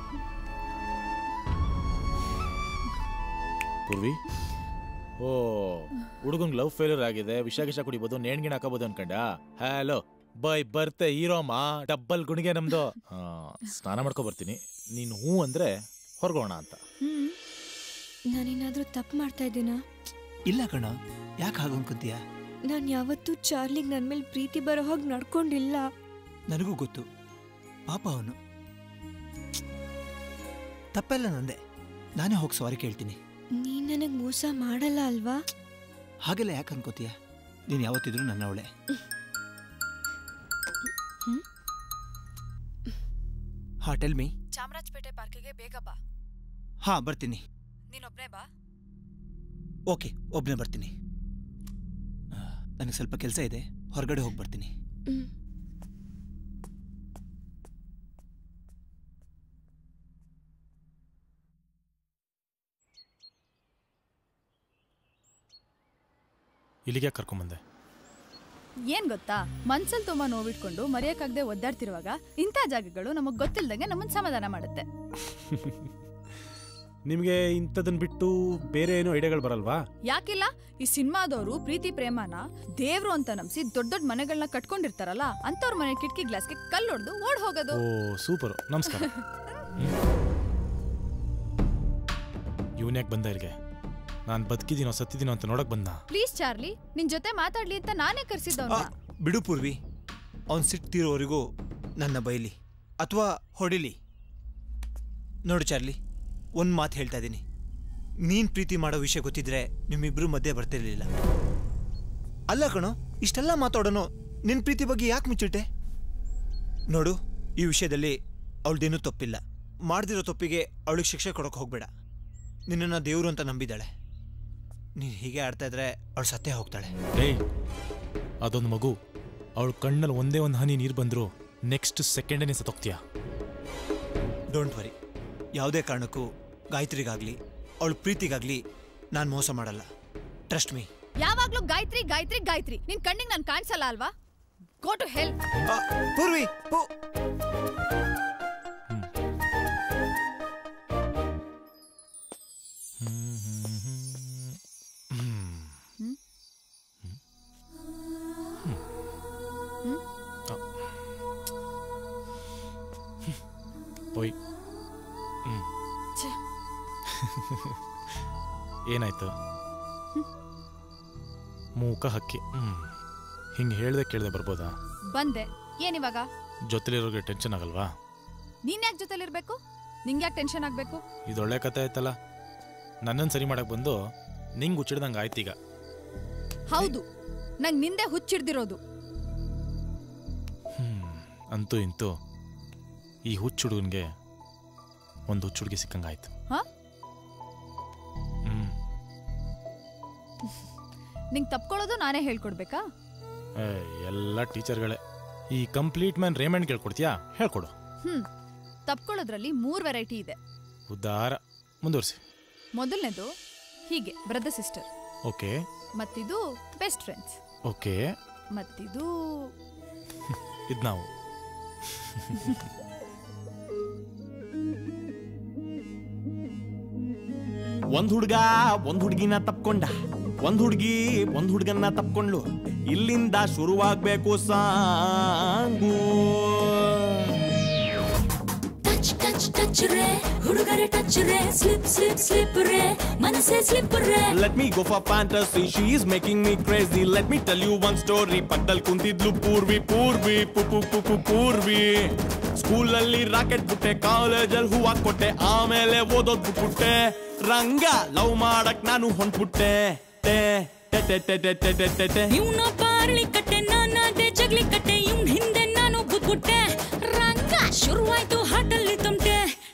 ಪೂರ್ವಿ, ಓ ಹುಡುಗಂಗ್ ಲವ್ ಫೇಲ್ಯೂರ್ ಆಗಿದೆ, ವಿಷ ಗಿಷ ಕುಡಿಬೋದು, ನೇಣ್ಗಿಣ ಹಾಕೋಬೋದು ಅನ್ಕಂಡ. ಹಲೋ ಬೈ ಬರ್ತೆ ಹೀರೋಮ, ಡಬ್ಬಲ್ ಗುಣಿಗೆ ನಮ್ದು. ಸ್ನಾನ ಮಾಡ್ಕೊ ಬರ್ತೀನಿ. ನೀನು ಹೂ ಅಂದ್ರೆ ಹೊರಗೋಣ ಅಂತ.
ನಾನೇನಾದ್ರೂ ತಪ್ಪು ಮಾಡ್ತಾ ಇದ್ದೀನಾ?
ಇಲ್ಲ ಕಣ, ಯಾಕೆ ಹಾಗೆ ಅನ್ಕೊಂತೀಯ?
ನಾನು ಯಾವತ್ತೂ ಚಾರ್ಲಿಗೆ ನನ್ನ ಮೇಲೆ ಪ್ರೀತಿ ಬರೋ ಹಾಗೆ ನಡ್ಕೊಂಡಿಲ್ಲ.
ನನಗೂ ಗೊತ್ತು, ಪಾಪ ಅವನು. ತಪ್ಪೆಲ್ಲ ನಂದೆ, ನಾನೇ ಹೋಗಿ ಸಾರಿ ಕೇಳ್ತೀನಿ.
ನೀನ್ ನನಗೆ ಮೋಸ ಮಾಡಲ್ಲ ಅಲ್ವಾ?
ಹಾಗೆಲ್ಲ ಯಾಕೆ ಅನ್ಕೋತೀಯ? ನೀನು ಯಾವತ್ತಿದ್ರು ನನ್ನ ಅವಳೆ. ಹಾ ಟೆಲ್ ಮೀ.
ಚಾಮರಾಜಪೇಟೆ ಪಾರ್ಕಿಗೆ ಬೇಗ ಬಾ.
ಹಾ ಬರ್ತೀನಿ.
ನೀನೊಬ್ನೇ ಬಾ.
ಓಕೆ, ಒಬ್ನೇ ಬರ್ತೀನಿ. ನನಗೆ ಸ್ವಲ್ಪ ಕೆಲಸ ಇದೆ, ಹೊರಗಡೆ ಹೋಗಿ ಬರ್ತೀನಿ.
ಇಲ್ಲಿಗೆ ಕರ್ಕೊಂಬಂದೆ.
ಏನ್ ಗೊತ್ತಾ, ಮನ್ಸಲ್ಲಿ ತುಂಬಾ ನೋವಿಟ್ಕೊಂಡು ಮರೆಯಕ್ಕಾಗದೆ ಒದ್ದಾಡ್ತಿರುವಾಗ ಇಂಥ ಜಾಗಗಳು ನಮಗ್ ಗೊತ್ತಿಲ್ದಂಗೆ ನಮ್ಮನ್ನ ಸಮಾಧಾನ ಮಾಡುತ್ತೆ.
ನಿಮ್ಗೆ ಇಂಥದನ್ನ ಬಿಟ್ಟು ಬೇರೆ ಏನೋ ಐಡಿಯಾಗಳು ಬರಲ್ವಾ?
ಯಾಕಿಲ್ಲ? ಈ ಸಿನಿಮಾದವರು ಪ್ರೀತಿ ಪ್ರೇಮನ ದೇವ್ರು ಅಂತ ನಂಬಿಸಿ ದೊಡ್ಡ ದೊಡ್ಡ ಮನೆಗಳನ್ನ ಕಟ್ಕೊಂಡಿರ್ತಾರಲ್ಲ, ಅಂತವ್ರ ಮನೆ ಕಿಟಕಿ ಗ್ಲಾಸ್ಗೆ ಕಲ್ಲೊಡ್ದು ಓಡ್ ಹೋಗೋದು.
ಓ ಸೂಪರ್, ನಮಸ್ಕಾರ. ಇವನ್ ಯಾಕೆ ಬಂದ ಇಲ್ಲಿಗೆ? ನಾನ್ ಬದುಕಿದೀನೋ ಸತ್ತಿದೀನೋ ಅಂತ ನೋಡಕ್ ಬಂದ.
ಪ್ಲೀಸ್ ಚಾರ್ಲಿ, ನಿನ್ ಜೊತೆ ಮಾತಾಡ್ಲಿ ಅಂತ ನಾನೇ ಕರ್ಸಿದ್ದವ್ನ.
ಬಿಡು ಪೂರ್ವಿ, ಅವನ್ ಸಿಟ್ಟಿರೋವರೆಗೂ ನನ್ನ ಬೈಲಿ ಅಥವಾ ಹೊಡಿಲಿ. ನೋಡು ಚಾರ್ಲಿ, ಒಂದು ಮಾತು ಹೇಳ್ತಾ ಇದ್ದೀನಿ. ನೀನ್ ಪ್ರೀತಿ ಮಾಡೋ ವಿಷಯ ಗೊತ್ತಿದ್ರೆ ನಿಮ್ಮಿಬ್ರು ಮಧ್ಯೆ ಬರ್ತಿರ್ಲಿಲ್ಲ. ಅಲ್ಲ ಕಣೋ, ಇಷ್ಟೆಲ್ಲ ಮಾತಾಡೋನು ನಿನ್ ಪ್ರೀತಿ ಬಗ್ಗೆ ಯಾಕೆ ಮುಚ್ಚಿಟ್ಟೆ? ನೋಡು, ಈ ವಿಷಯದಲ್ಲಿ ಅವಳದೇನೂ ತಪ್ಪಿಲ್ಲ. ಮಾಡ್ದಿರೋ ತಪ್ಪಿಗೆ ಅವಳಿಗೆ ಶಿಕ್ಷೆ ಕೊಡೋಕೆ ಹೋಗ್ಬೇಡ. ನಿನ್ನನ್ನು ದೇವ್ರು ಅಂತ ನಂಬಿದ್ದಾಳೆ. ನೀನು ಹೀಗೆ ಆಡ್ತಾ ಇದ್ರೆ ಅವಳು ಸತ್ತೇ ಹೋಗ್ತಾಳೆ.
ಏಯ್, ಅದೊಂದು ಮಗು. ಅವಳ ಕಣ್ಣಲ್ಲಿ ಒಂದೇ ಒಂದು ಹನಿ ನೀರು ಬಂದ್ರು ನೆಕ್ಸ್ಟ್ ಸೆಕೆಂಡೇ ಸತ್ತೋಗ್ತೀಯ.
ಡೋಂಟ್ ವರಿ, ಯಾವುದೇ ಕಾರಣಕ್ಕೂ ಗಾಯತ್ರಿಗಾಗ್ಲಿ ಅವಳ ಪ್ರೀತಿಗಾಗ್ಲಿ ನಾನು ಮೋಸ ಮಾಡಲ್ಲ. Trust me.
ಯಾವಾಗ್ಲೂ ಗಾಯತ್ರಿ ಗಾಯತ್ರಿ ಗಾಯತ್ರಿ. ನಿನ್ ಕಣ್ಣಿಗೆ ನಾನು ಕಾಣಿಸಲ್ಲ ಅಲ್ವಾ? Go to hell.
ಪೂರ್ವಿ,
ಓಯ್, ಏನಾಯ್ತು? ಮೂಕ ಹಕ್ಕಿ. ಹ್ಮ್ ಹಿಂಗೆ ಹೇಳ್ದೆ ಕೇಳ್ದೆ ಬರ್ಬೋದಾ?
ಬಂದೆ. ಏನಿವಾಗ?
ಜೊತೆಲಿರೋರಿಗೆ ಟೆನ್ಷನ್ ಆಗಲ್ವಾ?
ನೀನ್ ಯಾಕೆ ಜೊತೆಲಿರ್ಬೇಕು? ನಿಂಗೆ ಯಾಕೆ ಟೆನ್ಷನ್ ಆಗ್ಬೇಕು?
ಇದೊಳ್ಳೆ ಕತೆ ಆಯ್ತಲ್ಲ. ನನ್ನನ್ನು ಸರಿ ಮಾಡಕ್ ಬಂದು ನಿಂಗೆ ಹುಚ್ಚಿಡ್ದಂಗೆ ಆಯ್ತೀಗ.
ಹೌದು, ನಂಗೆ ನಿಂದೆ ಹುಚ್ಚಿಡ್ದಿರೋದು.
ಹ್ಮ್ ಅಂತೂ ಇಂತೂ ಈ ಹುಚ್ಚುಡುಗನ್ಗೆ ಒಂದು ಹುಚ್ಚುಡುಗಿ ಸಿಕ್ಕಂಗಾಯ್ತು. ಹ್ಮ್
ನಿಂಗೆ ತಪ್ಕೊಳ್ಳೋದು ನಾನೇ ಹೇಳ್ಕೊಡ್ಬೇಕಾ?
ಎಲ್ಲ ಟೀಚರ್ಗಳೇ. ಈ ಕಂಪ್ಲೀಟ್ ಮ್ಯಾನ್ ರೇಮಂಡ್ ಕೇಳ್ಕೊಡ್ತೀಯಾ? ಹೇಳ್ಕೊಡು.
ಹ್ಮ್ ತಪ್ಕೊಳ್ಳೋದ್ರಲ್ಲಿ ಮೂರ್ ವೆರೈಟಿ ಇದೆ.
ಉದಾರ ಮುಂದುವರಿಸಿ.
ಮೊದಲನೇದು ಹೀಗೆ ಬ್ರದರ್ ಸಿಸ್ಟರ್.
ಓಕೆ.
ಮತ್ತಿದು ಬೆಸ್ಟ್ ಫ್ರೆಂಡ್ಸ್.
ಓಕೆ.
ಮತ್ತಿದು
ಇದು ನಾವು.
ಒಂದ್ ಹುಡ್ಗ ಒಂದ್ ಹುಡ್ಗಿನ ತಪ್ಕೊಂಡ, ಒಂದ್ ಹುಡ್ಗಿ ಒಂದ್ ಹುಡ್ಗನ್ನ ತಪ್ಕೊಂಡ್ಲು. ಇಲ್ಲಿಂದ ಶುರುವಾಗ್ಬೇಕು ಸಾಂಗು.
ಟಚ್ ಟಚ್ ಟಚ್ ರೇ ಹುಡುಗರ ಟಚ್ ರೇ ಸ್ಲಿಪ್ ಸ್ಲಿಪ್ ಸ್ಲಿಪ್ ರೇ ಮನಸ್ಸೇ ಸ್ಲಿಪ್ ರೇ
Let me go for fantasy, she is making me crazy. Let me tell you one story. ಪಕ್ಕದಲ್ಲಿ ಕುಂತಿದ್ಲು ಪೂರ್ವಿ ಪೂರ್ವಿ ಪುಪು ಪುಪು ಪೂರ್ವಿ ಸ್ಕೂಲಲ್ಲಿ ರಾಕೆಟ್ ಬಿಟ್ಟೆ, ಕಾಲೇಜಲ್ಲಿ ಹೂವ ಕೊಟ್ಟೆ, ಆಮೇಲೆ ಓದೋದ್ ಬಿಟ್ಬಿಟ್ಟೆ. ರಂಗ ಲವ್ ಮಾಡಕ್ ನಾನು ಹೊಂಟ್ಬಿಟ್ಟೆ.
ಇವನ ಪಾರ್ಲಿ ಕಟ್ಟೆ ನಾನಾದೆ ಜಗ್ಲಿ ಕಟ್ಟೆ, ಇವ್ನ ಹಿಂದೆ ನಾನು ಬುದ್ಬಿಟ್ಟೆ. ರಂಗ ಶುರುವಾಯ್ತು ಹಾಟಲ್ಲಿ ತುಂಟೆ.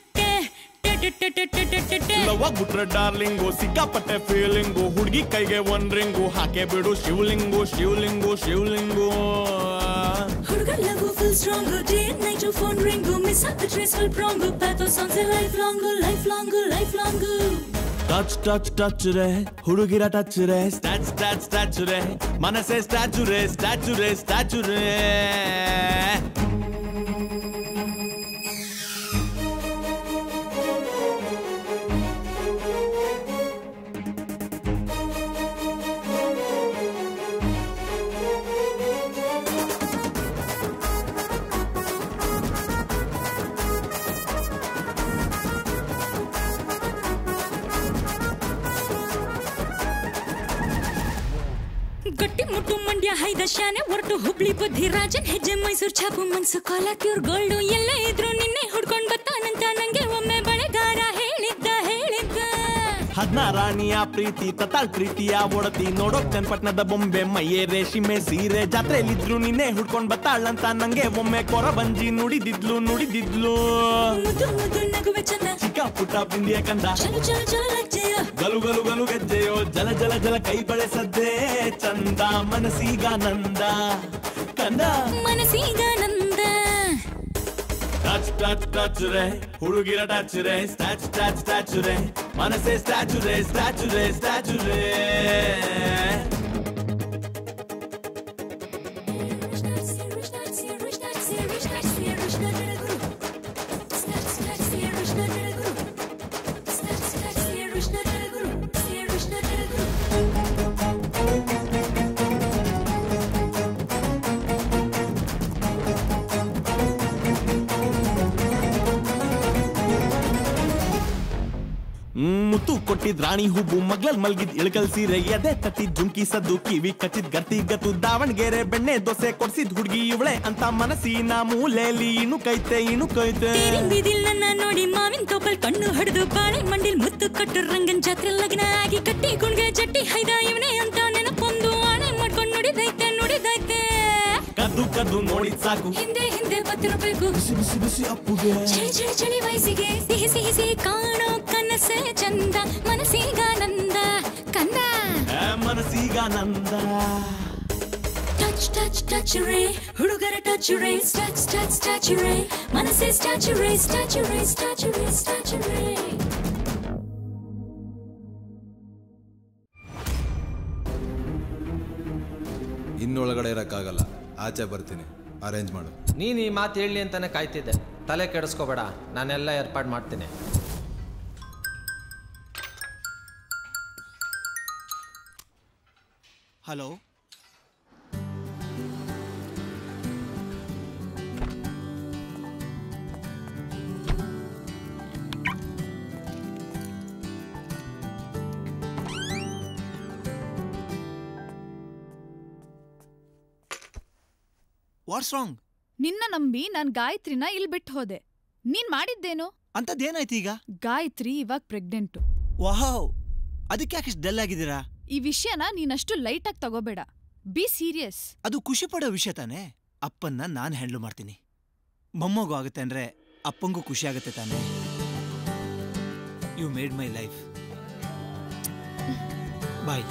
ಲವ್ ಆಗ್ಬಿಟ್ರೆ ಡಾರ್ಲಿಂಗು, ಸಿಕ್ಕಾಪಟ್ಟೆ ಫೀಲಿಂಗು, ಹುಡುಗಿ ಕೈಗೆ ಒಂದ್ ರಿಂಗು, ಹಾಕೆ ಬಿಡು ಶಿವಲಿಂಗು ಶಿವಲಿಂಗು ಶಿವಲಿಂಗು.
ಹುಡುಗ love full strong, day night phone ring, miss ಆದ ಟ್ರೇಸ್ ಫುಲ್ ಪ್ರಾಂಗು, pathos songs life long life long life long.
Touch touch touch ರೇ ಹುಡುಗಿರ ಟಚ್ ರೇ ಸ್ಟ್ಯಾಚ್ ಸ್ಟ್ಯಾಚ್ ಸ್ಟ್ಯಾಚ್ ರೇ ಮನಸ್ಸೇ ಸ್ಟ್ಯಾಚು ರೇ ಸ್ಟ್ಯಾಚು ರೇ ಸ್ಟ್ಯಾಚು ರೇ.
ಗಟ್ಟಿ ಮುಟ್ಟು ಮಂಡ್ಯ ಹೈದ ಶಾನೆ ಹೊರಟು ಹುಬ್ಳಿ ಬುದ್ಧಿ ರಾಜನ್ ಹೆಜ್ಜೆ ಮೈಸೂರು ಛಾಪು ಮನ್ಸು ಕಾಲಕ್ಯೂರ್ ಗೋಲ್ಡು ಎಲ್ಲೇ ಇದ್ರು ನಿನ್ನೆ ಹುಡ್ಕೊಂಡ್ ಬತ್ತಾನಂತ ನಂಗೆ ಒಮ್ಮೆ ಬಳೆಗಾರ ಹೇಳಿದ್ದ ಹೇಳಿದ್ದ.
ಹದ್ನಾರಾಣಿಯ ಪ್ರೀತಿ ತತಾಳ್ ಪ್ರೀತಿಯ ಒಡತಿ, ನೋಡೋಕ್ ಚನ್ನಪಟ್ಟಣದ ಬೊಂಬೆ ಮೈಯೇ ರೇಷ್ಮೆ ಸೀರೆ, ಜಾತ್ರೆಯಲ್ಲಿದ್ರು ನಿನ್ನೆ ಹುಡ್ಕೊಂಡ್ ಬತ್ತಾಳಂತ ನಂಗೆ ಒಮ್ಮೆ ಕೊರ ಬಂಜಿ ನುಡಿದಿದ್ಲು ನುಡಿದಿದ್ಲು.
ಮುದ್ದು ಮುದ್ದು ನಗುವೆ ಚಂದ,
ಚಿಕ್ಕ ಪುಟ್ಟ ಬಿಂದಿಯ ಕಂದ,
ಚಲು ಚಲು ಚಲು ಲಜ್ಜೆಯ,
ಗಲು ಗಲು ಗಲು ಗೆಜ್ಜೆಯೋ, ಜಲ ಜಲ ಜಲ ಕೈ ಬಳಸದ್ದೇ ಚಂದ, ಮನಸ್ಸೀಗ ನಂದ ಕಂದ
ಮನಸ್ಸೀಗ ನಂದ.
ಟಚ್ ಟಚ್ ಟಚ್ ರೇ ಹುಡುಗಿರ ಟಚ್ ರೇ ಸ್ಟ್ಯಾಚ್ ಸ್ಟ್ಯಾಚ್ ಸ್ಟ್ಯಾಚು ರೇ ಮನಸ್ಸೇ ಸ್ಟ್ಯಾಚು ರೇ ಸ್ಟ್ಯಾಚು ರೇ ಸ್ಟ್ಯಾಚು ರೇ. ಮುತ್ತು ಕೊಟ್ಟಿದ್ ರಾಣಿ ಹೂಬು, ಮಗ್ಲಲ್ ಮಲ್ಗಿದ್ ಇಳಕಲ್ ಸೀರೆ, ಎದೆ ತಟ್ಟಿದ್ ಜುಮ್ಕಿ ಸದ್ದು, ಕಿವಿ ಕಚ್ಚಿದ್ ಗರ್ತಿ ಗತ್ತು, ದಾವಣಗೆರೆ ಬೆಣ್ಣೆ ದೋಸೆ ಕೊಡ್ಸಿದ್ ಹುಡ್ಗಿ ಇವಳೆ ಅಂತ ಮನಸ್ಸಿನ ಮೂಲೆಯಲ್ಲಿ ಇನ್ನು ಕೈತೆ ಇನ್ನು ಕೈತೆ.
ಬೀದಿಲ್ ನನ್ನ ನೋಡಿ ಮಾವಿನ ತೋಪಲ್ ಕಣ್ಣು ಹೊಡೆದು, ಬಾಳೆ ಮಂಡಿಲ್ ಮುತ್ತು ಕಟ್ಟು, ರಂಗನ್ ಜಾತ್ರೆ ಲಗ್ನ ಆಗಿ ಕಟ್ಟಿ ಕುಣ್ಗೆ ಜಟ್ಟಿ ಹೈದ ಇವನೇ ಅಂತ ನೆನಪೊಂದು ಆಣೆ ಮಾಡ್ಕೊಂಡು ನುಡಿದೈತೆ ನುಡಿದೈತೆ.
ಕದ್ದು ಕದ್ದು ನೋಡಿದ್ ಸಾಕು,
ಹಿಂದೆ ಹಿಂದೆ ಬತ್ತಿರಬೇಕು,
ಬಿಸಿ ಬಿಸಿ ಬಿಸಿ ಅಪ್ಪುಗೆ,
ಚಳಿ ಚಳಿ ಚಳಿ ವಯಸ್ಸಿಗೆ, ಸಿಹಿ ಸಿಹಿ ಸಿಹಿ ಕಾಣೋ ಕನಸೆ ಚಂದ, ಮನಸ್ಸೀಗ ನಂದ ಕಂದ
ಮನಸ್ಸೀಗ ನಂದ.
ಟಚ್ ಟಚ್ ಟಚ್ ರೇ ಹುಡುಗರ ಟಚ್ ರೇ ಸ್ಟ್ಯಾಚ್ ಸ್ಟ್ಯಾಚ್ ಸ್ಟ್ಯಾಚು ರೇ ಮನಸ್ಸೇ ಸ್ಟ್ಯಾಚು ರೇ ಸ್ಟ್ಯಾಚು ರೇ ಸ್ಟ್ಯಾಚು ರೇ ಸ್ಟ್ಯಾಚು ರೇ.
ಇನ್ನೊಳಗಡೆ ಇರೋಕ್ಕಾಗಲ್ಲ, ಆಚೆ ಬರ್ತೀನಿ, ಅರೇಂಜ್ ಮಾಡು.
ನೀನು ಈ ಮಾತು ಹೇಳಲಿ ಅಂತಾನೆ ಕಾಯ್ತಿದ್ದೆ. ತಲೆ ಕೆಡಿಸ್ಕೋಬೇಡ, ನಾನೆಲ್ಲ ಏರ್ಪಾಡು ಮಾಡ್ತೀನಿ.
Hello, what's wrong?
ನಿನ್ನ ನಂಬಿ ನಾನ್ ಗಾಯತ್ರಿನ ಇಲ್ಲಿ ಬಿಟ್ಟು ಹೋದೆ. ನೀನ್ ಮಾಡಿದ್ದೇನು?
ಅಂತದ್ದೇನಾಯ್ತು ಈಗ?
ಗಾಯತ್ರಿ ಇವಾಗ ಪ್ರೆಗ್ನೆಂಟು.
ವಾಹ್, ಅದಕ್ಕೆ ಯಾಕೆ ಡಲ್ ಆಗಿದ್ದೀರಾ?
ಈ ವಿಷಯನ ನೀನಷ್ಟು ಲೈಟ್ ಆಗಿ ತಗೋಬೇಡ. Be serious.
ಅದು ಖುಷಿ ಪಡೋ ವಿಷಯ ತಾನೇ. ಅಪ್ಪನ್ನ ನಾನು ಹ್ಯಾಂಡ್ಲ್ ಮಾಡ್ತೀನಿ. ಮೊಮ್ಮಗು ಆಗುತ್ತೆ ಅಂದ್ರೆ ಅಪ್ಪಂಗೂ ಖುಷಿ ಆಗುತ್ತೆ ತಾನೇ. You made my life. Bye.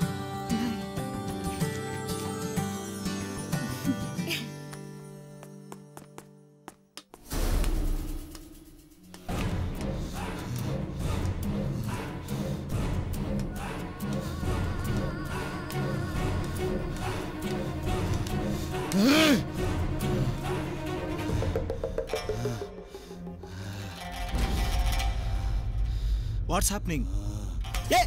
What's happening? Hey!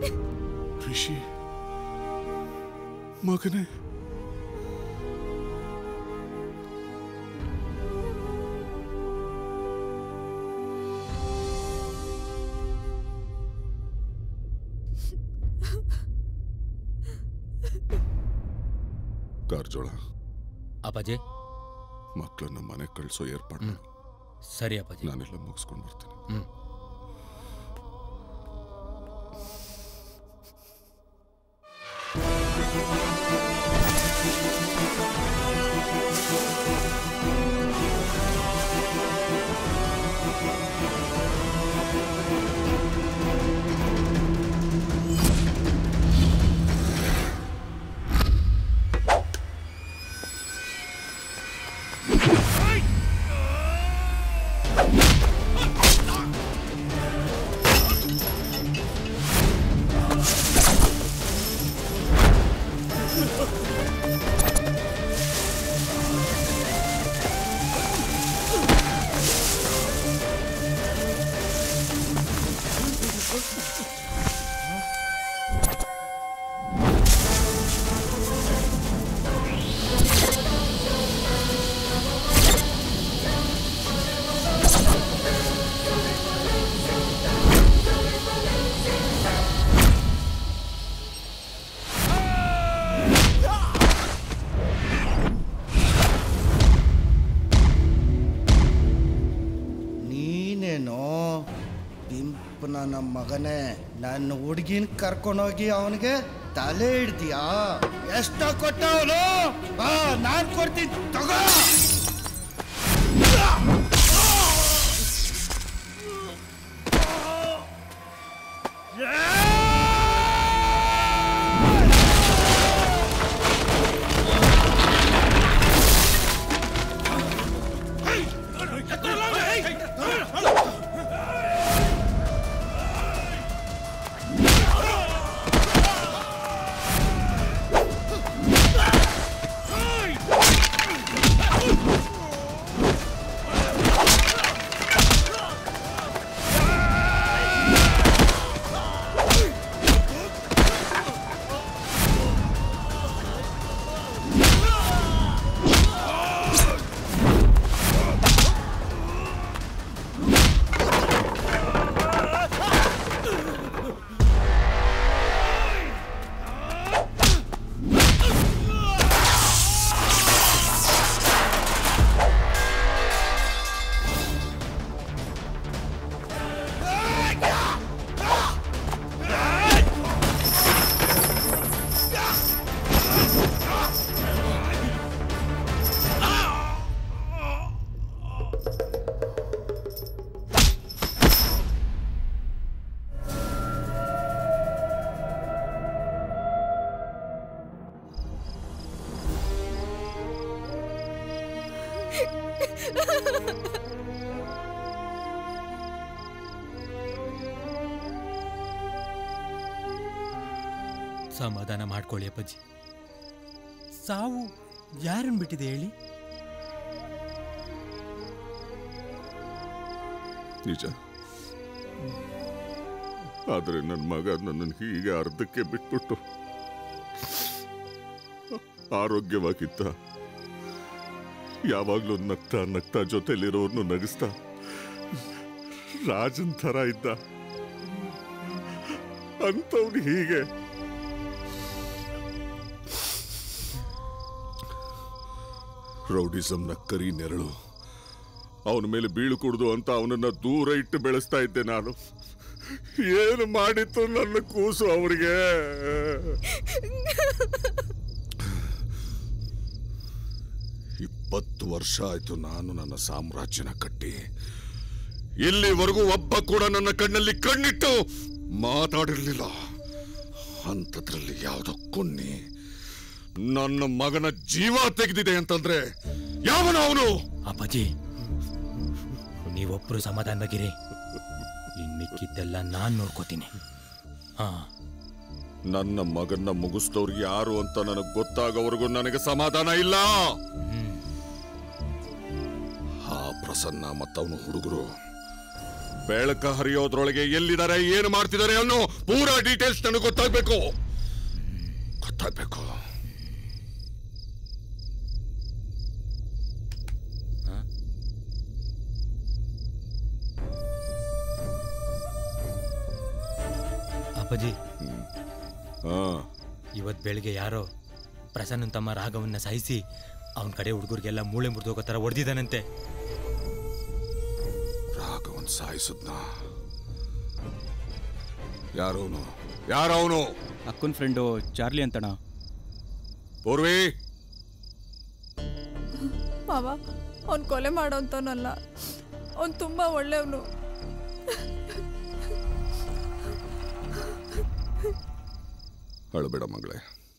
Rishi ಮಗನೇ, ಕಾರ್ಜೋಳ
ಅಪ್ಪಾಜಿ
ಮಕ್ಕಳನ್ನ ಮನೆ ಕಳಿಸೋ ಏರ್ಪಾಡು ಮಾಡು.
ಸರಿ ಅಪ್ಪಾಜಿ.
ನಾನೆಲ್ಲ ಮುಗಿಸ್ಕೊಂಡು ಬರ್ತೀನಿ.
ಹ್ಮ್
ನನ್ನ ಮಗನೇ, ನನ್ನ ಹುಡುಗಿನ ಕರ್ಕೊಂಡೋಗಿ ಅವನಿಗೆ ತಲೆ ಹಿಡ್ದಿಯಾ? ಎಷ್ಟ ಕೊಟ್ಟ ಅವನು? ನಾನ್ ಕೊಡ್ತೀನಿ ತಗೋ.
ಸಮಾಧಾನ ಮಾಡ್ಕೊಳ್ಳಿ ಅಪ್ಪಾಜಿ. ಸಾವು ಯಾರನ್ನು ಬಿಟ್ಟಿದೆ ಹೇಳಿ?
ನಿಜ. ಆದ್ರೆ ನನ್ನ ಮಗ ನನ್ನನ್ನು ಹೀಗೆ ಅರ್ಧಕ್ಕೆ ಬಿಟ್ಬಿಟ್ಟು ಆರೋಗ್ಯವಾಗಿದ್ದ, ಯಾವಾಗ್ಲೂ ನಗ್ತಾ ನಗ್ತಾ ಜೊತೆಲಿರೋರ್ನು ನಗಿಸ್ತಾ ರಾಜನ್ ಥರ ಇದ್ದ. ಅಂತವ್ನು ಹೀಗೆ ರೌಡಿಸಂನ ಕರಿ ನೆರಳು ಅವನ ಮೇಲೆ ಬೀಳುಕೂಡ್ದು ಅಂತ ಅವನನ್ನ ದೂರ ಇಟ್ಟು ಬೆಳೆಸ್ತಾ ಇದ್ದೆ ನಾನು. ಏನು ಮಾಡಿತ್ತು ನನ್ನ ಕೂಸು ಅವರಿಗೆ? ಇಪ್ಪತ್ತು ವರ್ಷ ಆಯ್ತು ನಾನು ನನ್ನ ಸಾಮ್ರಾಜ್ಯನ ಕಟ್ಟಿ. ಇಲ್ಲಿವರೆಗೂ ಒಬ್ಬ ಕೂಡ ನನ್ನ ಕಣ್ಣಲ್ಲಿ ಕಣ್ಣಿಟ್ಟು ಮಾತಾಡಿರ್ಲಿಲ್ಲ. ಅಂಥದ್ರಲ್ಲಿ ಯಾವುದೋ ಕೊನ್ನಿ ನನ್ನ ಮಗನ ಜೀವ ತೆಗೆದಿದೆ ಅಂತಂದ್ರೆ ಯಾವನ ಅವನು?
ಅಪ್ಪಾಜಿ, ನೀವೊಬ್ರು ಸಮಾಧಾನವಾಗಿರಿ. ಇನ್ಮಿಕ್ಕಿದ್ದೆಲ್ಲ ನಾನ್ ನೋಡ್ಕೋತೀನಿ. ಹಾ,
ನನ್ನ ಮಗನ್ನ ಮುಗಿಸಿದವ್ರು ಯಾರು ಅಂತ ನನಗೆ ಗೊತ್ತಾಗೋವರೆಗೂ ನನಗೆ ಸಮಾಧಾನ ಇಲ್ಲ. ಆ ಪ್ರಸನ್ನ ಮತ್ತವನು ಹುಡುಗರು ಬೆಳಕ ಹರಿಯೋದ್ರೊಳಗೆ ಎಲ್ಲಿದ್ದಾರೆ ಏನು ಮಾಡ್ತಿದ್ದಾರೆ ಅನ್ನೋ ಪೂರಾ ಡೀಟೇಲ್ಸ್ ನನಗೆ ಗೊತ್ತಾಗ್ಬೇಕು ಗೊತ್ತಾಗ್ಬೇಕು
ಅಪ್ಪಾಜಿ ಇವತ್ ಬೆಳಿಗ್ಗೆ ಯಾರೋ ಪ್ರಸನ್ನ ತಮ್ಮ ರಾಘವನ್ನ ಸಾಯಿಸಿ ಅವನ ಕಡೆ ಹುಡುಗರಿಗೆಲ್ಲ ಮೂಳೆ ಮುರಿದೋಗೋ ತರ ಹೊಡೆದಿದ್ದಾನಂತೆ.
ರಾಘವನ್ ಸಾಯಿಸಿದ್ನ? ಯಾರವನು ಯಾರವನು?
ಅಕ್ಕನ ಫ್ರೆಂಡು ಚಾರ್ಲಿ ಅಂತಣ.
ಪೂರ್ವಿ,
ಮಾವ ಅವ್ನು ಕೊಲೆ ಮಾಡೋಂತವನಲ್ಲ, ಅವ್ನು ತುಂಬಾ ಒಳ್ಳೆಯವನು.
ಅಳಬೇಡ ಮಗಳೇ.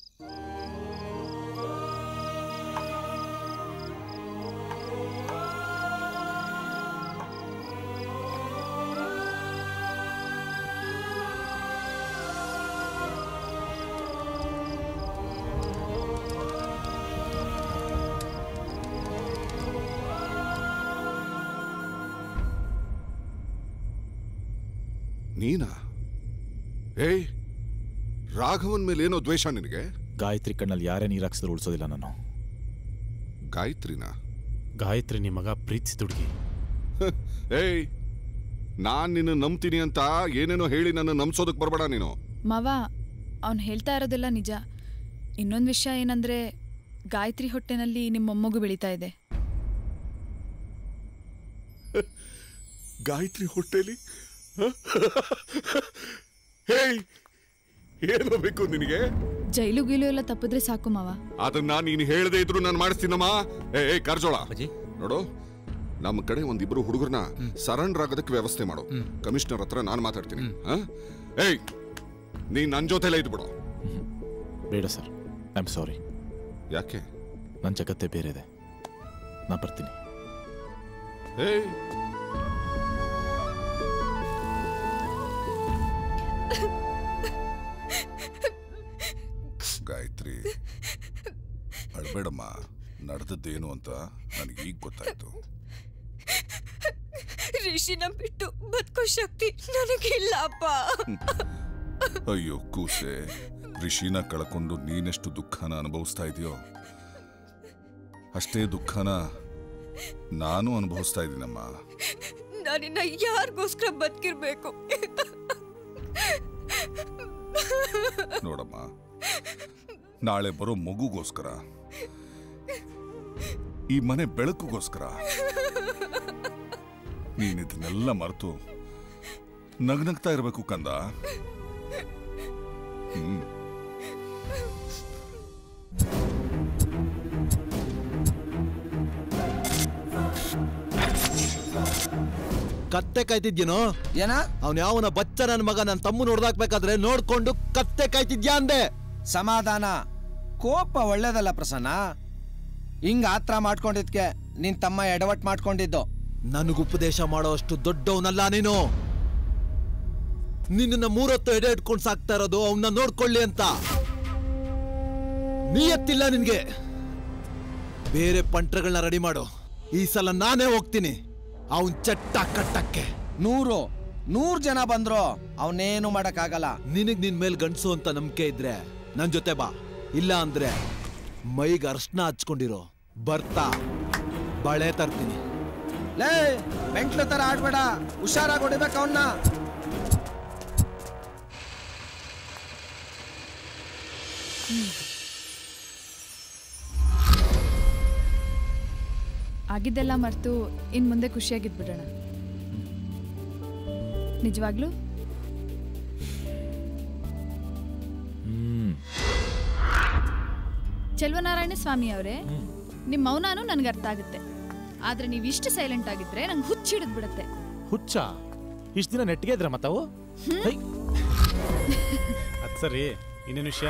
ನೀನಾ? ಏಯ್, ರಾಘವನ್ ಮೇಲೆ ಏನೋ ದ್ವೇಷ ನಿನಗೆ?
ಗಾಯತ್ರಿ ಕಣ್ಣಲ್ಲಿ ಯಾರೇ ನೀರು ಹಾಕ್ಸಿದ್ರು ಉಳಿಸೋದಿಲ್ಲ ನಾನು.
ಗಾಯತ್ರಿನಾ?
ಗಾಯತ್ರಿ ನಿಮ್ಮ ಮಗ ಪ್ರೀತಿಸಿ ದುಡ್ಗಿ.
ಏಯ್, ನಾನ್ ನಿನ್ನ ನಂಬ್ತೀನಿ ಅಂತ ಏನೇನೋ ಹೇಳಿ ನನ್ನ ನಂಬಿಸೋದಕ್ಕೆ ಬರಬೇಡ ನೀನು.
ಮಾವ, ಅವ್ನು ಹೇಳ್ತಾ ಇರೋದೆಲ್ಲ ನಿಜ. ಇನ್ನೊಂದು ವಿಷಯ ಏನಂದ್ರೆ, ಗಾಯತ್ರಿ ಹೊಟ್ಟೆನಲ್ಲಿ ನಿಮ್ಮ ಮೊಮ್ಮಗು ಬೆಳೀತಾ ಇದೆ.
ಗಾಯತ್ರಿ ಹೊಟ್ಟೆಲಿ? ಹೇಯ್, ಏನು ಬೇಕು ನಿನಗೆ?
ಜೈಲು ಗೀಲು ಎಲ್ಲ ತಪ್ಪಿದ್ರೆ ಸಾಕು ಮಾವ.
ಅದನ್ನ ನೀನು ಹೇಳದೇ ಇದ್ರು ನಾನು ಮಾಡಿಸ್ತೀನಮ್ಮ. ಏ ಕಾರ್ಜೋಳ, ನೋಡು, ನಮ್ಮ ಕಡೆ ಒಂದಿಬ್ರು ಹುಡುಗರನ್ನ ಸರೆಂಡರ್ ಆಗೋದಕ್ಕೆ ವ್ಯವಸ್ಥೆ ಮಾಡು. ಕಮಿಷನರ್ ಹತ್ರ ನಾನು ಮಾತಾಡ್ತೀನಿ. ಏಯ್, ನೀನ್ ನನ್ನ ಜೊತೆಲೇ ಇದ್ಬಿಡು.
ಬೇಡ ಸರ್, ಐ ಆಮ್ ಸಾರಿ.
ಯಾಕೆ?
ನನ್ನ ಜಗತ್ತೇ ಬೇರೆ ಇದೆ, ನಾ ಬರ್ತೀನಿ.
ಏಯ್, ಗಾಯತ್ರಿ ಅಳ್ಬೇಡಮ್ಮ. ನಡೆದದ್ದೇನು ಅಂತ ನನಗೆ ಈಗ ಗೊತ್ತಾಯ್ತು.
ರಿಷಿನ ಬಿಟ್ಟು ಬದುಕೋ ಶಕ್ತಿ ನನಗಿಲ್ಲ ಅಪ್ಪ.
ಅಯ್ಯೋ ಕೂಸೆ, ರಿಷಿನ ಕಳ್ಕೊಂಡು ನೀನೆಷ್ಟು ದುಃಖನ ಅನುಭವಿಸ್ತಾ ಇದೆಯೋ ಅಷ್ಟೇ ದುಃಖನ ನಾನು ಅನುಭವಿಸ್ತಾ ಇದ್ದೀನಮ್ಮ.
ನಾನಿನ್ನ ಯಾರಿಗೋಸ್ಕರ ಬದುಕಿರ್ಬೇಕು?
ನೋಡಮ್ಮ, ನಾಳೆ ಬರೋ ಮಗುಗೋಸ್ಕರ, ಈ ಮನೆ ಬೆಳಕುಗೋಸ್ಕರ ನೀನಿದನ್ನೆಲ್ಲ ಮರೆತು ನಗ್ನಗ್ತಾ ಇರಬೇಕು ಕಂದ. ಹ್ಮ್
ಕತ್ತೆ ಕಾಯ್ತಿದ್ಯೇನೋ? ಏನ ಅವ್ನ ಯಾವನ ಬಚ್ಚ ನನ್ನ ಮಗ ನನ್ನ ತಮ್ಮ ನೋಡ್ದಾಕ್ಬೇಕಾದ್ರೆ ನೋಡ್ಕೊಂಡು ಕತ್ತೆ ಕಾಯ್ತಿದ್ಯಾ ಅಂದೆ.
ಸಮಾಧಾನ. ಕೋಪ ಒಳ್ಳೇದಲ್ಲ ಪ್ರಸನ್ನ. ಹಿಂಗ ಆತ್ರ ಮಾಡ್ಕೊಂಡಿದ್ಕೆ ನಿನ್ ತಮ್ಮ ಎಡವಟ್ ಮಾಡ್ಕೊಂಡಿದ್ದು.
ನನಗೆ ಉಪದೇಶ ಮಾಡೋ ಅಷ್ಟು ದೊಡ್ಡವನಲ್ಲ ನೀನು. ನಿನ್ನ ಮೂರೊತ್ತು ಎಡೆ ಇಟ್ಕೊಂಡು ಸಾಕ್ತಾ ಇರೋದು ಅವನ್ನ ನೋಡ್ಕೊಳ್ಳಿ ಅಂತ. ನೀಯತ್ತಿಲ್ಲ ನಿನ್ಗೆ. ಬೇರೆ ಪಂಟ್ರಗಳನ್ನ ರೆಡಿ ಮಾಡು. ಈ ಸಲ ನಾನೇ ಹೋಗ್ತೀನಿ ಅವನ್ ಚಟ್ಟ ಕಟ್ಟಕ್ಕೆ.
ನೂರು ನೂರ್ ಜನ ಬಂದ್ರು ಅವನೇನು ಮಾಡಕ್ಕಾಗಲ್ಲ.
ನಿನಗ್ ನಿನ್ ಮೇಲ್ ಗಂಡ್ಸು ಅಂತ ನಂಬಿಕೆ ಇದ್ರೆ ನನ್ ಜೊತೆ ಬಾ. ಇಲ್ಲ ಅಂದ್ರೆ ಮೈಗೆ ಅರ್ಶನ ಹಚ್ಕೊಂಡಿರೋ ಬರ್ತಾ ಬಳೆ ತರ್ತೀನಿ.
ಲೇ, ಮೆಂಟ್ಲು ತರ ಆಡ್ಬೇಡ, ಹುಷಾರಾಗಿ ಹೊಡಿಬೇಕು ಅವನ್ನ.
ಆಗಿದ್ದೆಲ್ಲ ಮರ್ತು ಇನ್ ಮುಂದೆ ಖುಷಿಯಾಗಿದ್ಬಿಡೋಣ. ನಿಜವಾಗ್ಲೂ ಚೆಲುವನಾರಾಯಣ ಸ್ವಾಮಿ ಅವರೇ, ನಿಮ್ಮ ಮೌನಾನು ನನ್ಗೆ ಅರ್ಥ ಆಗುತ್ತೆ. ಆದ್ರೆ ನೀವು ಇಷ್ಟು ಸೈಲೆಂಟ್ ಆಗಿದ್ರೆ ನಂಗೆ ಹುಚ್ಚಿಡಿದ್ ಬಿಡುತ್ತೆ.
ಹುಚ್ಚ? ಇಷ್ಟು ದಿನ ನೆಟ್ಟಿಗೆ ಇದ್ರ ಮತ್ತವು?
ಅದ್ ಸರಿ, ಇನ್ನೇನು ವಿಷಯ?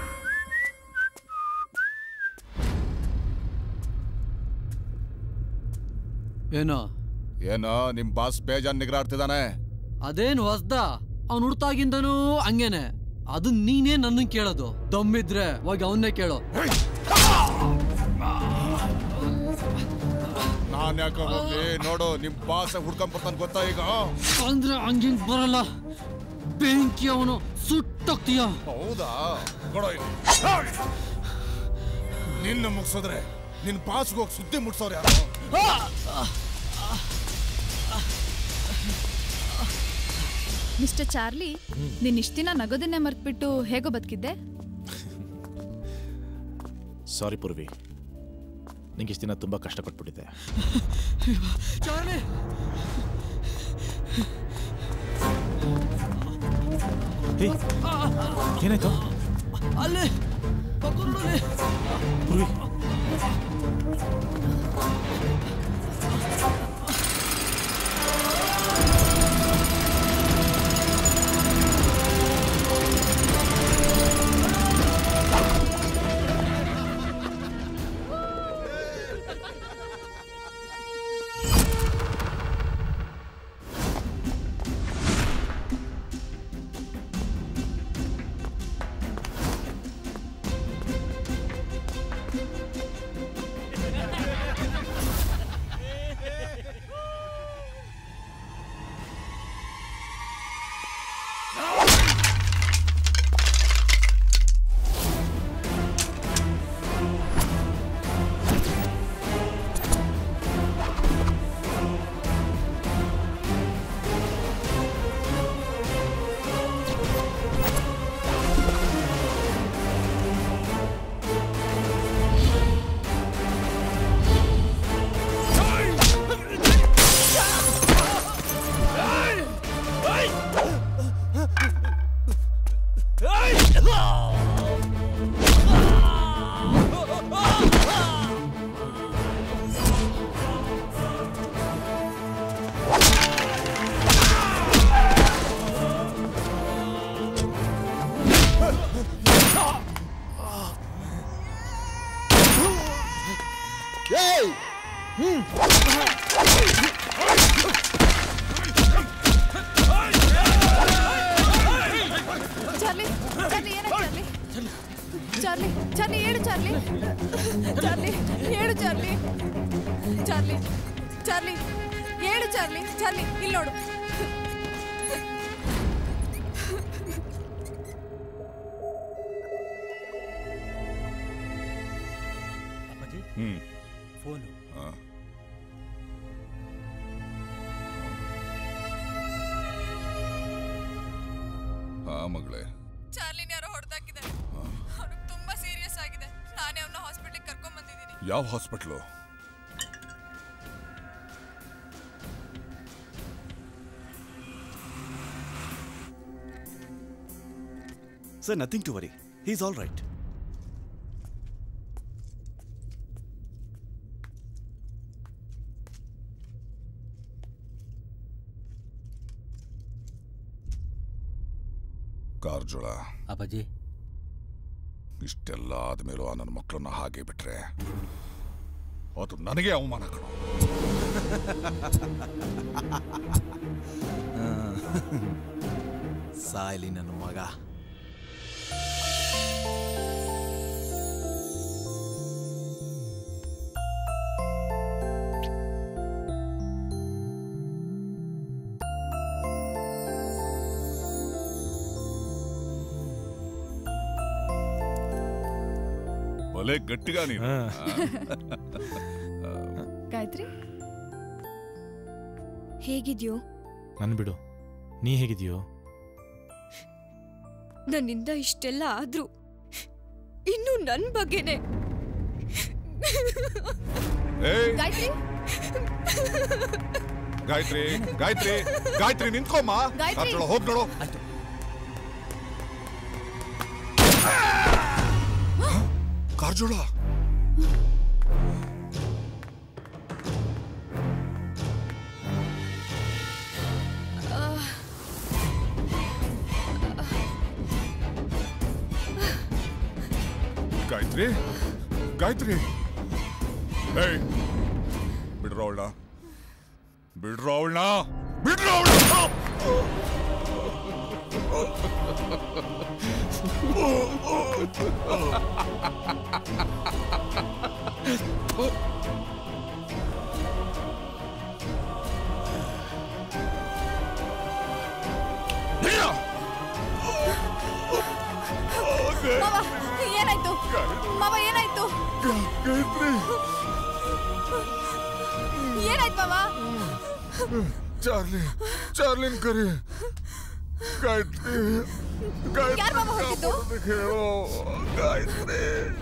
ಏನೋ
ಏನೋ ನಿಮ್ ಬಾಸ್ ಬೇಜಾನ್ ನಿಗ್ರಾಡ್ತಿದ್ದಾನೆ.
ಅದೇನು ಹೊಸ್ದ? ಅವ್ನು ಹುಡ್ತಾಗಿಂದನೂ ಹಂಗೇನೆ. ಅದು ನೀನೇ ನನ್ನ ಕೇಳೋದು? ದಮ್ಮಿದ್ರೆ ಹೋಗಿ ಅವನ್ನೇ ಕೇಳೋ.
ನಾ ನಾನ್ ಯಾಕೆ ಹೋಗ್ಲಿ? ನೋಡು ನಿಮ್ ಬಾಸ ಹುಡ್ಕೊಂಡ್ ಬರ್ತಾನೆ ಗೊತ್ತಾ ಈಗ?
ಅಂದ್ರೆ ಹಂಗಿಂಗ್ ಬರಲ್ಲ, ಬೆಂಕಿ ಅವನು ಸುಟ್ಟೋಗ್ತೀಯ.
ಹೌದಾ? ಕೊಡೋ ಇಲ್ಲಿ. ನಿನ್ನ ಮುಗ್ಸೋದ್ರೆ ನಿನ್ ಬಾಸ್ಗೆ ಹೋಗಿ ಸುದ್ದಿ ಮುಟ್ಸೋರು ಯಾರು?
ಮಿಸ್ಟರ್ ಚಾರ್ಲಿ, ನೀನ್ ಇಷ್ಟ ದಿನ ನಗೋದನ್ನೇ ಮರ್ತ್ಬಿಟ್ಟು ಹೇಗೋ ಬದುಕಿದ್ದೆ?
ಸಾರಿ ಪೂರ್ವಿ, ನಿಂಗೆ ಇಷ್ಟು ದಿನ ತುಂಬ ಕಷ್ಟಪಟ್ಬಿಟ್ಟಿದ್ದೆ.
ಚಾರ್ಲಿ,
ಏನಾಯ್ತು?
ಅಲ್ಲೇ ಪೂರ್ವಿ,
ಚಾರ್ಲಿ, ಚಾರ್ಲಿ ಏನಾಯ್ತು ಚಾರ್ಲಿ? ಚಾರ್ಲಿ, ಚಾರ್ಲಿ ಹೇಳು ಚಾರ್ಲಿ. ಚಾರ್ಲಿ ಹೇಳು ಚಾರ್ಲಿ. ಚಾರ್ಲಿ, ಚಾರ್ಲಿ ಹೇಳು ಚಾರ್ಲಿ. ಚಾರ್ಲಿ ಇಲ್ಲಿ ನೋಡು.
ಹ್ಮ್
ಫೋನು.
ಹಾ ಮಗಳೇ,
ಚಾರ್ಲಿನ ಯಾರೋ ಹೊಡೆದಾಕಿದ್ದಾರೆ. ಅವ್ನಿಗೆ ತುಂಬಾ ಸೀರಿಯಸ್ ಆಗಿದೆ. ನಾನೇ ಅವನ್ನ ಹಾಸ್ಪಿಟಲ್ ಕರ್ಕೊಂಡ್ ಬಂದಿದ್ದೀನಿ.
ಯಾವ hospital?
Sir, nothing to worry. He's all right.
Karjol,
ಅಪ್ಪಾಜಿ,
ಇಷ್ಟೆಲ್ಲ ಆದ್ಮೇಲೂ ಆ ನನ್ನ ಮಕ್ಕಳನ್ನ ಹಾಗೆ ಬಿಟ್ರೆ ಅದು ನನಗೆ ಅವಮಾನ ಕಣೋ.
ಸಾಯ್ಲಿ ನನ್ನ ಮಗ.
ಒಲೆ ಗಟ್ಟಿಗ ನೀನು.
ಗಾಯತ್ರಿ,
ಹೇಗಿದ್ಯೋ?
ನನ್ ಬಿಡು, ನೀ ಹೇಗಿದ್ಯೋ?
ನನ್ನಿಂದ ಇಷ್ಟೆಲ್ಲ ಆದ್ರೂ ಇನ್ನು ನನ್ ಬಗ್ಗೆನೆ.
ಗಾಯತ್ರಿ,
ಗಾಯತ್ರಿ, ಗಾಯತ್ರಿ, ಗಾಯತ್ರಿ ನಿಂತ್ಕೊಮ್ಮ.
ಗಾಯತ್ರಿ.
ಹೋಗ್ ನೋಡು. ಕಾರ್ಜೋಳ, ಗಾಯತ್ರಿ, ಗಾಯತ್ರಿ, ಏಯ್ ಬಿಡ್ರೋ ಅವಳ, ಬಿಡ್ರೋ ಅವಳ, ಬಿಡ್ರೋ ಅವಳ.
ಮಾವ ಏನಾಯ್ತು ಮಾವ ಏನಾಯ್ತು ಏನಾಯ್ತು ಮಾವ
ಚಾರ್ಲಿ ಚಾರ್ಲಿನ್ ಕರಿ ಗಾಯತ್ರಿ
ಯಾರ್ ಮಾವ ಹೊರಟಿದ್ದು
ಹೇಳೋ ಗಾಯತ್ರಿ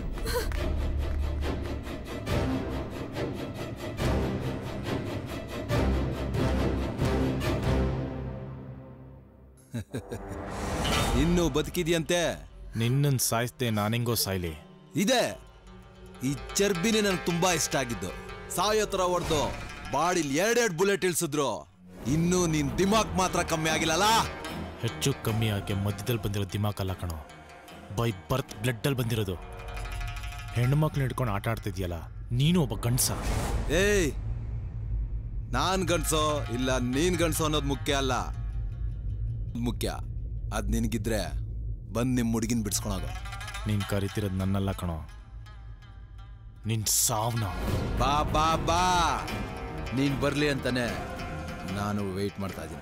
ಇನ್ನು ಬದುಕಿದ್ಯಂತೆ.
ನಿನ್ನನ್ ಸಾಯಿಸ್ದೆ ನಾನಿಂಗೋ ಸಾಯ್ಲಿ.
ಇದೆ ಈ ಚರ್ಬಿನೇ ನನಗೆ ತುಂಬಾ ಇಷ್ಟ ಆಗಿದ್ದು. ಸಾಯೋ ತರ ಹೊಡೆದು ಬಾಡಿಲ್ ಎರಡೆರಡು ಬುಲೆಟ್ ಇಳಿಸಿದ್ರು. ಇನ್ನು ನಿನ್ ದಿಮಾಕ್ ಮಾತ್ರ ಕಮ್ಮಿ ಆಗಿಲ್ಲಲ್ಲ.
ಹೆಚ್ಚು ಕಮ್ಮಿ ಆಗಿ ಮಧ್ಯದಲ್ಲಿ ಬಂದಿರೋ ದಿಮಾಕ್ ಅಲ್ಲ ಕಣೋ, ಬೈ ಬರ್ತ್ ಬ್ಲಡ್ ಅಲ್ಲಿ ಬಂದಿರೋದು. ಹೆಣ್ಮಕ್ಳು ಹಿಡ್ಕೊಂಡು ಆಟ ಆಡ್ತಿದ್ಯಲ್ಲ, ನೀನು ಒಬ್ಬ ಗಂಡ್ಸ.
ಏಯ್, ನಾನ್ ಗಂಡ್ಸೋ ಇಲ್ಲ ನೀನ್ ಗಂಡ್ಸೋ ಅನ್ನೋದು ಮುಖ್ಯ ಅಲ್ಲ. ಮುಖ್ಯ ಅದ್ ನಿನಗಿದ್ರೆ ಬಂದ್ ನಿಮ್ ಹುಡುಗಿನ ಬಿಡ್ಸ್ಕೊಳೋದು.
ನೀನ್ ಕರಿತಿರೋದು ನನ್ನಲ್ಲ ಕಣೋ, ನಿನ್ ಸಾವ್ನ.
ಬಾ ಬಾ ಬಾ, ನೀನ್ ಬರ್ಲಿ ಅಂತಾನೆ ನಾನು ವೆಯ್ಟ್ ಮಾಡ್ತಾ ಇದ್ದೀನಿ.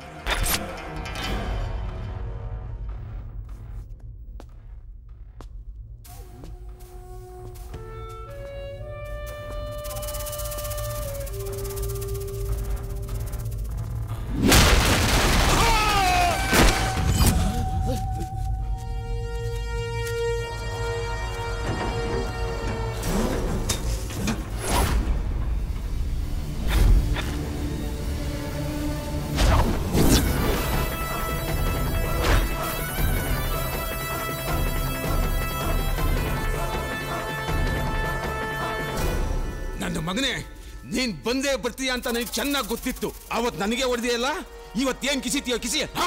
ಮಗನೇ, ನೀನ್ ಬಂದೇ ಬರ್ತೀಯ ಅಂತ ನನಗೆ ಚೆನ್ನಾಗಿ ಗೊತ್ತಿತ್ತು. ಅವತ್ ನನಗೆ ಹೊಡೆದಿಯಲ್ಲ, ಇವತ್ತೇನ್ ಕಿಸಿತೀಯೋ ಕಿಸಿ. ಹಾ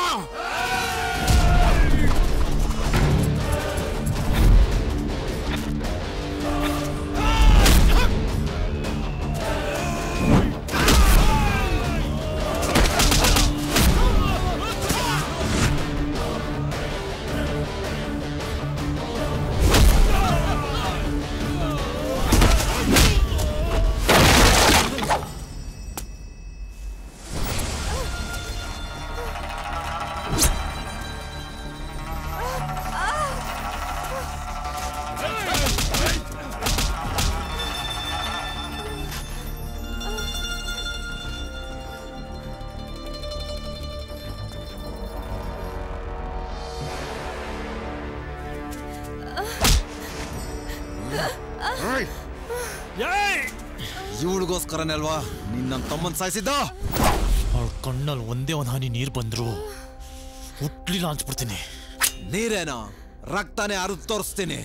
ಇವಳಿಗೋಸ್ಕರನೇ ಅಲ್ವಾ ನೀನ್ ನನ್ನ ತಮ್ಮನ್ ಸಾಯಿಸಿದ್ದ?
ಅವಳ ಕಣ್ಣಲ್ಲಿ ಒಂದೇ ಒಂದು ಹನಿ ನೀರು ಬಂದ್ರು ಹುಟ್ಲಿಲ್ಲ ಅನ್ಸ್ಬಿಡ್ತೀನಿ.
ನೀರೇನೋ ರಕ್ತಾನೆ ಅರಿದು ತೋರಿಸ್ತೀನಿ.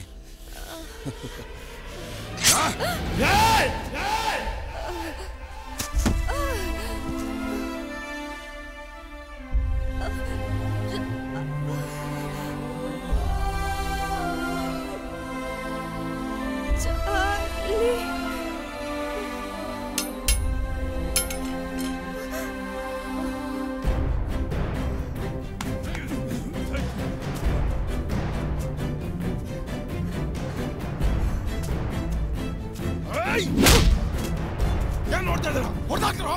ಏನ್ ನೋಡ್ತಾ ಇದ್ದೀರಾ? ಹೊಡೆದಾಕ್ರೋ.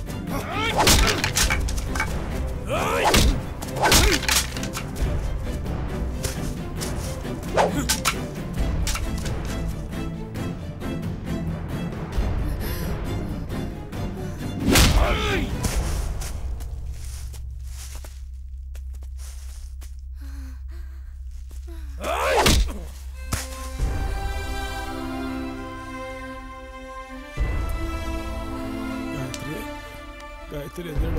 ಗಾಯತ್ರಿ ಎದ್ದೇಳು.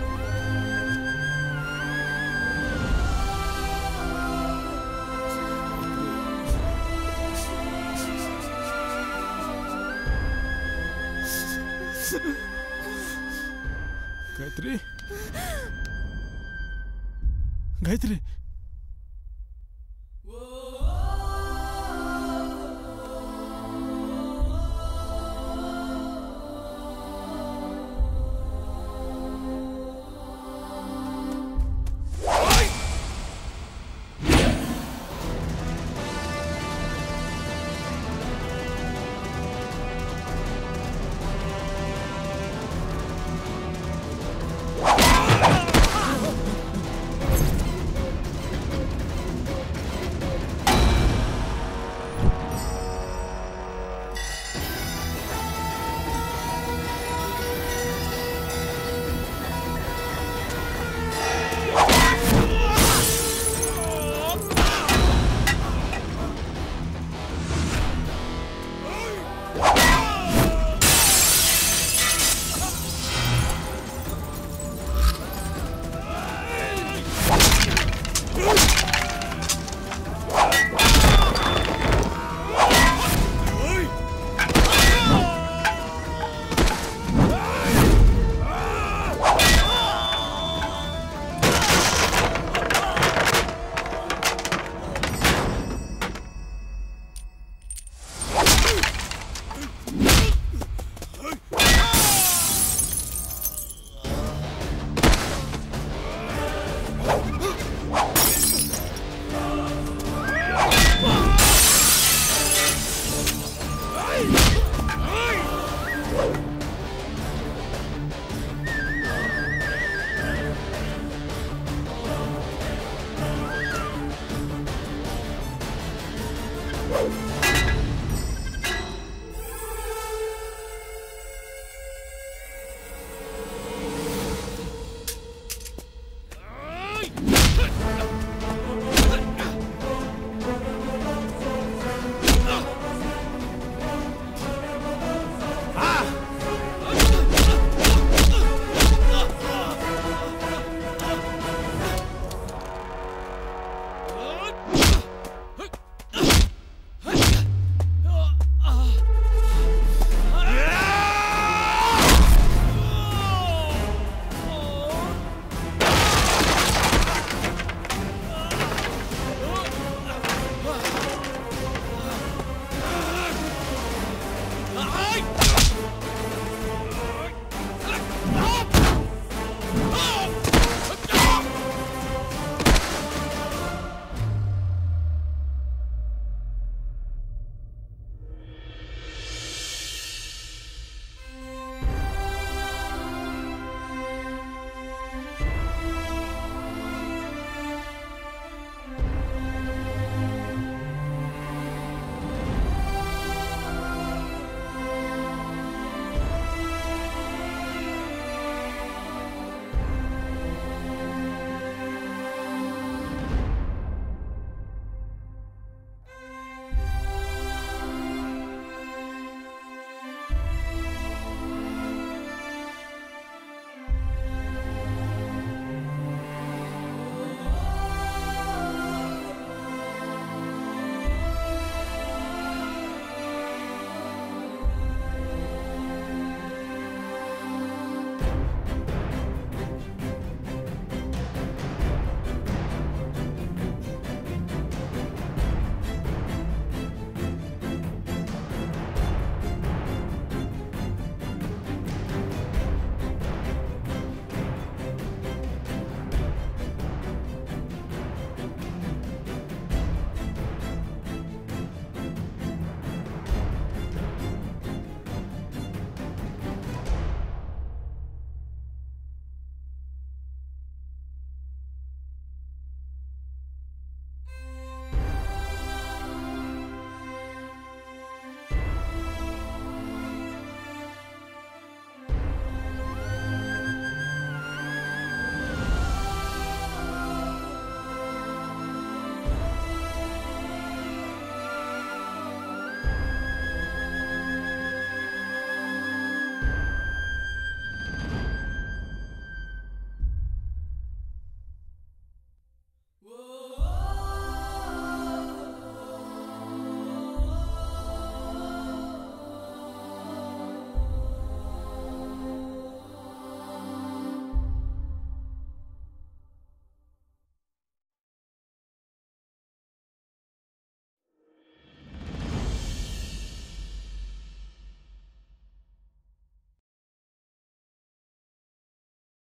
ಗಾಯತ್ರಿ ಗಾಯತ್ರಿ